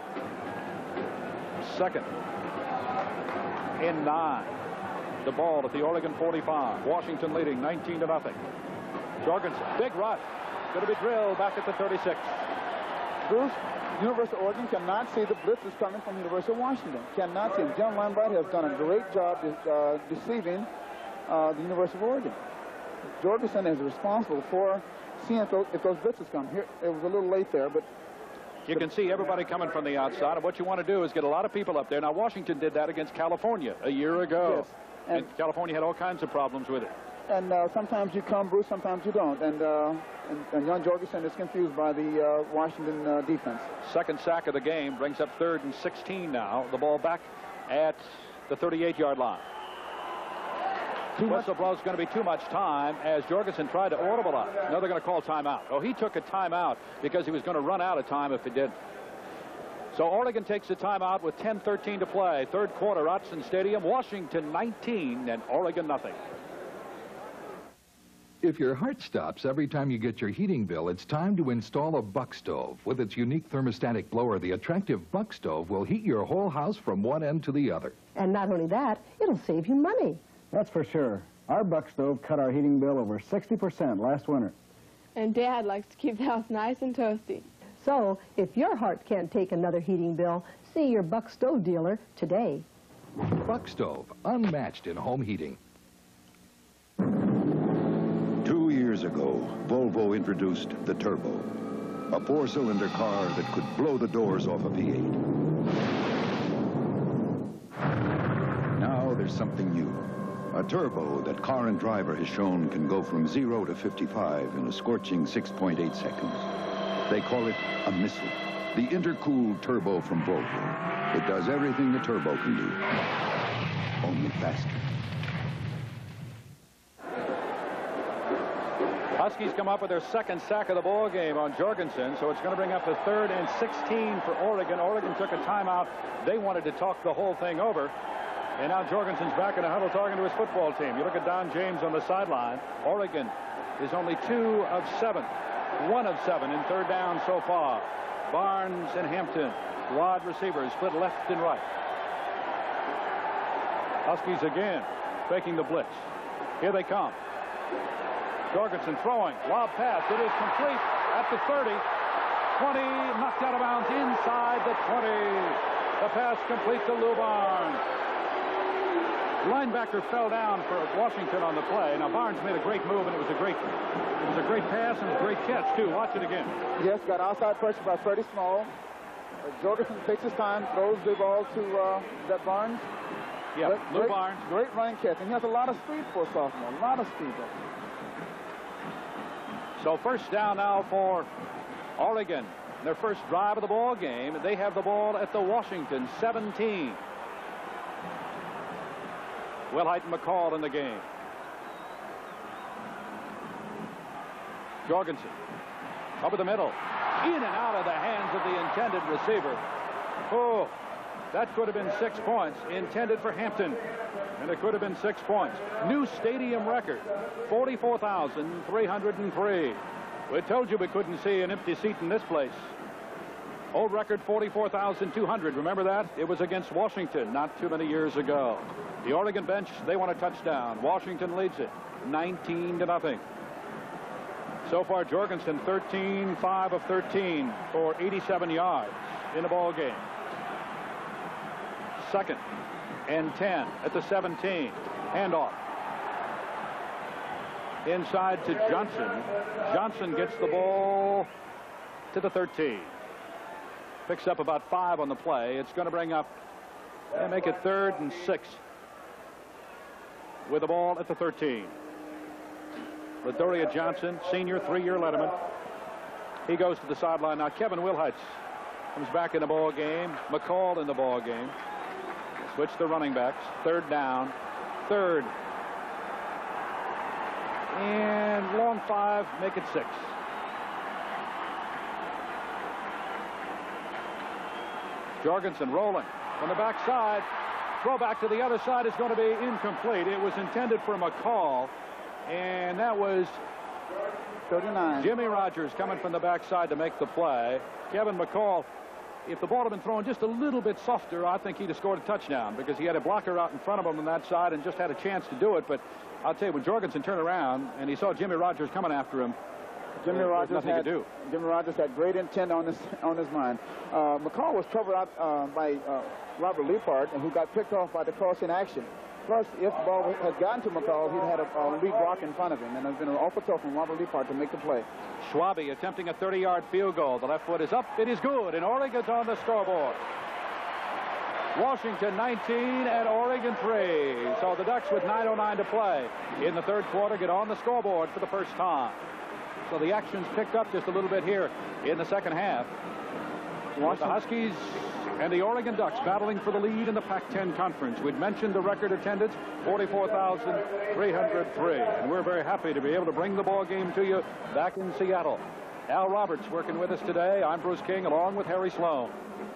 Second and nine. The ball at the Oregon forty-five. Washington leading nineteen to nothing. Jorgensen, big rush. Going to be drilled back at the thirty-six.
Bruce, University of Oregon cannot see the blitzes coming from University of Washington. Cannot see them. Jim Limbright has done a great job uh, deceiving uh, the University of Oregon. Jorgensen is responsible for seeing if those, if those blitzes come. Here, it was a little late there, but
you can see everybody coming from the outside, and what you want to do is get a lot of people up there. Now, Washington did that against California a year ago.
Yes. And,
and California had all kinds of problems with it.
And uh, sometimes you come, Bruce, sometimes you don't. And, uh, and, and young Jorgensen is confused by the uh, Washington uh, defense.
Second sack of the game brings up third and sixteen now. The ball back at the thirty-eight yard line. Whistle blows going to be too much time as Jorgensen tried to audible out. Now they're going to call timeout. Oh, he took a timeout because he was going to run out of time if he did. So Oregon takes a timeout with ten thirteen to play. Third quarter, Autzen Stadium. Washington nineteen and Oregon nothing.
If your heart stops every time you get your heating bill, it's time to install a Buck Stove. With its unique thermostatic blower, the attractive Buck Stove will heat your whole house from one end to the other.
And not only that, it'll save you money.
That's for sure. Our Buck Stove cut our heating bill over sixty percent last winter.
And Dad likes to keep the house nice and toasty.
So, if your heart can't take another heating bill, see your Buck Stove dealer today.
Buck Stove, unmatched in home heating.
Two years ago, Volvo introduced the Turbo, a four-cylinder car that could blow the doors off a V eight. Now there's something new. A turbo that Car and Driver has shown can go from zero to fifty-five in a scorching six point eight seconds. They call it a missile. The intercooled turbo from Volvo. It does everything the turbo can do, only faster.
Huskies come up with their second sack of the ball game on Jorgensen, so it's going to bring up the third and sixteen for Oregon. Oregon took a timeout. They wanted to talk the whole thing over. And now Jorgensen's back in a huddle talking to his football team. You look at Don James on the sideline. Oregon is only two of seven, one of seven in third down so far. Barnes and Hampton, wide receivers, split left and right. Huskies again, faking the blitz. Here they come. Jorgensen throwing, lob pass. It is complete at the thirty. twenty, knocked out of bounds inside the twenty. The pass complete to Lou Barnes. Linebacker fell down for Washington on the play. Now Barnes made a great move, and it was a great, it was a great pass and a great catch too. Watch it again.
Yes, got outside pressure by Freddie Small. Uh, Jorgensen takes his time, throws the ball to uh, that Barnes.
Yeah,
great,
Lou
great,
Barnes.
Great running catch, and he has a lot of speed for a sophomore. A lot of speed.
So first down now for Oregon. Their first drive of the ball game. They have the ball at the Washington seventeen. Wilhite and McCall in the game. Jorgensen over the middle, in and out of the hands of the intended receiver. Oh, that could have been six points intended for Hampton, and it could have been six points. New stadium record, forty-four thousand three hundred three. We told you we couldn't see an empty seat in this place. Old record forty-four thousand two hundred. Remember that? It was against Washington not too many years ago. The Oregon bench, they want a touchdown. Washington leads it nineteen to nothing. So far, Jorgensen thirteen, five of thirteen for eighty-seven yards in the ball game. Second and ten at the seventeen. Handoff. Inside to Johnson. Johnson gets the ball to the thirteen. Picks up about five on the play. It's going to bring up and make it third and six with the ball at the thirteen. Ladoria Johnson, senior, three-year letterman. He goes to the sideline now. Kevin Wilhite comes back in the ball game. McCall in the ball game. Switch the running backs. Third down. Third. And long five, make it six. Jorgensen rolling on the backside. Throw back to the other side is going to be incomplete. It was intended for McCall, and that was
thirty-nine.
Jimmy Rogers coming from the backside to make the play. Kevin McCall, if the ball had been thrown just a little bit softer, I think he'd have scored a touchdown because he had a blocker out in front of him on that side and just had a chance to do it. But I'll tell you, when Jorgensen turned around and he saw Jimmy Rogers coming after him,
Jimmy Rogers
nothing
had
to do.
Jimmy Rogers had great intent on his on his mind. Uh, McCall was covered out uh, by uh, Robert Leapart, and who got picked off by the crossing action. Plus, if the ball had gotten to McCall, he'd had a, a lead block in front of him, and it's been an awful tough from Robert Leapart to make the play.
Schwabe attempting a thirty-yard field goal. The left foot is up. It is good, and Oregon's on the scoreboard. Washington nineteen and Oregon three. So the Ducks with nine oh nine to play in the third quarter get on the scoreboard for the first time. So the action's picked up just a little bit here in the second half. The Huskies and the Oregon Ducks battling for the lead in the Pac ten Conference. We'd mentioned the record attendance, forty-four thousand three hundred three. And we're very happy to be able to bring the ball game to you back in Seattle. Al Roberts working with us today. I'm Bruce King along with Harry Sloan.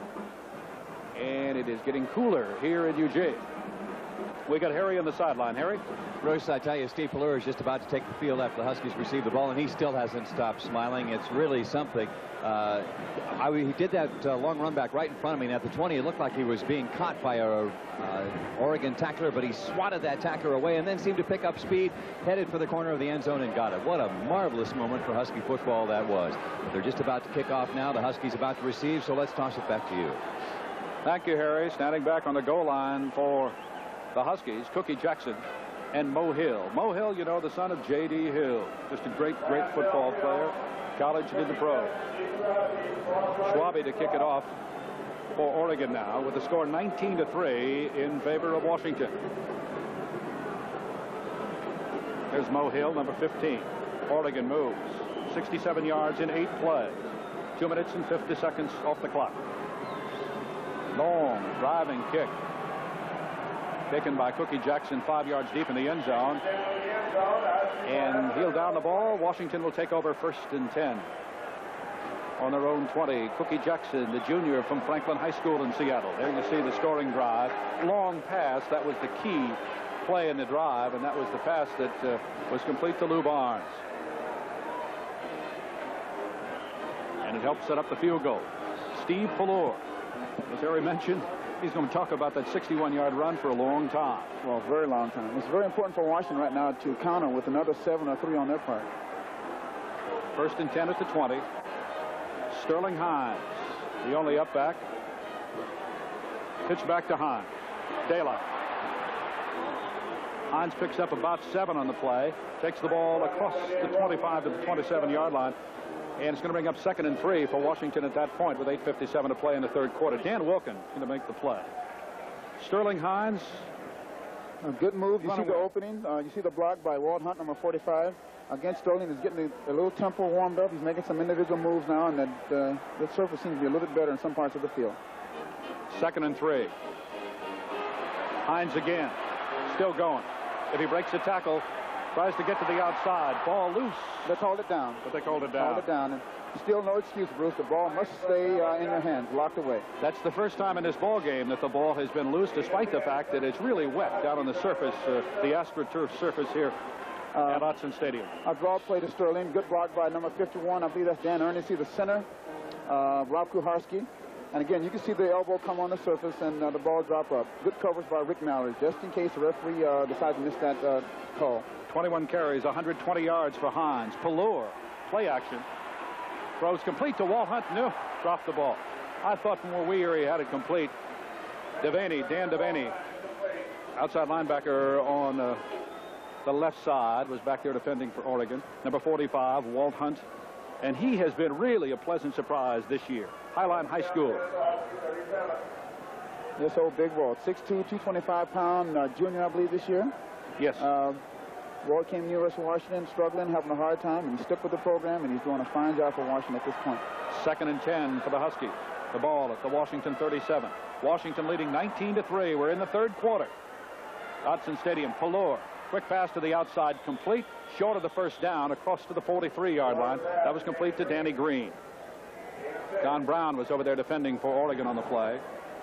And it is getting cooler here in Eugene. We got Harry on the sideline. Harry?
Bruce, I tell you, Steve Pelluer is just about to take the field after the Huskies receive the ball, and he still hasn't stopped smiling. It's really something. Uh, I, he did that uh, long run back right in front of me, and at the twenty, it looked like he was being caught by a uh, Oregon tackler, but he swatted that tackler away and then seemed to pick up speed, headed for the corner of the end zone and got it. What a marvelous moment for Husky football that was. But they're just about to kick off now. The Huskies about to receive, so let's toss it back to you.
Thank you, Harry. Standing back on the goal line for the Huskies, Cookie Jackson and Mo Hill. Mo Hill, you know, the son of J D Hill. Just a great, great football player. College and into pro. Schwabe to kick it off for Oregon now with the score nineteen to three in favor of Washington. There's Mo Hill, number fifteen. Oregon moves. sixty-seven yards in eight plays. Two minutes and fifty seconds off the clock. Long driving kick. Taken by Cookie Jackson five yards deep in the end zone. And he'll down the ball. Washington will take over first and ten. On their own twenty. Cookie Jackson, the junior from Franklin High School in Seattle. There you see the scoring drive. Long pass. That was the key play in the drive, and that was the pass that uh, was complete to Lou Barnes. And it helped set up the field goal. Steve Pelluer, as Harry mentioned, he's going to talk about that sixty-one yard run for a long time.
Well, a very long time. It's very important for Washington right now to counter with another seven or three on their part.
First and ten at the twenty. Sterling Hines, the only up back. Pitch back to Hines. Daylight. Hines picks up about seven on the play. Takes the ball across the twenty-five to the twenty-seven yard line. And it's going to bring up second and three for Washington at that point with eight fifty-seven to play in the third quarter. Dan Wilkin going to make the play. Sterling Hines.
A good move. You see the opening. Uh, you see the block by Walt Hunt, number forty-five. Against Sterling, he's getting a, a little tempo warmed up. He's making some individual moves now, and that uh, the surface seems to be a little bit better in some parts of the field.
Second and three. Hines again. Still going. If he breaks the tackle, tries to get to the outside. Ball loose.
They called it down.
But they called it down.
Called it down. And still no excuse, Bruce. The ball must stay uh, in your hands, locked away.
That's the first time in this ball game that the ball has been loose, despite the fact that it's really wet down on the surface, uh, the AstroTurf surface here uh, at Autzen Stadium.
A draw play to Sterling. Good block by number fifty-one. I believe that's Dan Ernest, the center. uh, Rob Kuharski. And again, you can see the elbow come on the surface and uh, the ball drop up. Good coverage by Rick Mallory, just in case the referee uh, decides to miss that uh, call.
twenty-one carries, one hundred twenty yards for Hines. Pelluer, play action. Throws complete to Walt Hunt. No, dropped the ball. I thought from where we were he had it complete. Devaney, Dan Devaney, outside linebacker on uh, the left side, was back there defending for Oregon. Number forty-five, Walt Hunt. And he has been really a pleasant surprise this year. Highline High School.
This old big Walt, six two, two twenty-five pound uh, junior, I believe, this year.
Yes.
Uh, Walt came to University of Washington, struggling, having a hard time, and he stuck with the program, and he's doing a fine job for Washington at this point.
Second and ten for the Huskies. The ball at the Washington thirty-seven. Washington leading nineteen to three. We're in the third quarter. Autzen Stadium. Pelluer. Quick pass to the outside, complete. Short of the first down, across to the forty-three yard line. That was complete to Danny Green. Don Brown was over there defending for Oregon on the play.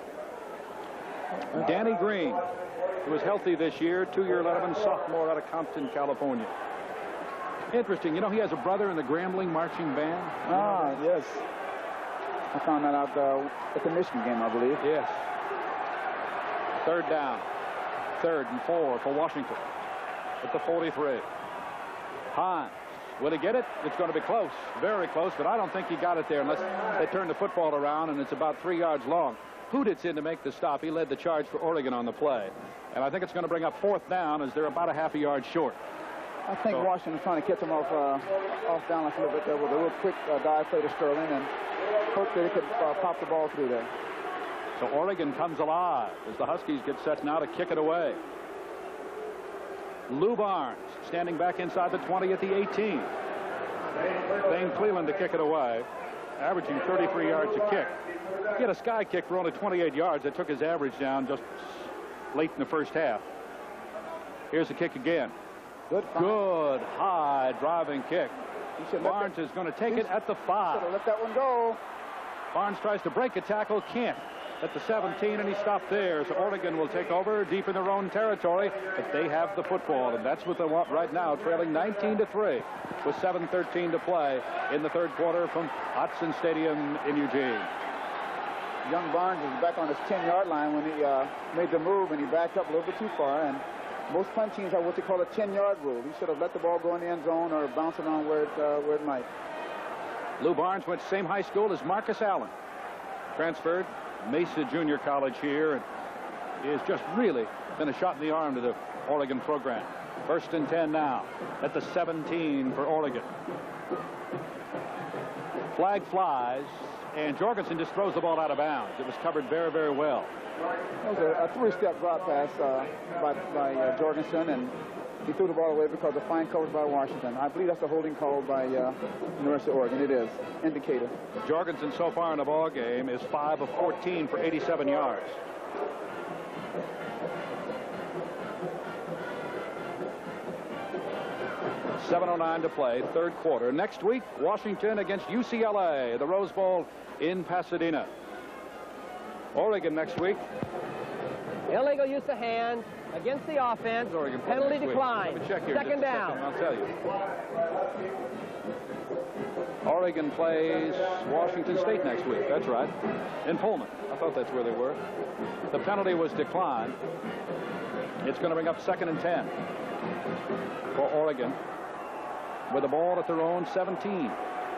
Danny Green, who was healthy this year, two-year letterman, sophomore out of Compton, California. Interesting, you know, he has a brother in the Grambling marching band.
Ah, yes. I found that out uh, at the Michigan game, I believe.
Yes. Third down. Third and four for Washington at the forty-three. Hines. Will he get it? It's going to be close. Very close, but I don't think he got it there unless they turn the football around, and it's about three yards long. Huditz in to make the stop. He led the charge for Oregon on the play. And I think it's going to bring up fourth down as they're about a half a yard short.
I think so, Washington's trying to catch him off uh, off balance a little bit there with a real quick uh, dive play to Sterling, and hope that he could uh, pop the ball through there.
So Oregon comes alive as the Huskies get set now to kick it away. Lou Barnes standing back inside the twenty at the eighteen. Dane Cleland to kick it away, averaging thirty-three yards a kick. He had a sky kick for only twenty-eight yards. That took his average down just late in the first half. Here's the kick again.
Good,
Good high driving kick. Barnes is going to take it at the five.
Let that one go.
Barnes tries to break a tackle, can't. At the seventeen, and he stopped there. So Oregon will take over deep in their own territory, but they have the football, and that's what they want right now, trailing nineteen to three with seven thirteen to play in the third quarter from Autzen Stadium in Eugene.
Young Barnes is back on his ten yard line when he uh, made the move, and he backed up a little bit too far, and most punt teams have what they call a ten yard rule. He should have let the ball go in the end zone or bounce it on where it, uh, where it might.
Lou Barnes went to the same high school as Marcus Allen. Transferred Mesa Junior College here, and he has just really been a shot in the arm to the Oregon program. First and ten now at the seventeen for Oregon. Flag flies, and Jorgensen just throws the ball out of bounds. It was covered very, very well.
That was a, a three-step drop pass uh, by, by uh, Jorgensen, and he threw the ball away because of fine coverage by Washington. I believe that's a holding call by uh, University of Oregon. It is. Indicator.
Jorgensen so far in the ball game is five of fourteen for eighty-seven yards. seven oh nine to play, third quarter. Next week, Washington against U C L A, the Rose Bowl in Pasadena. Oregon next week.
Illegal use of hands against the offense.
Oregon
penalty decline.
Let me check here.
Second down.
Second, I'll tell you. Oregon plays Washington State next week. That's right. In Pullman. I thought that's where they were. The penalty was declined. It's going to bring up second and ten for Oregon with the ball at their own seventeen.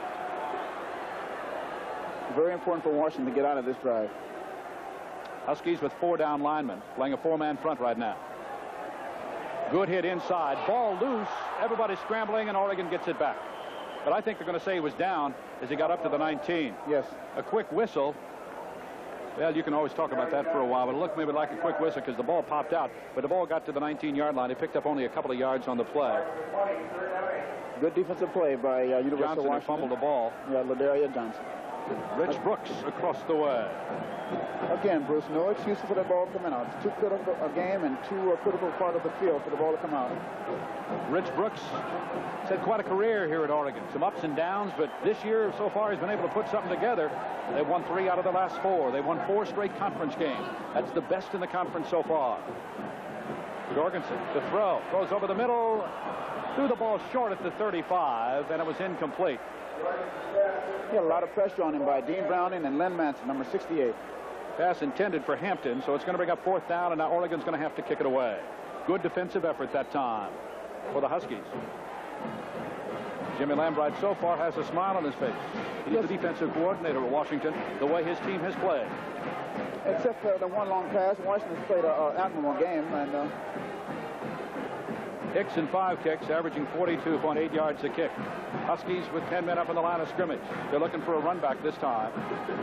Very important for Washington to get out of this drive.
Huskies with four down linemen, playing a four-man front right now. Good hit inside. Ball loose. Everybody's scrambling, and Oregon gets it back. But I think they're going to say he was down as he got up to the nineteen.
Yes.
A quick whistle. Well, you can always talk about that for a while, but it looked maybe like a quick whistle because the ball popped out. But the ball got to the nineteen yard line. He picked up only a couple of yards on the play.
Good defensive play by uh, University
Johnson
of Washington.
fumbled the ball.
Yeah, Ladarius Johnson.
Rich Brooks across the way.
Again, Bruce, no excuses for the ball coming out. It's too critical a game and too a critical part of the field for the ball to come out.
Rich Brooks has had quite a career here at Oregon. Some ups and downs, but this year so far he's been able to put something together. They've won three out of the last four. They've won four straight conference games. That's the best in the conference so far. Jorgensen to throw. Throws over the middle. Threw the ball short at the thirty-five, and it was incomplete.
He had a lot of pressure on him by Dean Browning and Len Manson, number sixty-eight.
Pass intended for Hampton, so it's going to bring up fourth down, and now Oregon's going to have to kick it away. Good defensive effort that time for the Huskies. Jimmy Lambright so far has a smile on his face. He's yes. the defensive coordinator at Washington, the way his team has played.
Except for the one long pass, Washington's played an admirable game. And uh...
Hicks in five kicks, averaging forty-two point eight yards a kick. Huskies with ten men up on the line of scrimmage. They're looking for a run back this time.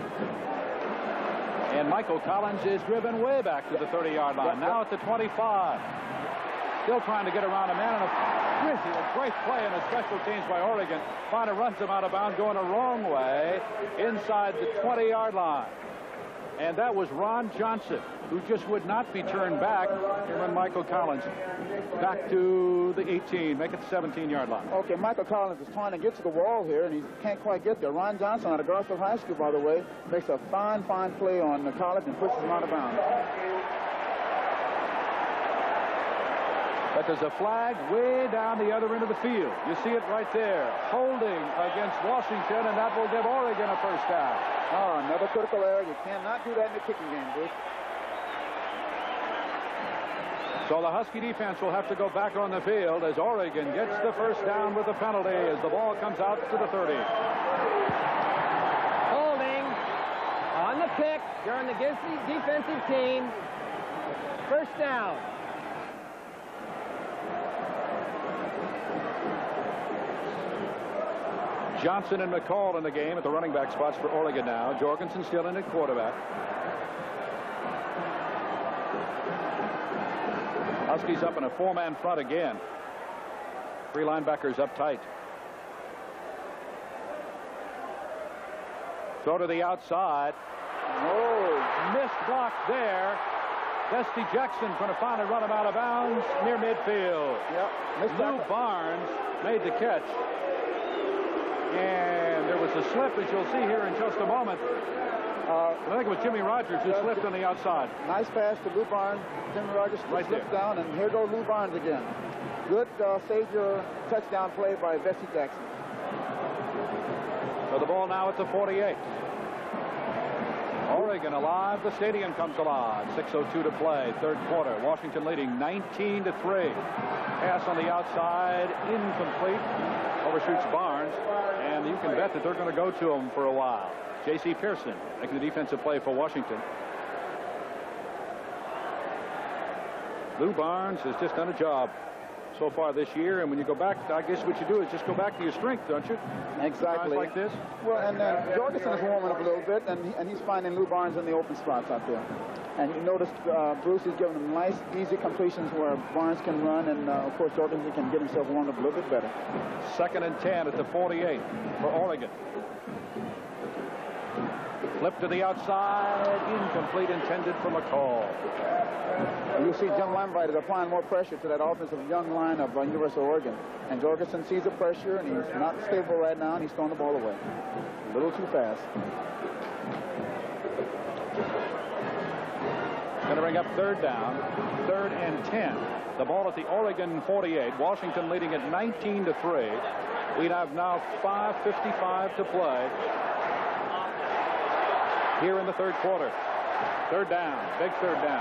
And Michael Collins is driven way back to the thirty-yard line. Now at the twenty-five. Still trying to get around a man, and a, really a great play in the special teams by Oregon. Finally runs him out of bounds, going a wrong way inside the twenty-yard line. And that was Ron Johnson, who just would not be turned back. Here run Michael Collins back to the eighteen, make it the seventeen-yard line.
Okay, Michael Collins is trying to get to the wall here, and he can't quite get there. Ron Johnson out of Garfield High School, by the way, makes a fine, fine play on the Collins and pushes him out of bounds.
But there's a flag way down the other end of the field. You see it right there. Holding against Washington, and that will give Oregon a first down.
Oh, another critical error. You cannot do that in the kicking game, Bruce.
So the Husky defense will have to go back on the field as Oregon gets the first down with the penalty as the ball comes out to the thirty.
Holding on the pick during the defensive team. First down.
Johnson and McCall in the game at the running back spots for Oregon now. Jorgensen still in at quarterback. Huskies up in a four-man front again. Three linebackers up tight. Throw to the outside. Oh, missed block there. Dusty Jackson trying to finally run him out of bounds near midfield.
Yep.
Lou Barnes made the catch. And there was a slip, as you'll see here in just a moment. Uh, I think it was Jimmy Rogers who slipped on the outside.
Nice pass to Lou Barnes. Jimmy Rogers
right
slipped down, and here goes Lou Barnes again. Good uh, save-your touchdown play by Bessie Jackson.
So the ball now at the forty-eight. Oregon alive. The stadium comes alive. six oh two to play, third quarter. Washington leading nineteen to three. Pass on the outside, incomplete. Overshoots Barnes, and you can bet that they're going to go to him for a while. J C Pearson making the defensive play for Washington. Lou Barnes has just done a job so far this year, and when you go back, I guess what you do is just go back to your strength, don't you?
Exactly.
Guys like this.
Well, and uh, Jorgensen is warming up a little bit, and, he, and he's finding Lou Barnes in the open spots out there. And you notice uh, Bruce is giving him nice, easy completions where Barnes can run, and uh, of course Jorgensen can get himself warmed up a little bit better.
Second and ten at the forty-eight for Oregon. Flip to the outside, incomplete, intended for McCall.
And you see Jim Lambright is applying more pressure to that offensive young line of uh, University of Oregon. And Jorgensen sees the pressure, and he's not stable right now, and he's throwing the ball away. A little too fast.
Going to bring up third down, third and ten. The ball at the Oregon forty-eight. Washington leading at nineteen to three. We have now five fifty-five to play here in the third quarter. Third down, big third down.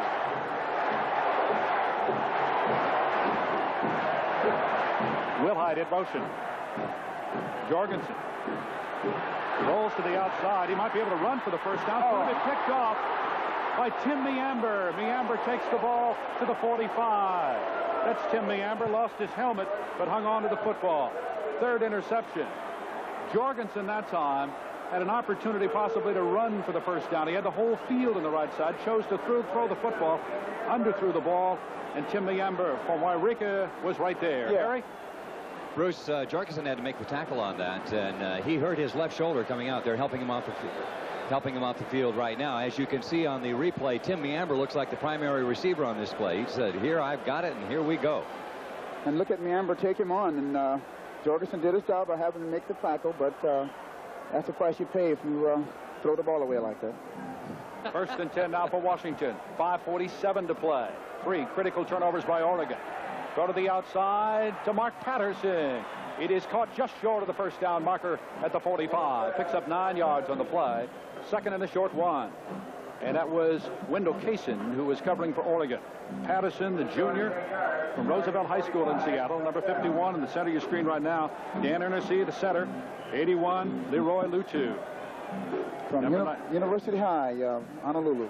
Wilhite in motion. Jorgensen rolls to the outside. He might be able to run for the first down. Oh. It picked off by Tim Meamber. Meamber takes the ball to the forty-five. That's Tim Meamber. Lost his helmet, but hung on to the football. Third interception. Jorgensen that time had an opportunity possibly to run for the first down. He had the whole field on the right side, chose to throw, throw the football, underthrew the ball, and Tim Meamber from Wairika was right there.
Yeah.
Harry?
Bruce, uh, Jorgensen had to make the tackle on that, and uh, he hurt his left shoulder coming out there, helping him off the helping him off the field right now. As you can see on the replay, Tim Meamber looks like the primary receiver on this play. He said, here, I've got it, and here we go.
And look at Meamber take him on, and uh, Jorgensen did his job by having to make the tackle, but uh, that's the price you pay if you uh, throw the ball away like that.
First and ten now for Washington. five forty-seven to play. Three critical turnovers by Oregon. Go to the outside to Mark Patterson. It is caught just short of the first down marker at the forty-five. Picks up nine yards on the play. Second and a short one. And that was Wendell Kaysen, who was covering for Oregon. Patterson, the junior from Roosevelt High School in Seattle, number fifty-one in the center of your screen right now. Dan Ernest, the center. eighty-one, Leroy Lutu.
From Uni University High, uh, Honolulu.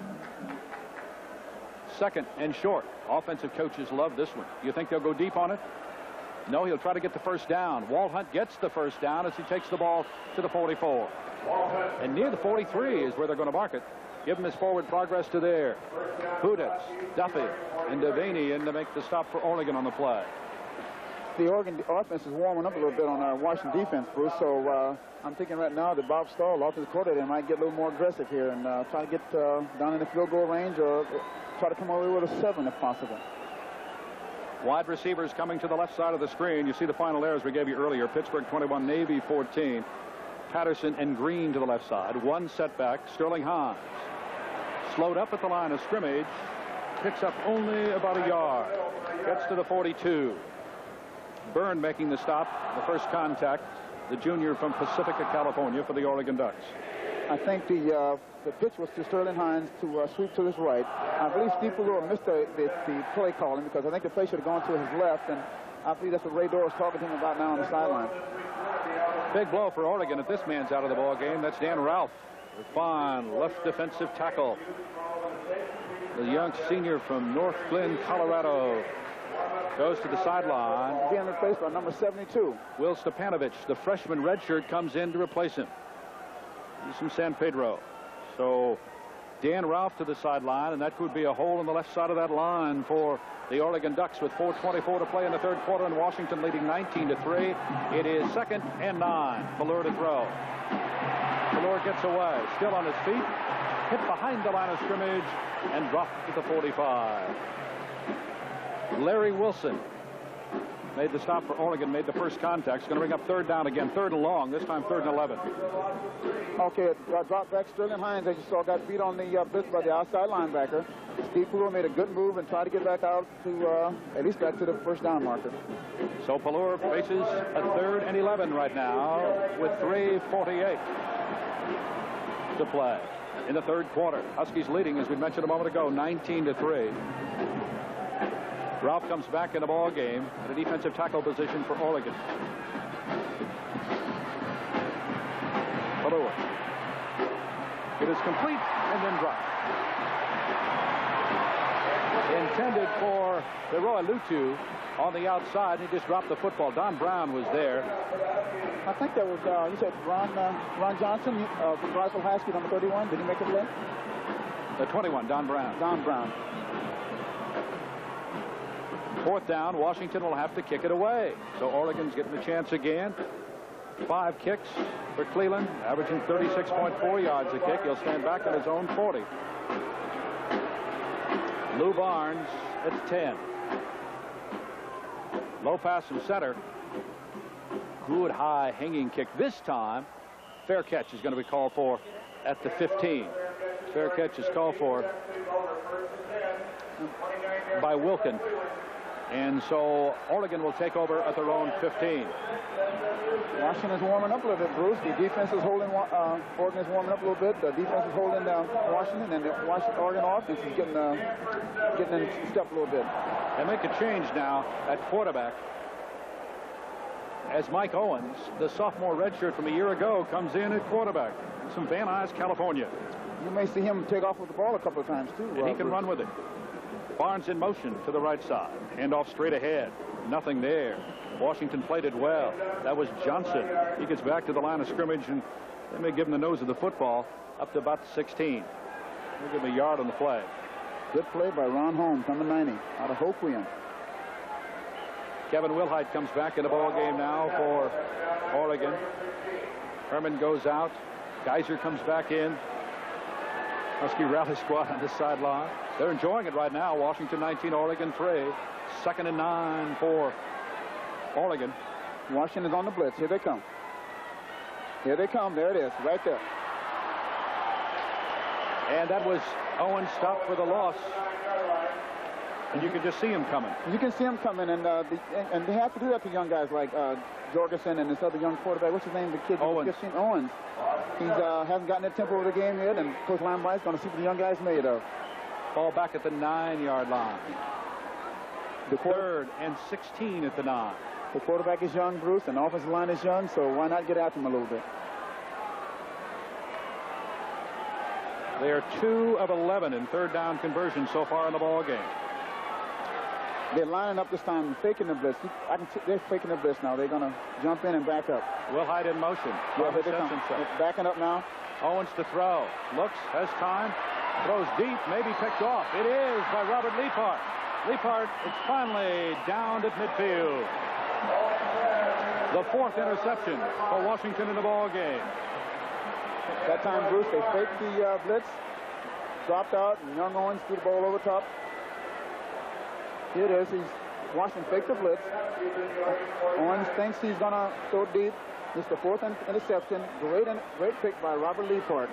Second and short. Offensive coaches love this one. You think they'll go deep on it? No, he'll try to get the first down. Walt Hunt gets the first down as he takes the ball to the forty-four. And near the forty-three is where they're going to mark it. Give him his forward progress to there. Huditz, Duffy, and Devaney in to make the stop for Oregon on the play.
The Oregon offense is warming up a little bit on our Washington defense, Bruce. So uh, I'm thinking right now that Bob Stahl, offensive coordinator, might get a little more aggressive here and uh, try to get uh, down in the field goal range or try to come away with a seven if possible.
Wide receivers coming to the left side of the screen. You see the final errors we gave you earlier. Pittsburgh twenty-one, Navy fourteen. Patterson and Green to the left side. One setback. Sterling Hines slowed up at the line of scrimmage. Picks up only about a yard. Gets to the forty-two. Byrne making the stop. The first contact. The junior from Pacifica, California for the Oregon Ducks.
I think the uh, the pitch was to Sterling Hines to uh, sweep to his right. I believe Steve Pelluer missed the, the, the play calling because I think the play should have gone to his left, and I believe that's what Ray Dorr is talking to him about now on the sideline.
Big blow for Oregon if this man's out of the ball game. That's Dan Ralph. A fine left defensive tackle. The young senior from North Glen, Colorado, goes to the sideline.
Being replaced by number seventy-two.
Will Stepanovich, the freshman redshirt, comes in to replace him. He's from San Pedro. So Dan Ralph to the sideline, and that could be a hole in the left side of that line for the Oregon Ducks with four twenty-four to play in the third quarter, and Washington leading nineteen to three. It is second and nine. Pelluer to throw. Pelluer gets away, still on his feet, hit behind the line of scrimmage, and dropped to the forty-five. Larry Wilson made the stop for Oregon, made the first contact. It's going to bring up third down again, third and long, this time third and eleven.
Okay, uh, drop back. Sterling Hines, as you saw, got beat on the uh, blitz by the outside linebacker. Steve Pelluer made a good move and tried to get back out to, uh, at least back to the first down marker.
So Pelluer faces a third and eleven right now with three forty-eight to play in the third quarter. Huskies leading, as we mentioned a moment ago, nineteen to three. Ralph comes back in the ball game at a defensive tackle position for Oregon. Pelluer. It is complete and then dropped. Intended for Leroy Lutu on the outside. He just dropped the football. Don Brown was there.
I think that was, uh, you said Ron, uh, Ron Johnson uh, from Rifle High School, number thirty-one. Did he make a play?
The twenty-one, Don Brown.
Don Brown.
Fourth down, Washington will have to kick it away. So Oregon's getting a chance again. Five kicks for Cleland, averaging thirty-six point four yards a kick. He'll stand back on his own forty. Lou Barnes at ten. Low pass from center. Good high hanging kick this time. Fair catch is going to be called for at the fifteen. Fair catch is called for by Wilkin. And so Oregon will take over at their own fifteen.
Washington is warming up a little bit, Bruce. The defense is holding, uh, Oregon is warming up a little bit. The defense is holding down Washington, and the Washington Oregon offense is getting, uh, getting in step a little bit.
They make a change now at quarterback as Mike Owens, the sophomore redshirt from a year ago, comes in at quarterback. He's from Van Nuys, California.
You may see him take off with the ball a couple of times, too.
And uh, he can Bruce. run with it. Barnes in motion to the right side. Handoff straight ahead. Nothing there. Washington played it well. That was Johnson. He gets back to the line of scrimmage, and they may give him the nose of the football up to about the sixteen. They'll give him a yard on the play.
Good play by Ron Holmes, number ninety, out of Hoquiam.
Kevin Wilhite comes back in the ball game now for Oregon. Herman goes out. Geiser comes back in. Husky rally squad on this sideline. They're enjoying it right now. Washington nineteen, Oregon three. Second and nine for Oregon.
Washington's on the blitz. Here they come. Here they come. There it is, right there.
And that was Owens stopped for the loss. And you can just see him coming.
You can see him coming, and uh, the, and they have to do that to young guys like uh, Jorgensen and this other young quarterback. What's his name? The kid,
Owens.
fifteen, Owens. He's uh, hasn't gotten the tempo of the game yet, and Coach Limebite's going to see what the young guys made of.
Ball back at the nine-yard line. The third and sixteen at the nine.
The quarterback is young, Bruce, and the offensive line is young, so why not get after him a little bit?
They are two of eleven in third down conversions so far in the ball game.
They're lining up this time, faking the blitz. I can t they're faking the blitz now. They're going to jump in and back up.
Will Hyde in motion.
Yeah, they come. Backing up now.
Owens to throw. Looks, has time. Throws deep, maybe picked off. It is by Robert Leapart. Leapart is finally downed at midfield. The fourth interception for Washington in the ball game.
That time, Bruce, they faked the uh, blitz, dropped out, and young Owens threw the ball over top. Here it is. He's Washington faked the blitz. Owens thinks he's going to throw deep. It's the fourth in interception. Great, in great pick by Robert Leapart.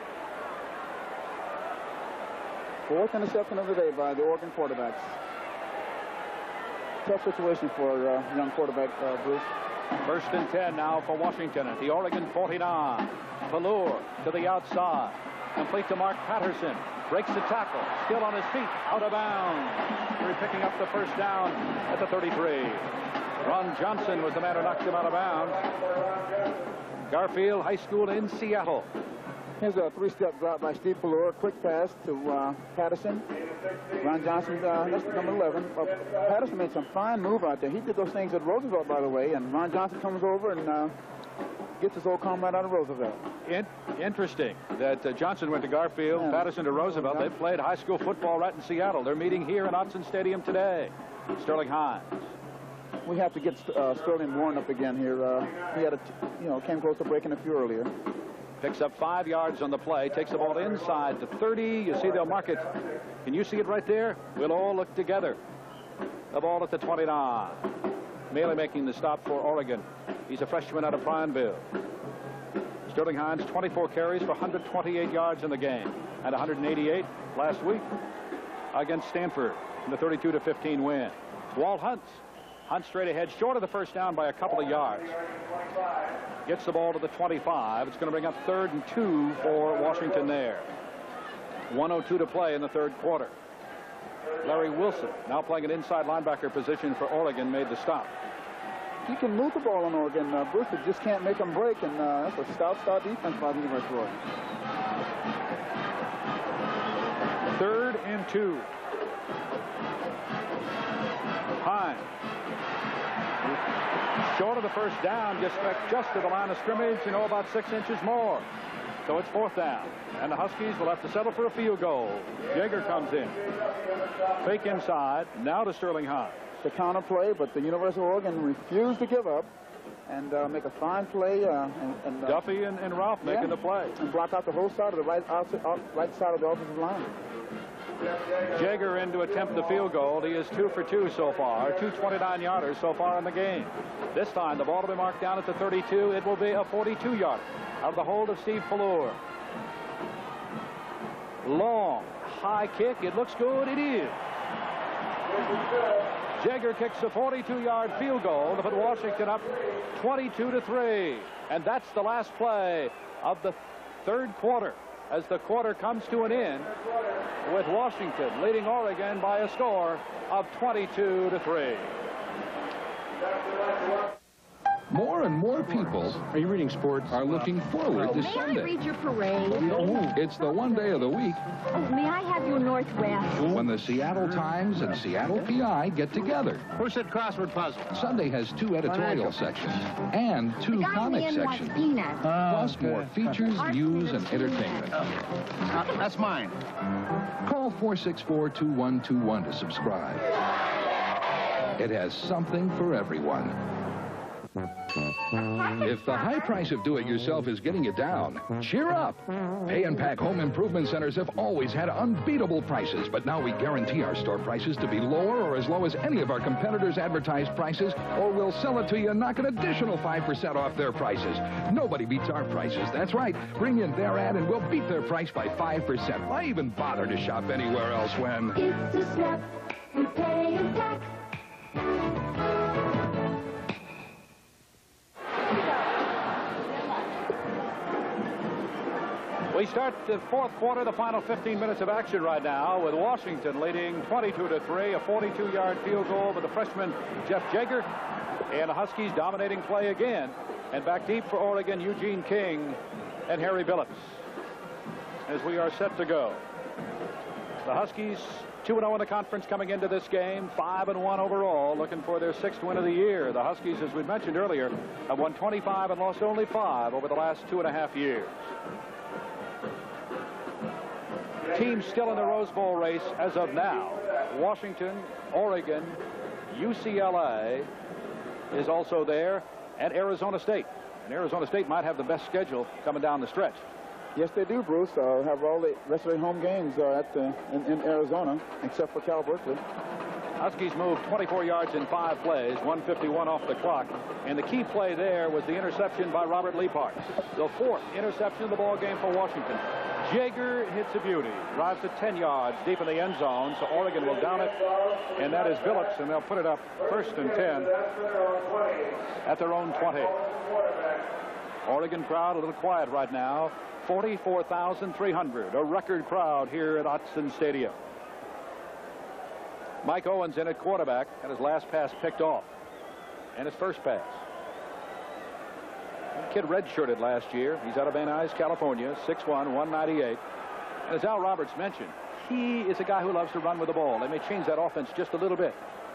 Fourth interception of the day by the Oregon quarterbacks. Tough situation for uh, young quarterback uh, Bruce.
First and ten now for Washington at the Oregon forty-nine. Pelluer to the outside. Complete to Mark Patterson. Breaks the tackle. Still on his feet. Out of bounds. We're picking up the first down at the thirty-three. Ron Johnson was the man who knocked him out of bounds. Garfield High School in Seattle.
Here's a three-step drop by Steve Pelluer. Quick pass to uh, Patterson. Ron Johnson, uh, that's number eleven. Uh, Patterson made some fine move out there. He did those things at Roosevelt, by the way, and Ron Johnson comes over and uh, gets his old comrade out of Roosevelt.
In interesting that uh, Johnson went to Garfield, yeah. Patterson to Roosevelt. They played high school football right in Seattle. They're meeting here in Autzen Stadium today. Sterling Hines.
We have to get uh, Sterling warmed up again here. Uh, he had a, you know, came close to breaking a few earlier.
Picks up five yards on the play. Takes the ball inside to thirty. You see they'll mark it. Can you see it right there? We'll all look together. The ball at the twenty-nine. Maley making the stop for Oregon. He's a freshman out of Prineville. Sterling Hines, twenty-four carries for one hundred twenty-eight yards in the game. And one hundred eighty-eight last week against Stanford in the thirty-two to fifteen win. Walt Hunt. Hunt straight ahead, short of the first down by a couple of yards. Gets the ball to the twenty-five. It's going to bring up third and two for Washington there. one oh two to play in the third quarter. Larry Wilson, now playing an inside linebacker position for Oregon, made the stop.
He can move the ball on Oregon. Uh, Brewster just can't make them break, and uh, that's a stout, stout defense by the University of Oregon.
Third and two. Hines. Short of the first down, just, just to the line of scrimmage, you know, about six inches more. So it's fourth down. And the Huskies will have to settle for a field goal. Jaeger comes in. Fake inside. Now to Sterling Hines.
The counter play, but the University of Oregon refused to give up and uh, make a fine play. Uh, and, and, uh,
Duffy and, and Ralph making
yeah,
the play.
And block out the whole side of the right, out, out, right side of the offensive line.
Jaeger in to attempt the field goal. He is two for two so far. Two twenty-nine yarders so far in the game. This time the ball will be marked down at the thirty-two. It will be a forty-two yarder out of the hold of Steve Pelluer. Long, high kick. It looks good. It is. Jaeger kicks a forty-two yard field goal to put Washington up twenty-two to three. And that's the last play of the third quarter, as the quarter comes to an end with Washington leading Oregon by a score of twenty-two to three.
More and more people
are you reading sports?
Are looking forward to
May
Sunday.
I read your parade?
It's the one day of the week
Oh, may I have your Northwest?
when the Seattle Times and Seattle P I get together.
Who said crossword puzzle?
Sunday has two editorial sections and two
The guy in
comic
the end wants
sections,
peanuts.
plus more features, news, and entertainment.
Uh, that's mine.
Call four six four, two one two one to subscribe. It has something for everyone. If the high price of do-it-yourself is getting you down, cheer up. Pay and Pack Home Improvement Centers have always had unbeatable prices, but now we guarantee our store prices to be lower or as low as any of our competitors' advertised prices, or we'll sell it to you and knock an additional five percent off their prices. Nobody beats our prices. That's right. Bring in their ad and we'll beat their price by five percent. Why even bother to shop anywhere else when...
It's a snap. we pay in tax.
We start the fourth quarter, the final fifteen minutes of action right now, with Washington leading twenty-two to three, a forty-two yard field goal with the freshman Jeff Jaeger, and the Huskies dominating play again. And back deep for Oregon, Eugene King and Harry Billups. As we are set to go. The Huskies two and oh in the conference coming into this game, five and one overall, looking for their sixth win of the year. The Huskies, as we mentioned earlier, have won twenty-five and lost only five over the last two and a half years. Teams still in the Rose Bowl race as of now. Washington, Oregon, U C L A is also there, and Arizona State. And Arizona State might have the best schedule coming down the stretch.
Yes, they do, Bruce. Uh, have all the rest of their home games uh, at the, in, in Arizona, except for Cal Berkeley.
Huskies moved twenty-four yards in five plays, one fifty-one off the clock. And the key play there was the interception by Robert Leapart. The fourth interception of the ball game for Washington. Jaeger hits a beauty, drives it ten yards deep in the end zone, so Oregon will down it, and that is Billups, and they'll put it up first and ten at their own twenty. Oregon crowd a little quiet right now, forty-four thousand three hundred, a record crowd here at Autzen Stadium. Mike Owens in at quarterback, had his last pass picked off, and his first pass. The kid redshirted last year. He's out of Van Nuys, California, six one, one ninety-eight. And as Al Roberts mentioned, he is a guy who loves to run with the ball. They may change that offense just a little bit.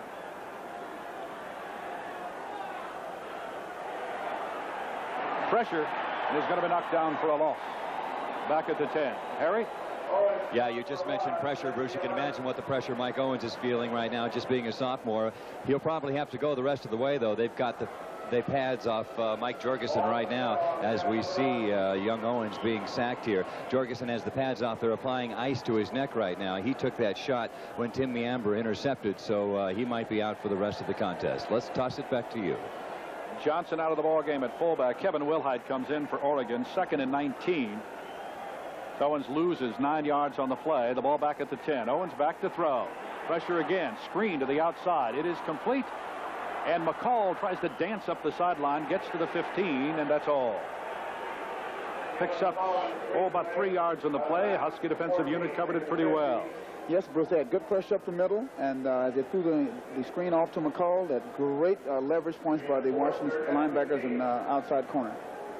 Pressure, and he's going to be knocked down for a loss. Back at the ten. Harry?
Yeah, you just mentioned pressure, Bruce. You can imagine what the pressure Mike Owens is feeling right now, just being a sophomore. He'll probably have to go the rest of the way, though. They've got the the pads off uh, Mike Jorgensen right now as we see uh, young Owens being sacked here. Jorgensen has the pads off. They're applying ice to his neck right now. He took that shot when Tim Meamber intercepted, so uh, he might be out for the rest of the contest. Let's toss it back to you.
Johnson out of the ball game at fullback. Kevin Wilhite comes in for Oregon, second and nineteen. Owens loses nine yards on the play. The ball back at the ten. Owens back to throw. Pressure again. Screen to the outside. It is complete. And McCall tries to dance up the sideline, gets to the fifteen, and that's all. Picks up, oh, about three yards on the play. Husky defensive unit covered it pretty well.
Yes, Bruce, they had good pressure up the middle, and uh, as they threw the, the screen off to McCall, that great uh, leverage points by the Washington linebackers in uh, outside corner.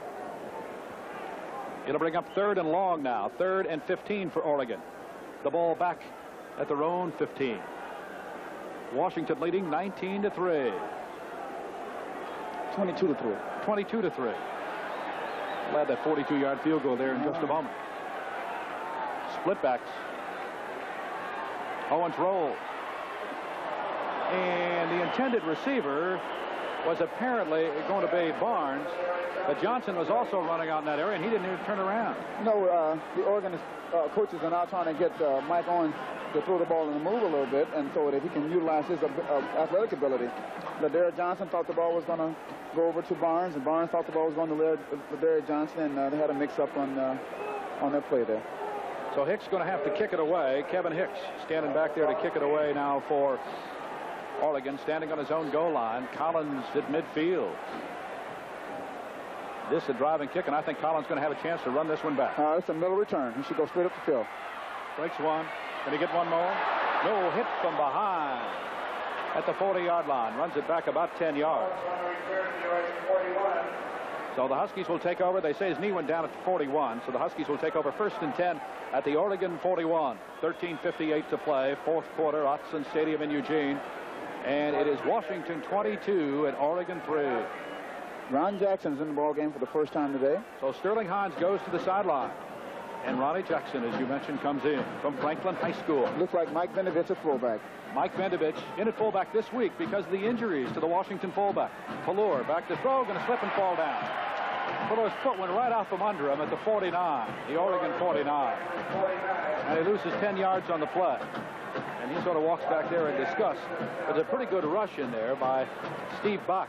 It'll bring up third and long now. Third and fifteen for Oregon. The ball back at their own fifteen. Washington leading nineteen to three.
twenty-two to three.
twenty-two to three. We'll add that forty-two yard field goal there in just a moment. Split backs. Owens rolls. And the intended receiver was apparently going to be Barnes, but Johnson was also running out in that area, and he didn't even turn around.
No, uh, the Oregon uh, coaches are now trying to get uh, Mike Owens to throw the ball and move a little bit, and so that he can utilize his uh, athletic ability. Ladarius Johnson thought the ball was going to go over to Barnes, and Barnes thought the ball was going to Ladarius Johnson, and uh, they had a mix-up on uh, on their play there.
So Hicks going to have to kick it away. Kevin Hicks standing back there to kick it away now for Oregon, standing on his own goal line. Collins at midfield. This a driving kick, and I think Collins going to have a chance to run this one back.
Uh, it's a middle return. He should go straight up the field.
Breaks one. Can he get one more? No, hit from behind at the forty yard line. Runs it back about ten yards. So the Huskies will take over. They say his knee went down at forty-one, so the Huskies will take over first and ten at the Oregon forty-one. thirteen fifty-eight to play, fourth quarter, Autzen Stadium in Eugene. And it is Washington twenty-two and Oregon three.
Ron Jackson's in the ball game for the first time today.
So Sterling Hines goes to the sideline. And Ronnie Jackson, as you mentioned, comes in from Franklin High School.
Looks like Mike Vendovich at fullback.
Mike Vendovich in at fullback this week because of the injuries to the Washington fullback. Pelluer back to throw, going to slip and fall down. Pelluer's foot went right out from under him at the forty-nine, the Oregon forty-nine. And he loses ten yards on the play. And he sort of walks back there in disgust. There's a pretty good rush in there by Steve Bach.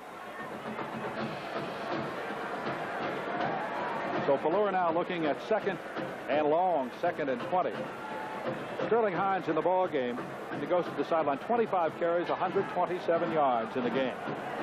So Pelluer now looking at second and long, second and twenty. Sterling Hines in the ball game. He goes to the sideline. twenty-five carries, one hundred twenty-seven yards in the game.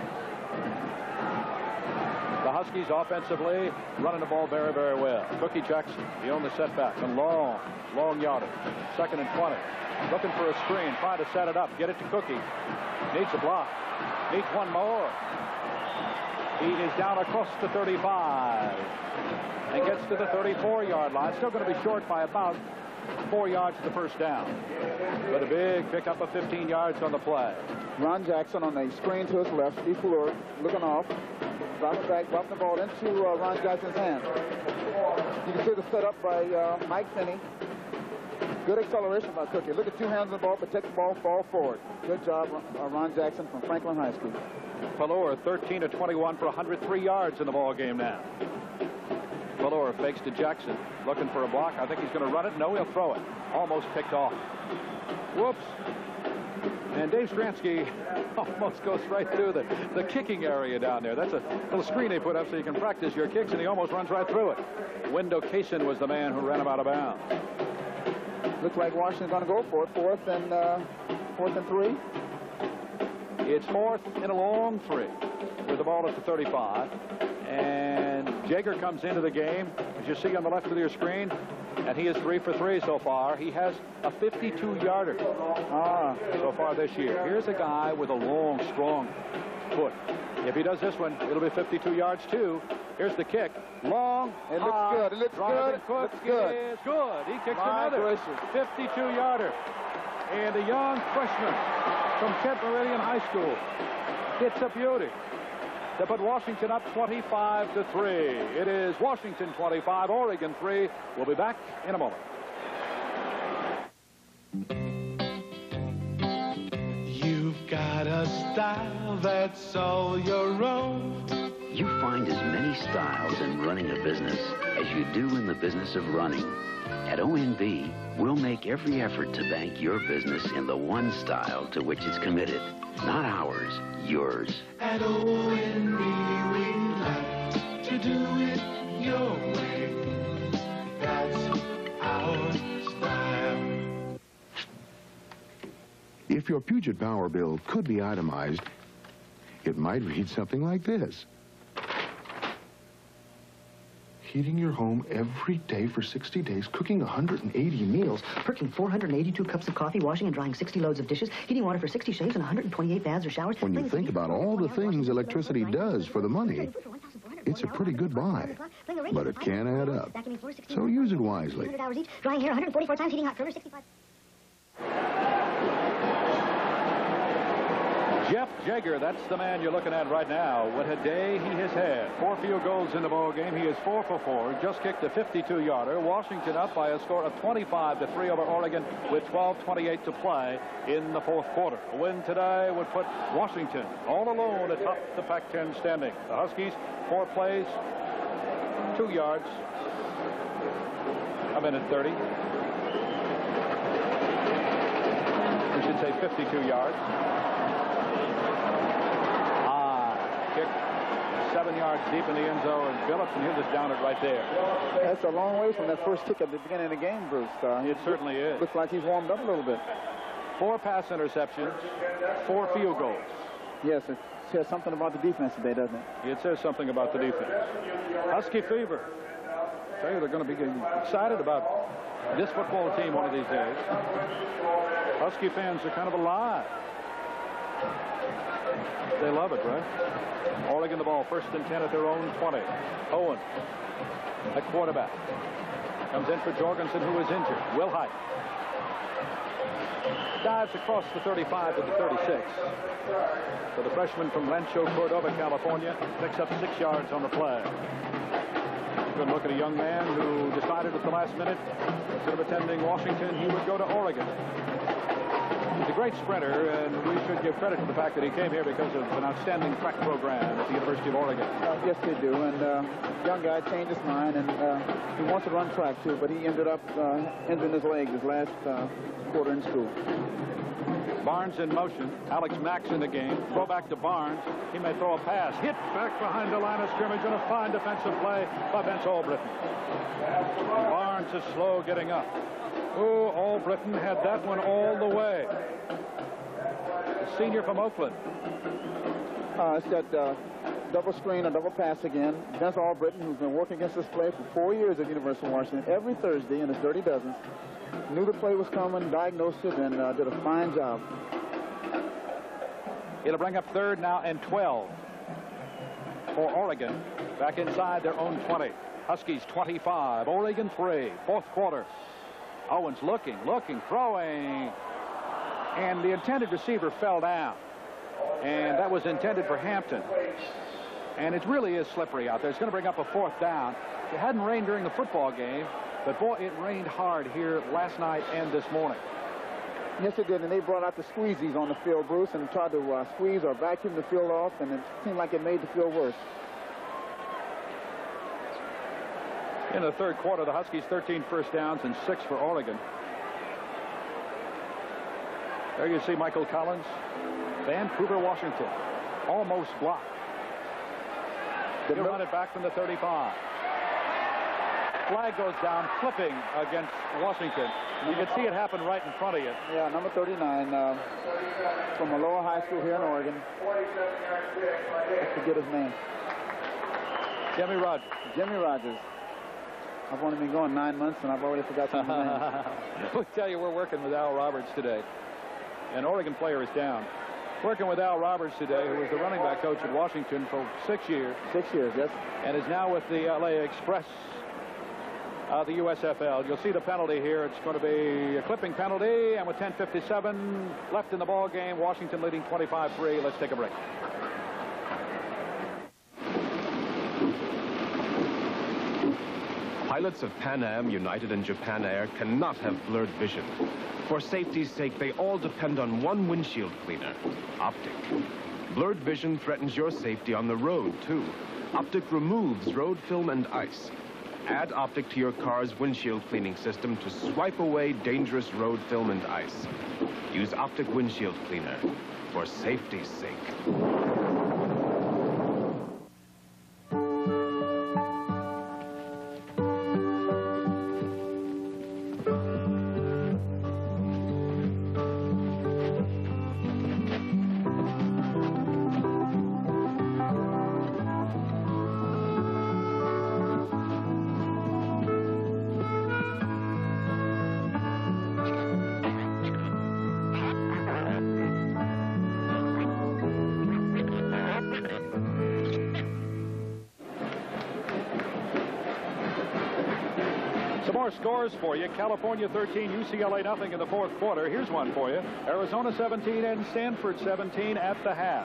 The Huskies offensively running the ball very, very well. Cookie Jackson, the only setback. And long, long yardage. Second and twenty. Looking for a screen, trying to set it up. Get it to Cookie. Needs a block. Needs one more. He is down across the thirty-five. And gets to the thirty-four yard line. Still going to be short by about four yards to the first down. But a big pickup of fifteen yards on the play.
Ron Jackson on the screen to his left. Steve Pelluer looking off. Dropping back, dropping the ball into uh, Ron Jackson's hands. You can see the setup by uh, Mike Finney. Good acceleration by Cookie. Look at two hands on the ball, protect the ball, fall forward. Good job, uh, Ron Jackson from Franklin High School.
Pelluer, thirteen to twenty-one for one hundred three yards in the ball game now. Pelluer fakes to Jackson, looking for a block. I think he's going to run it. No, he'll throw it. Almost picked off. Whoops. And Dave Stransky almost goes right through the, the kicking area down there. That's a little screen they put up so you can practice your kicks, and he almost runs right through it. Wendell Kaysen was the man who ran him out of bounds.
Looks like Washington's going to go for it. Fourth and, uh, fourth and three.
It's fourth and a long three with the ball at the thirty-five. And Jaeger comes into the game, as you see on the left of your screen, and he is three for three so far. He has a fifty-two yarder ah, so far this year. Here's a guy with a long, strong foot. If he does this one, it'll be fifty-two yards too. Here's the kick. Long.
It looks
high,
good. It looks good. It looks good.
It is good. He kicks
My
another
gracious.
fifty-two yarder. And a young freshman from Kent Meridian High School hits a beauty to put Washington up twenty-five to three. It is Washington twenty-five, Oregon three. We'll be back in a moment.
You've got a style that's all your own.
You find as many styles in running a business as you do in the business of running. At O N B, we'll make every effort to bank your business in the one style to which it's committed. Not ours, yours.
At O N B, we like to do it your way. That's our style.
If your Puget Power bill could be itemized, it might read something like this. Heating your home every day for sixty days, cooking one hundred eighty meals.
Perking four hundred eighty-two cups of coffee, washing and drying sixty loads of dishes, heating water for sixty shaves and one hundred twenty-eight baths or showers.
When you think about all the things electricity does for the money, it's a pretty good buy. But it can add up. So use it wisely.
one hundred hours each, drying hair one hundred forty-four times, heating hot forever sixty-five.
Jeff Jaeger, that's the man you're looking at right now. What a day he has had. Four field goals in the ball game. He is four for four. Just kicked a fifty-two yarder. Washington up by a score of twenty-five to three over Oregon with twelve twenty-eight to play in the fourth quarter. A win today would put Washington all alone atop the Pac ten standing. The Huskies, four plays, two yards, a minute thirty. We should say fifty-two yards. Seven yards deep in the end zone, and Billipson, he'll just down it right there.
That's a long way from that first kick at the beginning of the game, Bruce. Uh,
it certainly is.
Looks like he's warmed up a little bit.
Four pass interceptions, four field goals.
Yes, it says something about the defense today, doesn't it?
It says something about the defense. Husky fever. I tell you, they're going to be excited about this football team one of these days. Husky fans are kind of alive. They love it, right? Oregon the ball, first and ten at their own twenty. Owen at quarterback. Comes in for Jorgensen, who is injured. Will Height dives across the thirty-five to the thirty-six. So the freshman from Rancho Cordova, California, picks up six yards on the play. Good look at a young man who decided at the last minute, instead of attending Washington, he would go to Oregon. He's a great sprinter, and we should give credit to the fact that he came here because of an outstanding track program at the University of Oregon.
Uh, yes, they do. And uh, young guy changed his mind, and uh, he wants to run track too, but he ended up uh, injuring his leg his last uh, quarter in school.
Barnes in motion. Alex Max in the game. Throw back to Barnes. He may throw a pass. Hit back behind the line of scrimmage, and a fine defensive play by Vince Albritton. Barnes is slow getting up. Oh, Albritton had that one all the way. The senior from Oakland.
Uh, it's that uh, double screen or double pass again. Vince Albritton, who's been working against this play for four years at University of Washington, every Thursday in his Dirty Dozens, knew the play was coming, diagnosed it, and uh, did a fine job.
It'll bring up third now and twelve for Oregon. Back inside their own twenty. Huskies twenty-five, Oregon three, fourth quarter. Owens looking, looking, throwing. And the intended receiver fell down. And that was intended for Hampton. And it really is slippery out there. It's going to bring up a fourth down. It hadn't rained during the football game, but boy, it rained hard here last night and this morning.
Yes, it did, and they brought out the squeezies on the field, Bruce, and tried to uh, squeeze or vacuum the field off, and it seemed like it made the field worse.
In the third quarter, the Huskies thirteen first downs and six for Oregon. There you see Michael Collins, Vancouver, Washington, almost blocked. He'll run it back from the thirty-five. Flag goes down, flipping against Washington. You can see it happen right in front of you.
Yeah, number thirty-nine uh, from a lower high school here in Oregon. I forget his name.
Jimmy Rogers.
Jimmy Rogers. I've only been going nine months, and I've already forgotten his name.
We'll tell you, we're working with Al Roberts today. An Oregon player is down. Working with Al Roberts today, who was the running back coach at Washington for six years.
Six years, yes.
And is now with the L A Express, uh, the U S F L. You'll see the penalty here. It's going to be a clipping penalty, and with ten fifty-seven left in the ball game, Washington leading twenty-five three. Let's take a break.
Pilots of Pan Am, United, and Japan Air cannot have blurred vision. For safety's sake, they all depend on one windshield cleaner, Optic. Blurred vision threatens your safety on the road, too. Optic removes road film and ice. Add Optic to your car's windshield cleaning system to swipe away dangerous road film and ice. Use Optic windshield cleaner for safety's sake.
Scores for you. California thirteen, U C L A nothing in the fourth quarter. Here's one for you. Arizona seventeen and Stanford seventeen at the half.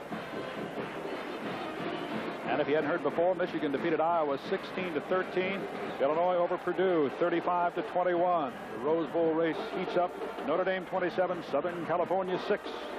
And if you hadn't heard before, Michigan defeated Iowa sixteen to thirteen. Illinois over Purdue thirty-five to twenty-one. The Rose Bowl race heats up. Notre Dame twenty-seven, Southern California six.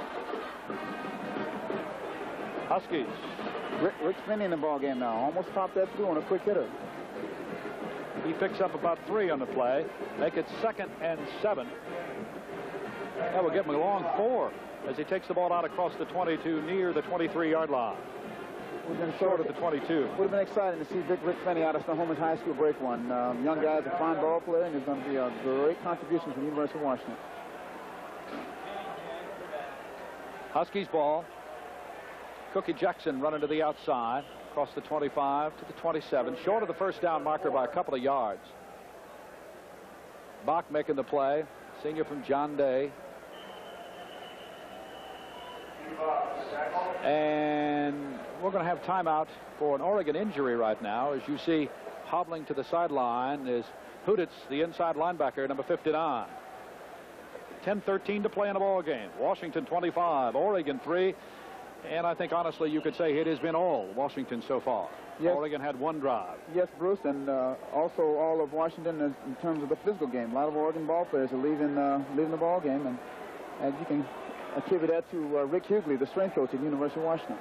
Huskies.
Rick, Rick Spinney in the ball game now. Almost popped that through on a quick hitter.
He picks up about three on the play. Make it second and seven. That will give him a long four as he takes the ball out across the twenty-two near the twenty-three yard line.
We've been
short of the twenty-two.
Would have been exciting to see Vic Rick Spinney out of Snohomish High School break one. Um, young guy's a fine ball player, and he's going to be a great contribution to the University of Washington.
Huskies ball. Cookie Jackson running to the outside. Across the twenty-five to the twenty-seven, short of the first down marker by a couple of yards. Bach making the play, senior from John Day. And we're going to have timeout for an Oregon injury right now. As you see, hobbling to the sideline is Huditz, the inside linebacker, number fifty-nine. ten thirteen to play in the ball game. Washington twenty-five, Oregon three. And I think, honestly, you could say it has been all Washington so far. Yes. Oregon had one drive.
Yes, Bruce, and uh, also all of Washington in, in terms of the physical game. A lot of Oregon ball players are leaving, uh, leaving the ball game, and, and you can attribute that to uh, Rick Hughley, the strength coach at the University of Washington.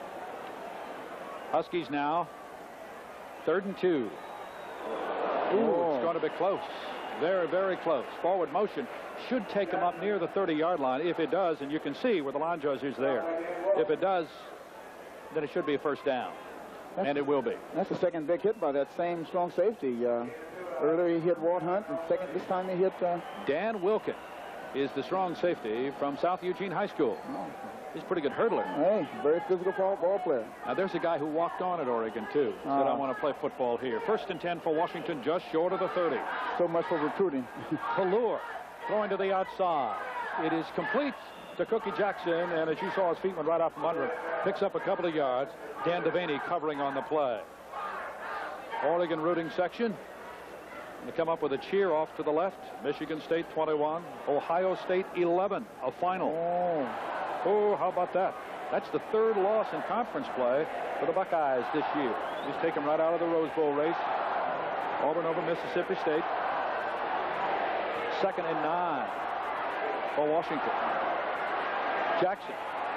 Huskies now, third and two. Ooh, oh. It's going to be close. Very, very close. Forward motion should take him up near the thirty yard line. If it does, and you can see where the line judge is there. If it does, then it should be a first down. That's, and it will be.
That's the second big hit by that same strong safety. Uh, Earlier he hit Walt Hunt, and second this time he hit... Uh...
Dan Wilkin is the strong safety from South Eugene High School. Oh. He's a pretty good hurdler.
Hey, very physical ball, ball player.
Now, there's a guy who walked on at Oregon, too. Said, uh, I want to play football here. First and ten for Washington, just short of the thirty.
So much for recruiting.
Pelluer throwing to the outside. It is complete to Cookie Jackson, and as you saw, his feet went right out from under him. Picks up a couple of yards. Dan Devaney covering on the play. Oregon rooting section. They come up with a cheer off to the left. Michigan State twenty-one, Ohio State eleven, a final.
Oh.
Oh, how about that? That's the third loss in conference play for the Buckeyes this year. He's taken right out of the Rose Bowl race. Auburn over Mississippi State. Second and nine for Washington. Jackson.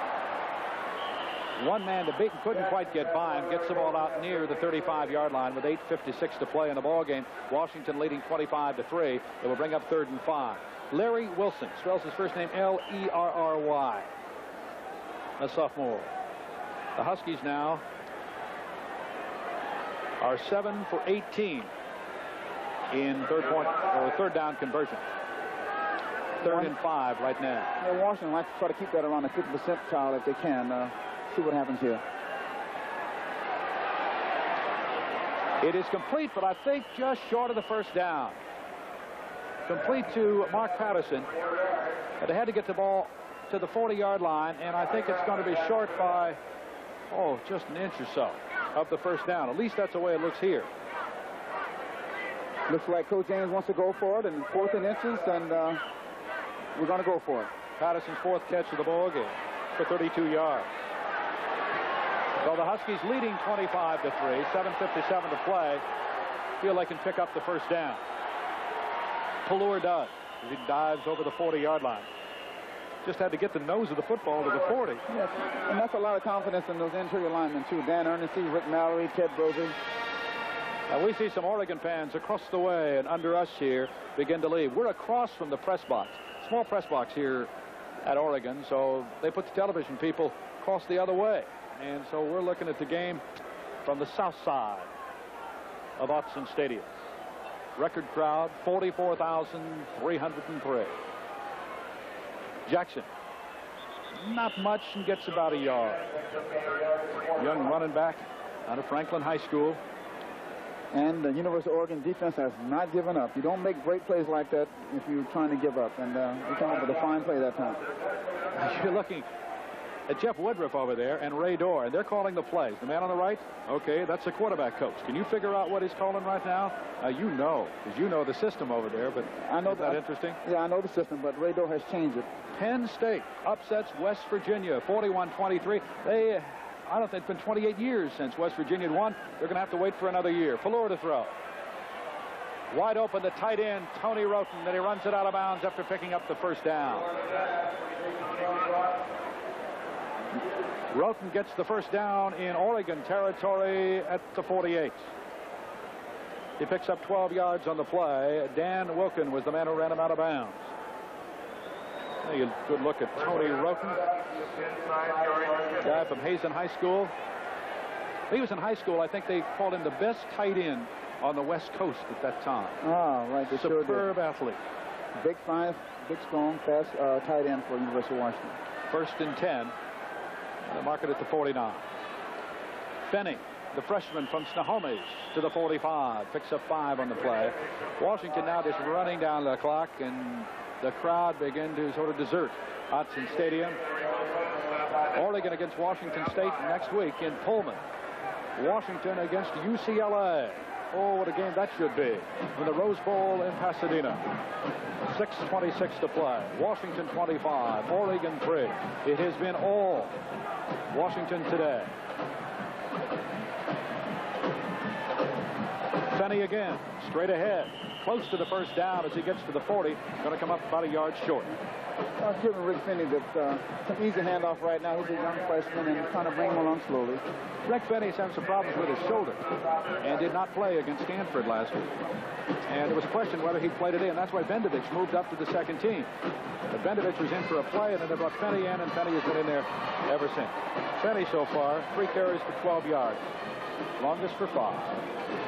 One man to beat and couldn't quite get by him. Gets the ball out near the thirty-five yard line with eight fifty-six to play in the ball game. Washington leading twenty-five to three. It will bring up third and five. Larry Wilson spells his first name L E R R Y. A sophomore. The Huskies now are seven for eighteen in third point or third down conversion. Third and five right now.
Yeah, Washington likes to try to keep that around the fifty percentile if they can. Uh, see what happens here.
It is complete, but I think just short of the first down. Complete to Mark Patterson. But they had to get the ball to the forty yard line, and I think it's going to be short by, oh, just an inch or so of the first down. At least that's the way it looks here.
Looks like Coach James wants to go for it, and fourth and inches, and uh, we're going to go for it.
Patterson's fourth catch of the ball game for thirty-two yards. So the Huskies leading twenty-five to three, seven fifty-seven to play. Feel they can pick up the first down. Pelluer does. He dives over the forty yard line. Just had to get the nose of the football to the forty.
Yes, and that's a lot of confidence in those interior linemen, too. Dan Ernestine, Rick Mallory, Ted Brosey.
Now we see some Oregon fans across the way and under us here begin to leave. We're across from the press box. Small press box here at Oregon, so they put the television people across the other way. And so we're looking at the game from the south side of Autzen Stadium. Record crowd, forty-four thousand three hundred three. Jackson, not much, and gets about a yard. Young running back out of Franklin High School.
And the University of Oregon defense has not given up. You don't make great plays like that if you're trying to give up. And uh, we come up with a fine play that time.
You're looking at Jeff Woodruff over there and Ray Dorr, and they're calling the plays. The man on the right, okay, that's the quarterback coach. Can you figure out what he's calling right now? Uh, you know, because you know the system over there, but
I know
isn't that
I,
interesting?
Yeah, I know the system, but Ray Dorr has changed it.
Penn State upsets West Virginia, forty-one twenty-three. They, I don't think it's been twenty-eight years since West Virginia had won. They're going to have to wait for another year. Pelluer to throw. Wide open, the tight end, Tony Roten, then he runs it out of bounds after picking up the first down. Roten gets the first down in Oregon territory at the forty-eight. He picks up twelve yards on the play. Dan Wilkin was the man who ran him out of bounds. A good look at Tony Roten, guy from Hazen High School. He was in high school. I think they called him the best tight end on the West Coast at that time.
Oh, right. They
Superb
sure did.
athlete.
Big five, big strong, fast uh, tight end for University of Washington.
First and ten. They mark it at the forty-nine. Fenning, the freshman from Snohomish, to the forty-five. Picks up five on the play. Washington now just running down the clock, and the crowd begin to sort of desert Autzen Stadium. Oregon against Washington State next week in Pullman. Washington against U C L A. Oh, what a game that should be. In the Rose Bowl in Pasadena. six twenty-six to play. Washington twenty-five, Oregon three. It has been all Washington today. Fenny again, straight ahead. Close to the first down as he gets to the forty. Going to come up about a yard short.
I was giving Rick Fenny that uh, some easy handoff right now. He's a young freshman and trying to bring him along slowly.
Rick Fenny's having some problems with his shoulder and did not play against Stanford last week. And there was a question whether he'd play today, and that's why Bendovich moved up to the second team. But Bendovich was in for a play, and then they brought Fenny in, and Fenny has been in there ever since. Fenny so far, three carries for twelve yards. Longest for five.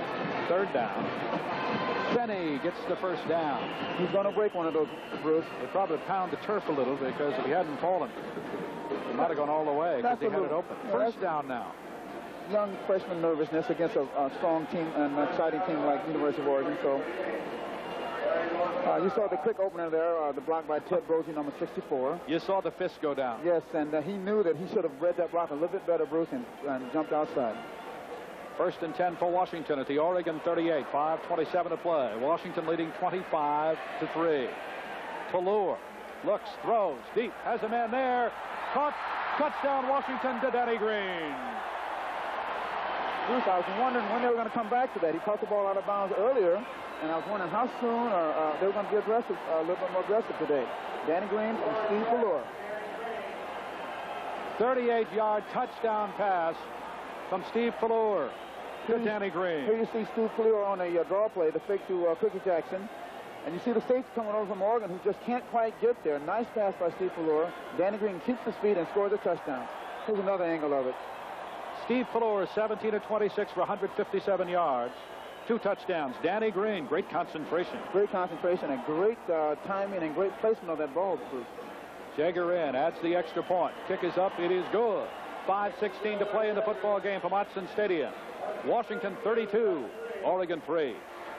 Third down. Kenny gets the first down.
He's going to break one of those, Bruce.
They probably pound the turf a little because if he hadn't fallen, he might have gone all the way because he had it open.
Yeah,
First down now.
Young freshman nervousness against a, a strong team and an exciting team like University of Oregon. So uh, you saw the quick opener there, uh, the block by Ted Brosey, number sixty-four.
You saw the fist go down.
Yes, and uh, he knew that he should have read that block a little bit better, Bruce, and, and jumped outside.
First and ten for Washington at the Oregon thirty-eight. five twenty-seven to play. Washington leading twenty-five to three. Pelluer looks, throws, deep, has a man there. Caught, touchdown Washington to Danny Green.
Bruce, I was wondering when they were going to come back to that. He caught the ball out of bounds earlier, and I was wondering how soon or, uh, they were going to be aggressive, uh, a little bit more aggressive today. Danny Green and Steve Pelluer.
thirty-eight yard touchdown pass from Steve Pelluer to Danny Green.
Here you see Steve Pelluer on a uh, draw play, the fake to uh, Cookie Jackson. And you see the safety coming over from Oregon who just can't quite get there. Nice pass by Steve Pelluer. Danny Green keeps the speed and scores a touchdown. Here's another angle of it.
Steve Pelluer, seventeen of twenty-six for one hundred fifty-seven yards. Two touchdowns. Danny Green, great concentration.
Great concentration and great uh, timing and great placement of that ball, Bruce.
Jagger in, adds the extra point. Kick is up, it is good. five sixteen to play in the football game from Autzen Stadium. Washington thirty-two, Oregon three.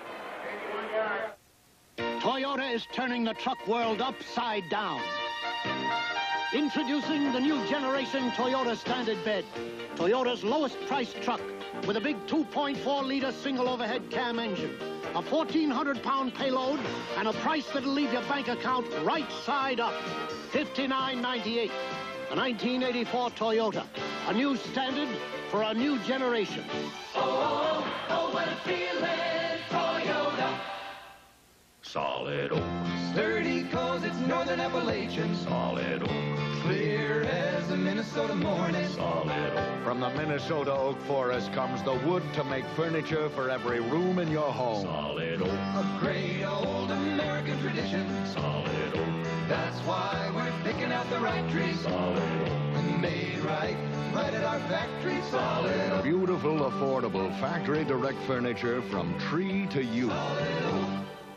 Toyota is turning the truck world upside down. Introducing the new generation Toyota Standard Bed. Toyota's lowest priced truck with a big two point four liter single overhead cam engine, a fourteen hundred pound payload, and a price that'll leave your bank account right side up. fifty-nine ninety-eight. A nineteen eighty-four Toyota. A new standard for a new generation.
Oh, oh, oh, what a feeling, Toyota.
Solid oak. Sturdy cause it's northern Appalachian. Solid oak. Clear as a Minnesota morning. Solid oak.
From the Minnesota oak forest comes the wood to make furniture for every room in your home.
Solid oak. A great old American tradition. Solid oak. That's why we're picking out the right trees. Solid oak. And made right, right at our factory. Solid oak.
Beautiful, affordable, factory direct furniture from tree to you.
Solid oak.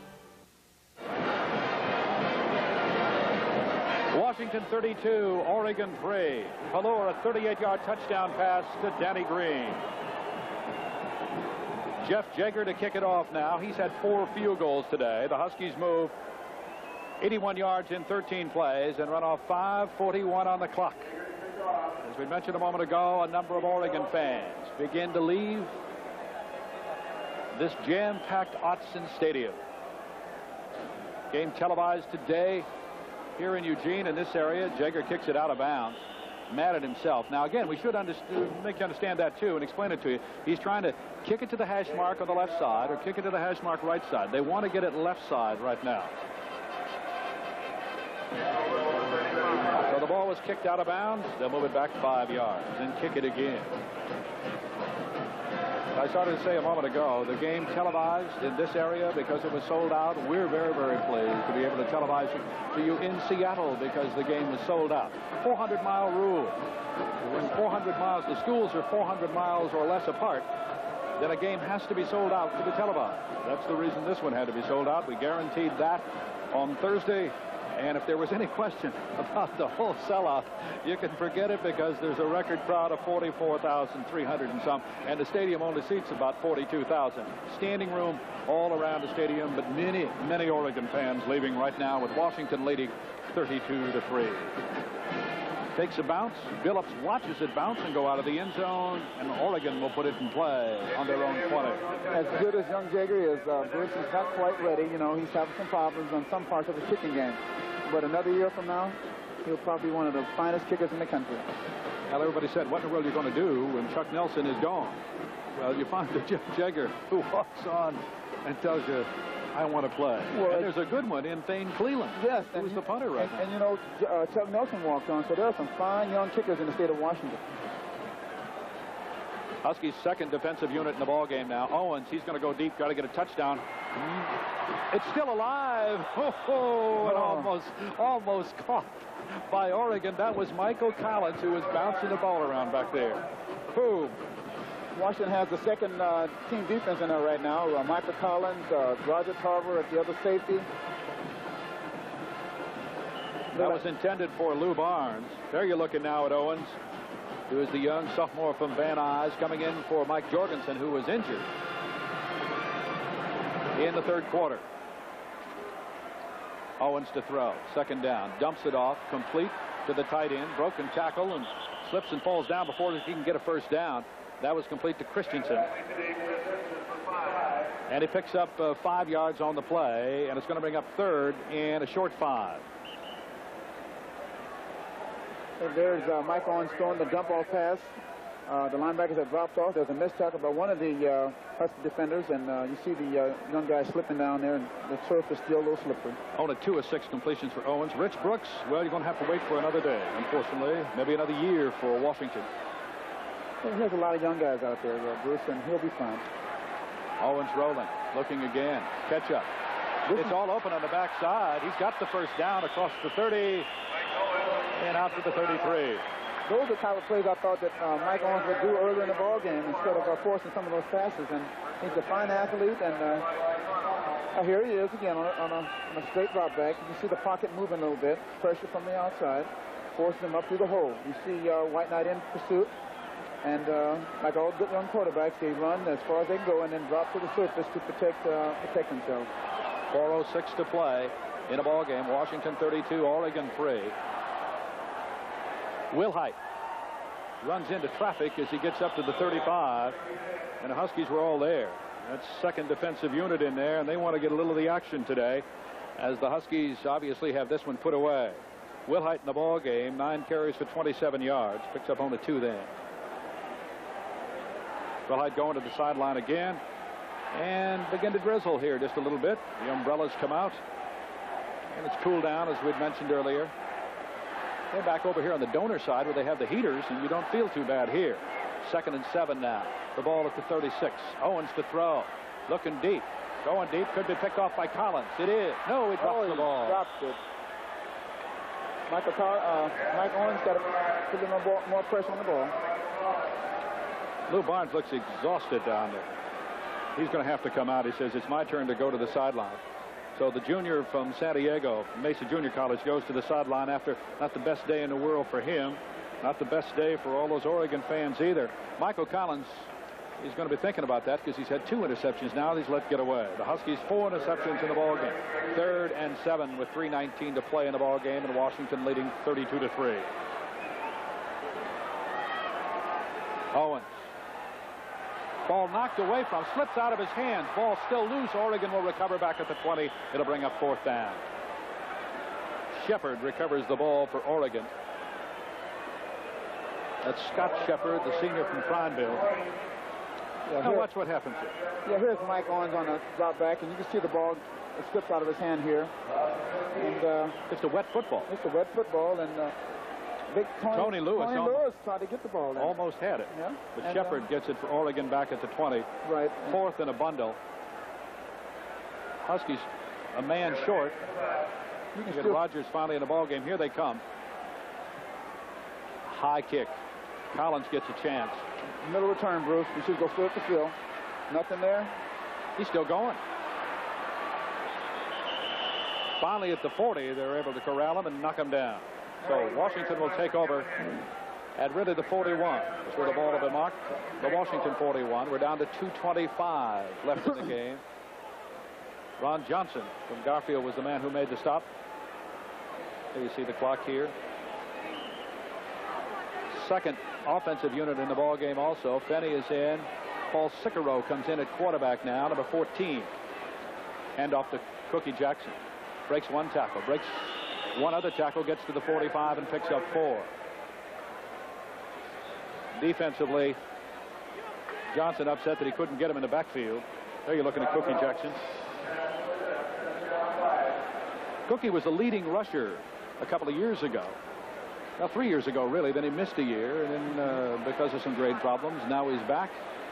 Washington thirty-two, Oregon three. Pelluer, a thirty-eight yard touchdown pass to Danny Green. Jeff Jagger to kick it off now. He's had four field goals today. The Huskies move eighty-one yards in thirteen plays and run off five forty-one on the clock. As we mentioned a moment ago, a number of Oregon fans begin to leave this jam-packed Autzen Stadium. Game televised today here in Eugene, in this area. Jagger kicks it out of bounds. Mad at himself. Now, again, we should make you understand that, too, and explain it to you. He's trying to kick it to the hash mark on the left side or kick it to the hash mark right side. They want to get it left side right now. So the ball was kicked out of bounds. They'll move it back five yards and kick it again. I started to say a moment ago, the game televised in this area because it was sold out. We're very, very pleased to be able to televise it to you in Seattle because the game was sold out. four hundred mile rule. When four hundred miles, the schools are four hundred miles or less apart, then a game has to be sold out to be televised. That's the reason this one had to be sold out. We guaranteed that on Thursday. And if there was any question about the whole sellout, you can forget it because there's a record crowd of forty-four thousand three hundred and some, and the stadium only seats about forty-two thousand. Standing room all around the stadium, but many, many Oregon fans leaving right now with Washington leading thirty-two to three. Takes a bounce. Billups watches it bounce and go out of the end zone, and Oregon will put it in play on their own twenty.
As good as young Jagger is, uh, Bruce is not quite ready. You know, he's having some problems on some parts of the kicking game. But another year from now, he'll probably be one of the finest kickers in the country.
Well, everybody said, what in the world are you going to do when Chuck Nelson is gone? Well, you find the Jeff Jagger who walks on and tells you, I want to play. Well, and there's a good one in Thane Cleland.
Yes.
Who was the punter right
and,
now.
and, you know, uh, Chuck Nelson walked on, so there are some fine young kickers in the state of Washington.
Huskies' second defensive unit in the ball game now. Owens, he's going to go deep, got to get a touchdown. It's still alive. Oh, oh, and almost, almost caught by Oregon. That was Michael Collins who was bouncing the ball around back there. Boom.
Washington has the second uh, team defense in there right now. Uh, Michael Collins, uh, Roger Tarver at the other safety.
That was intended for Lou Barnes. There you're looking now at Owens, who is the young sophomore from Van Nuys, coming in for Mike Jorgensen, who was injured in the third quarter. Owens to throw. Second down. Dumps it off. Complete to the tight end. Broken tackle and slips and falls down before he can get a first down. That was complete to Christensen. And he picks up uh, five yards on the play, and it's going to bring up third and a short five.
And there's uh, Mike Owens throwing the dump-off pass. Uh, the linebackers have dropped off. There's a missed tackle by one of the uh, Husky defenders, and uh, you see the uh, young guy slipping down there, and the turf is still a little slippery.
On a two of six completions for Owens. Rich Brooks, well, you're going to have to wait for another day, unfortunately. Maybe another year for Washington.
Well, there's a lot of young guys out there, uh, Bruce, and he'll be fine.
Owens rolling, looking again. Catch up. It's all open on the backside. He's got the first down across the thirty and out to the thirty-three.
Those are the type of plays I thought that uh, Mike Owens would do earlier in the ball game instead of uh, forcing some of those passes. And he's a fine athlete, and uh, here he is again on a, on, a, on a straight drop back. You can see the pocket moving a little bit, pressure from the outside, forcing him up through the hole. You see uh, White Knight in pursuit, and uh, like all good young quarterbacks, they run as far as they can go and then drop to the surface to protect uh, protect themselves.
four oh six to play in a ball game. Washington thirty-two, Oregon three. Wilhite runs into traffic as he gets up to the thirty-five, and the Huskies were all there. That's second defensive unit in there, and they want to get a little of the action today, as the Huskies obviously have this one put away. Wilhite in the ball game, nine carries for twenty-seven yards, picks up only two then. Wilhite going to the sideline again, and begin to drizzle here just a little bit. The umbrellas come out, and it's cooled down, as we'd mentioned earlier. They're back over here on the donor side where they have the heaters, and you don't feel too bad here. Second and seven now. The ball at the thirty-six. Owens to throw. Looking deep. Going deep. Could be picked off by Collins. It is. No, he drops
oh,
the ball.
He dropped it. Michael Tar uh, Mike Owens got to put a little more, more pressure on the ball.
Lou Barnes looks exhausted down there. He's going to have to come out. He says, it's my turn to go to the sideline. So the junior from San Diego, Mesa Junior College, goes to the sideline after not the best day in the world for him, not the best day for all those Oregon fans either. Michael Collins is going to be thinking about that because he's had two interceptions now he's let get away. The Huskies four interceptions in the ball game. Third and seven with three nineteen to play in the ball game, and Washington leading thirty-two to three. Owens. Ball knocked away from, slips out of his hands. Ball still loose. Oregon will recover back at the twenty. It'll bring up fourth down. Shepard recovers the ball for Oregon. That's Scott Shepard, the senior from Prineville.
Yeah,
now
here,
watch what happens here.
Yeah, here's Mike Owens on a drop back, and you can see the ball slips out of his hand here. And uh,
it's a wet football.
It's a wet football, and uh, Big Tony,
Tony Lewis,
Tony Lewis tried to get the ball in.
Almost had it.
Yeah.
But
and,
Shepard
uh,
gets it for Oregon back at the twenty.
Right.
Fourth in a bundle. Huskies a man short. You can get Rogers finally in the ball game. Here they come. High kick. Collins gets a chance.
Middle return, Bruce. You should go field to field. Nothing there.
He's still going. Finally at the forty, they're able to corral him and knock him down. So Washington will take over at really the forty-one. That's where the ball will be marked. The Washington forty-one. We're down to two twenty-five left in the game. Ron Johnson from Garfield was the man who made the stop. Here you see the clock here. Second offensive unit in the ball game also. Fenny is in. Paul Sicaro comes in at quarterback now, number fourteen. Hand off to Cookie Jackson. Breaks one tackle. Breaks one other tackle, gets to the forty-five and picks up four. Defensively, Johnson upset that he couldn't get him in the backfield. There you're looking at Cookie Jackson. Cookie was the leading rusher a couple of years ago. Well, three years ago, really. Then he missed a year, and then uh, because of some grade problems, now he's back.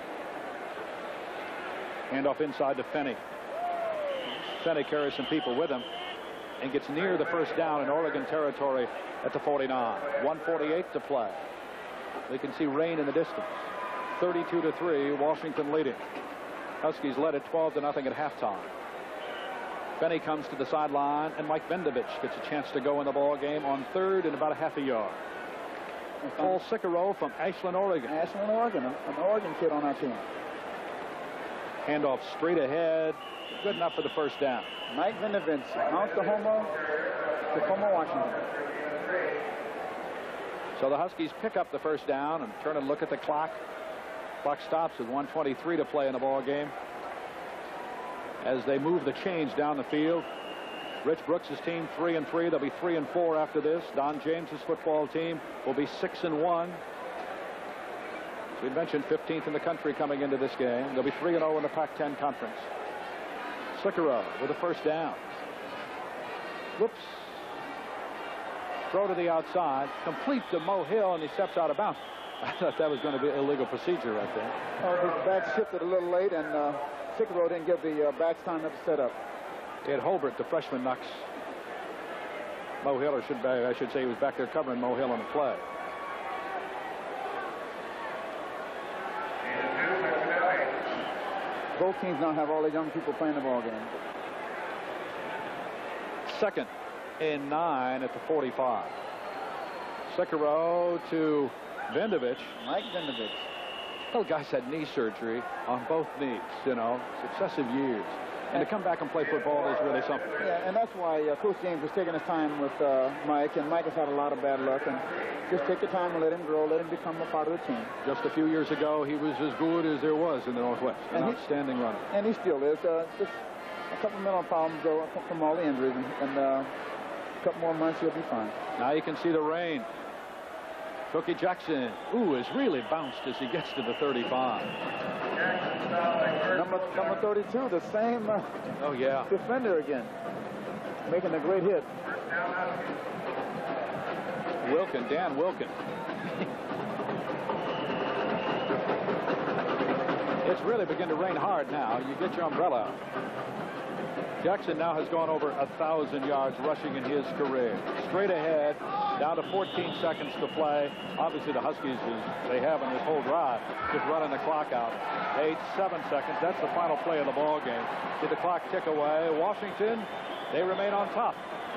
Hand off inside to Fenny. Fenny carries some people with him and gets near the first down in Oregon territory at the forty-nine. one forty-eight to play. We can see rain in the distance. thirty-two to three, Washington leading. Huskies led at twelve to nothing at halftime. Benny comes to the sideline, and Mike Bendovich gets a chance to go in the ball game on third and about a half a yard. Paul Sicaro from Ashland, Oregon.
Ashland, Oregon, an Oregon kid on our team.
Handoff straight ahead, good enough for the first down.
Mike Bendovich, Mount Tacoma, Tacoma, Washington.
So the Huskies pick up the first down and turn and look at the clock. Clock stops with one twenty-three to play in the ball game. As they move the chains down the field, Rich Brooks' team three and three. They'll be three and four after this. Don James's football team will be six and one. As we mentioned, fifteenth in the country coming into this game. They'll be three and oh in the Pac ten conference. Sicaro with a first down. Whoops. Throw to the outside, complete to Mo Hill, and he steps out of bounds. I thought that was going to be illegal procedure right there.
Oh, the back shifted a little late, and uh, Sicaro didn't give the uh, backs time to set up.
Ed Holbert, the freshman, knocks Mo Hill, or should be, I should say he was back there covering Mo Hill on the play.
Both teams now have all the young people playing the ball game.
Second and nine at the forty-five. Sicaro to Bendovich.
Mike Bendovich.
Little guy's had knee surgery on both knees, you know, successive years. And to come back and play football is really something.
Yeah, and that's why uh, Coach James was taking his time with uh, Mike, and Mike has had a lot of bad luck. And just take your time and let him grow, let him become a part of the team.
Just a few years ago, he was as good as there was in the Northwest. An
and
outstanding runner.
And he still is. Uh, just a couple mental problems though, from all the injuries, and, and uh, a couple more months he'll be fine.
Now you can see the rain. Cookie Jackson, ooh, has really bounced as he gets to the thirty-five.
Number, number thirty-two, the same uh,
oh, yeah.
defender again, making a great hit.
Wilkin, Dan Wilkin. It's really beginning to rain hard now. You get your umbrella out. Jackson now has gone over a thousand yards rushing in his career. Straight ahead, down to fourteen seconds to play. Obviously, the Huskies, as they have in this whole drive, just running the clock out. Eight, seven seconds. That's the final play of the ball game. Did the clock tick away? Washington, they remain on top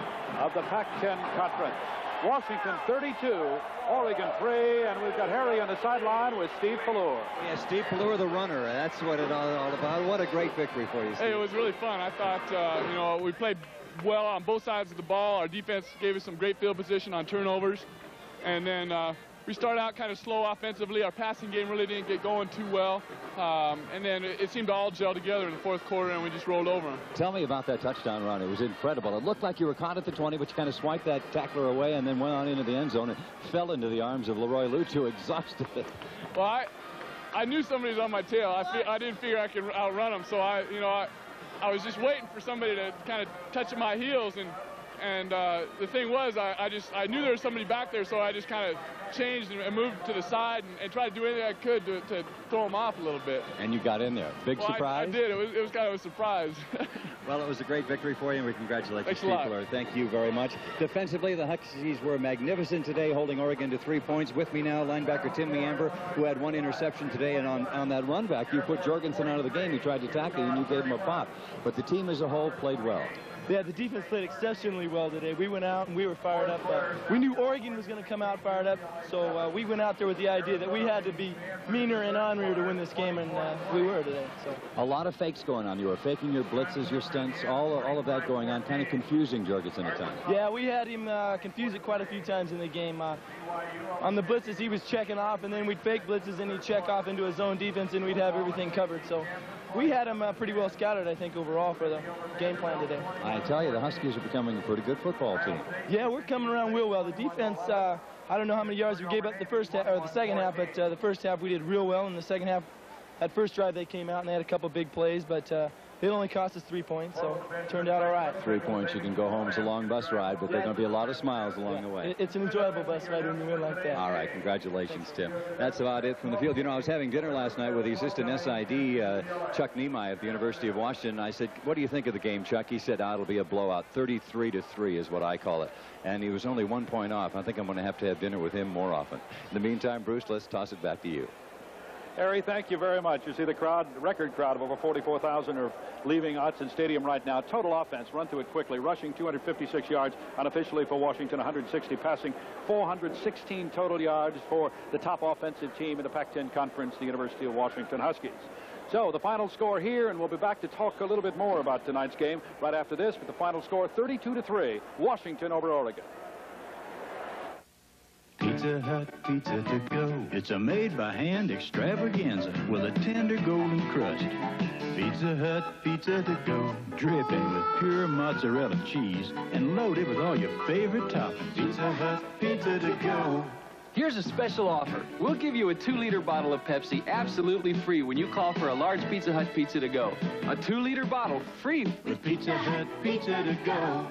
of the Pac ten conference. Washington thirty-two, Oregon three, and we've got Harry on the sideline with Steve Pelluer.
Yeah, Steve Pelluer, the runner. That's what it's all, all about. What a great victory for you, Steve.
Hey, it was really fun. I thought, uh, you know, we played well on both sides of the ball. Our defense gave us some great field position on turnovers. And then uh, we started out kind of slow offensively. Our passing game really didn't get going too well. Um, and then it, it seemed to all gel together in the fourth quarter, and we just rolled over them.
Tell me about that touchdown run. It was incredible. It looked like you were caught at the twenty, but you kind of swiped that tackler away and then went on into the end zone and fell into the arms of Leroy Lutu, exhausted.
Well, I, I knew somebody was on my tail. I, fi I didn't figure I could outrun him, so I, you know, I, I was just waiting for somebody to kind of touch my heels, and and uh, the thing was, I, I just I knew there was somebody back there, so I just kind of changed and, and moved to the side and, and tried to do anything I could to, to throw him off a little bit.
And you got in there. Big
well,
surprise?
I, I did. It was, it was kind of a surprise.
Well, it was a great victory for you, and we congratulate you, Steve Pelluer. Thank you very much. Defensively, the Huskies were magnificent today, holding Oregon to three points. With me now, linebacker Tim Meamber, who had one interception today, and on, on that run back, you put Jorgensen out of the game. He tried to tackle you, and you gave him a pop. But the team as a whole played well.
Yeah, the defense played exceptionally well today. We went out and we were fired up. Uh, we knew Oregon was going to come out fired up, so uh, we went out there with the idea that we had to be meaner and ornerier to win this game, and uh, we were today. So
a lot of fakes going on. You were faking your blitzes, your stunts, all all of that going on, kind of confusing Jorgensen at times.
Yeah, we had him uh, confused it quite a few times in the game. Uh, on the blitzes, he was checking off, and then we'd fake blitzes, and he'd check off into his zone defense, and we'd have everything covered. So we had him uh, pretty well scouted, I think, overall for the game plan today.
I tell you, the Huskies are becoming a pretty good football team.
Yeah, we're coming around real well. The defense, uh, I don't know how many yards we gave up the first half, or the second half, but uh, the first half we did real well. In the second half, that first drive they came out and they had a couple big plays, but uh, it only cost us three points, so it turned out all right.
Three points, you can go home. It's a long bus ride, but there's going to be a lot of smiles along
yeah,
the way.
It's an enjoyable bus ride when you win like that.
All right, congratulations, Tim. That's about it from the field. You know, I was having dinner last night with the assistant S I D, uh, Chuck Niemeyer at the University of Washington. I said, what do you think of the game, Chuck? He said, oh, it'll be a blowout. thirty-three to three is what I call it. And he was only one point off. I think I'm going to have to have dinner with him more often. In the meantime, Bruce, let's toss it back to you.
Harry, thank you very much. You see the crowd, record crowd of over forty-four thousand are leaving Autzen Stadium right now. Total offense, run through it quickly, rushing two hundred fifty-six yards unofficially for Washington, one hundred sixty passing, four hundred sixteen total yards for the top offensive team in the Pac ten Conference, the University of Washington Huskies. So the final score here, and we'll be back to talk a little bit more about tonight's game right after this, but the final score thirty-two to three, Washington over Oregon.
Pizza Hut pizza to go. It's a made-by-hand extravaganza with a tender golden crust. Pizza Hut pizza to go. Dripping with pure mozzarella cheese and loaded with all your favorite toppings. Pizza Hut pizza to go.
Here's a special offer. We'll give you a two-liter bottle of Pepsi absolutely free when you call for a large Pizza Hut pizza to go. A two-liter bottle free
with Pizza Hut pizza to go.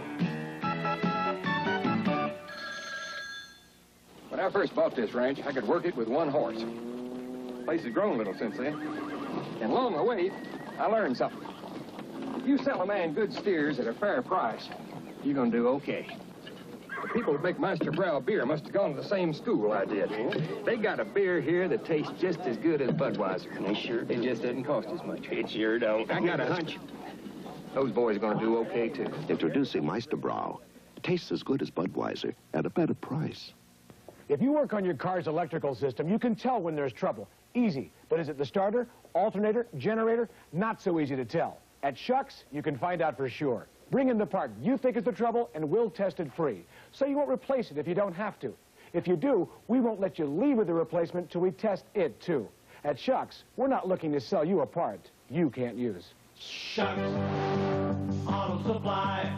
When I first bought this ranch, I could work it with one horse. The place has grown a little since then. And along the way, I learned something. If you sell a man good steers at a fair price, you're going to do okay. The people that make Meister Brau beer must have gone to the same school I did. They got a beer here that tastes just as good as Budweiser. They sure do. It just doesn't cost as much. It sure don't. I got a hunch. Those boys are going to do okay, too.
Introducing Meister Brau. Tastes as good as Budweiser at a better price.
If you work on your car's electrical system, you can tell when there's trouble. Easy. But is it the starter, alternator, generator? Not so easy to tell. At Shucks, you can find out for sure. Bring in the part you think is the trouble, and we'll test it free. So you won't replace it if you don't have to. If you do, we won't let you leave with the replacement till we test it, too. At Shucks, we're not looking to sell you a part you can't use.
Shucks Auto Supply.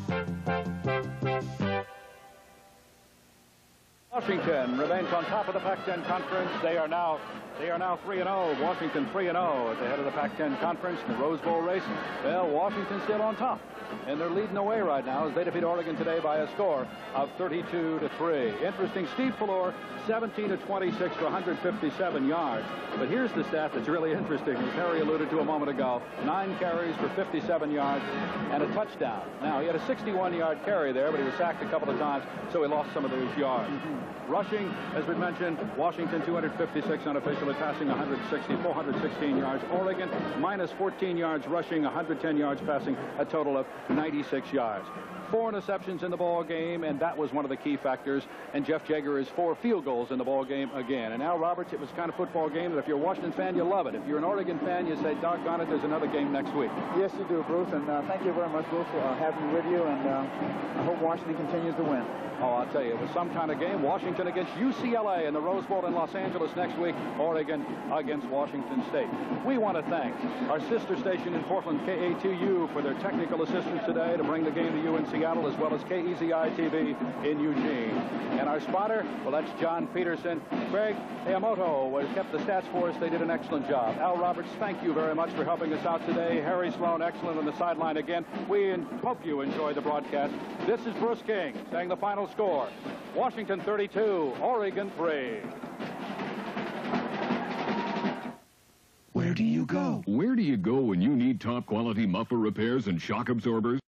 Washington remains on top of the Pac ten Conference. They are now they are now three and oh. Washington three and oh at the head of the Pac ten Conference in the Rose Bowl race. Well, Washington's still on top, and they're leading away right now as they defeat Oregon today by a score of thirty-two to three. Interesting, Steve Pelluer, seventeen to twenty-six for one hundred fifty-seven yards. But here's the stat that's really interesting, as Harry alluded to a moment ago. Nine carries for fifty-seven yards and a touchdown. Now, he had a sixty-one yard carry there, but he was sacked a couple of times, so he lost some of those yards. Mm-hmm. Rushing, as we mentioned, Washington two hundred fifty-six unofficially, passing one hundred sixty, four hundred sixteen yards. Oregon minus fourteen yards rushing, one hundred ten yards passing, a total of ninety-six yards. Four interceptions in the ball game, and that was one of the key factors. And Jeff Jaeger is four field goals in the ball game again. And Al Roberts, it was the kind of football game that if you're a Washington fan, you love it. If you're an Oregon fan, you say, doggone it, there's another game next week.
Yes, you do, Bruce, and uh, thank you very much, Bruce, for uh, having me with you, and uh, I hope Washington continues to win.
Oh, I'll tell you, it was some kind of game. Washington against U C L A in the Rose Bowl in Los Angeles next week. Oregon against Washington State. We want to thank our sister station in Portland, K A T U, for their technical assistance today to bring the game to you in Seattle, as well as K E Z I T V in Eugene. And our spotter, well, that's John Peterson. Greg Miyamoto has kept the stats for us. They did an excellent job. Al Roberts, thank you very much for helping us out today. Harry Sloan, excellent on the sideline again. We hope you enjoy the broadcast. This is Bruce King saying the final score. Washington thirty-two, Oregon three.
Where do you go? Where do you go when you need top quality muffler repairs and shock absorbers?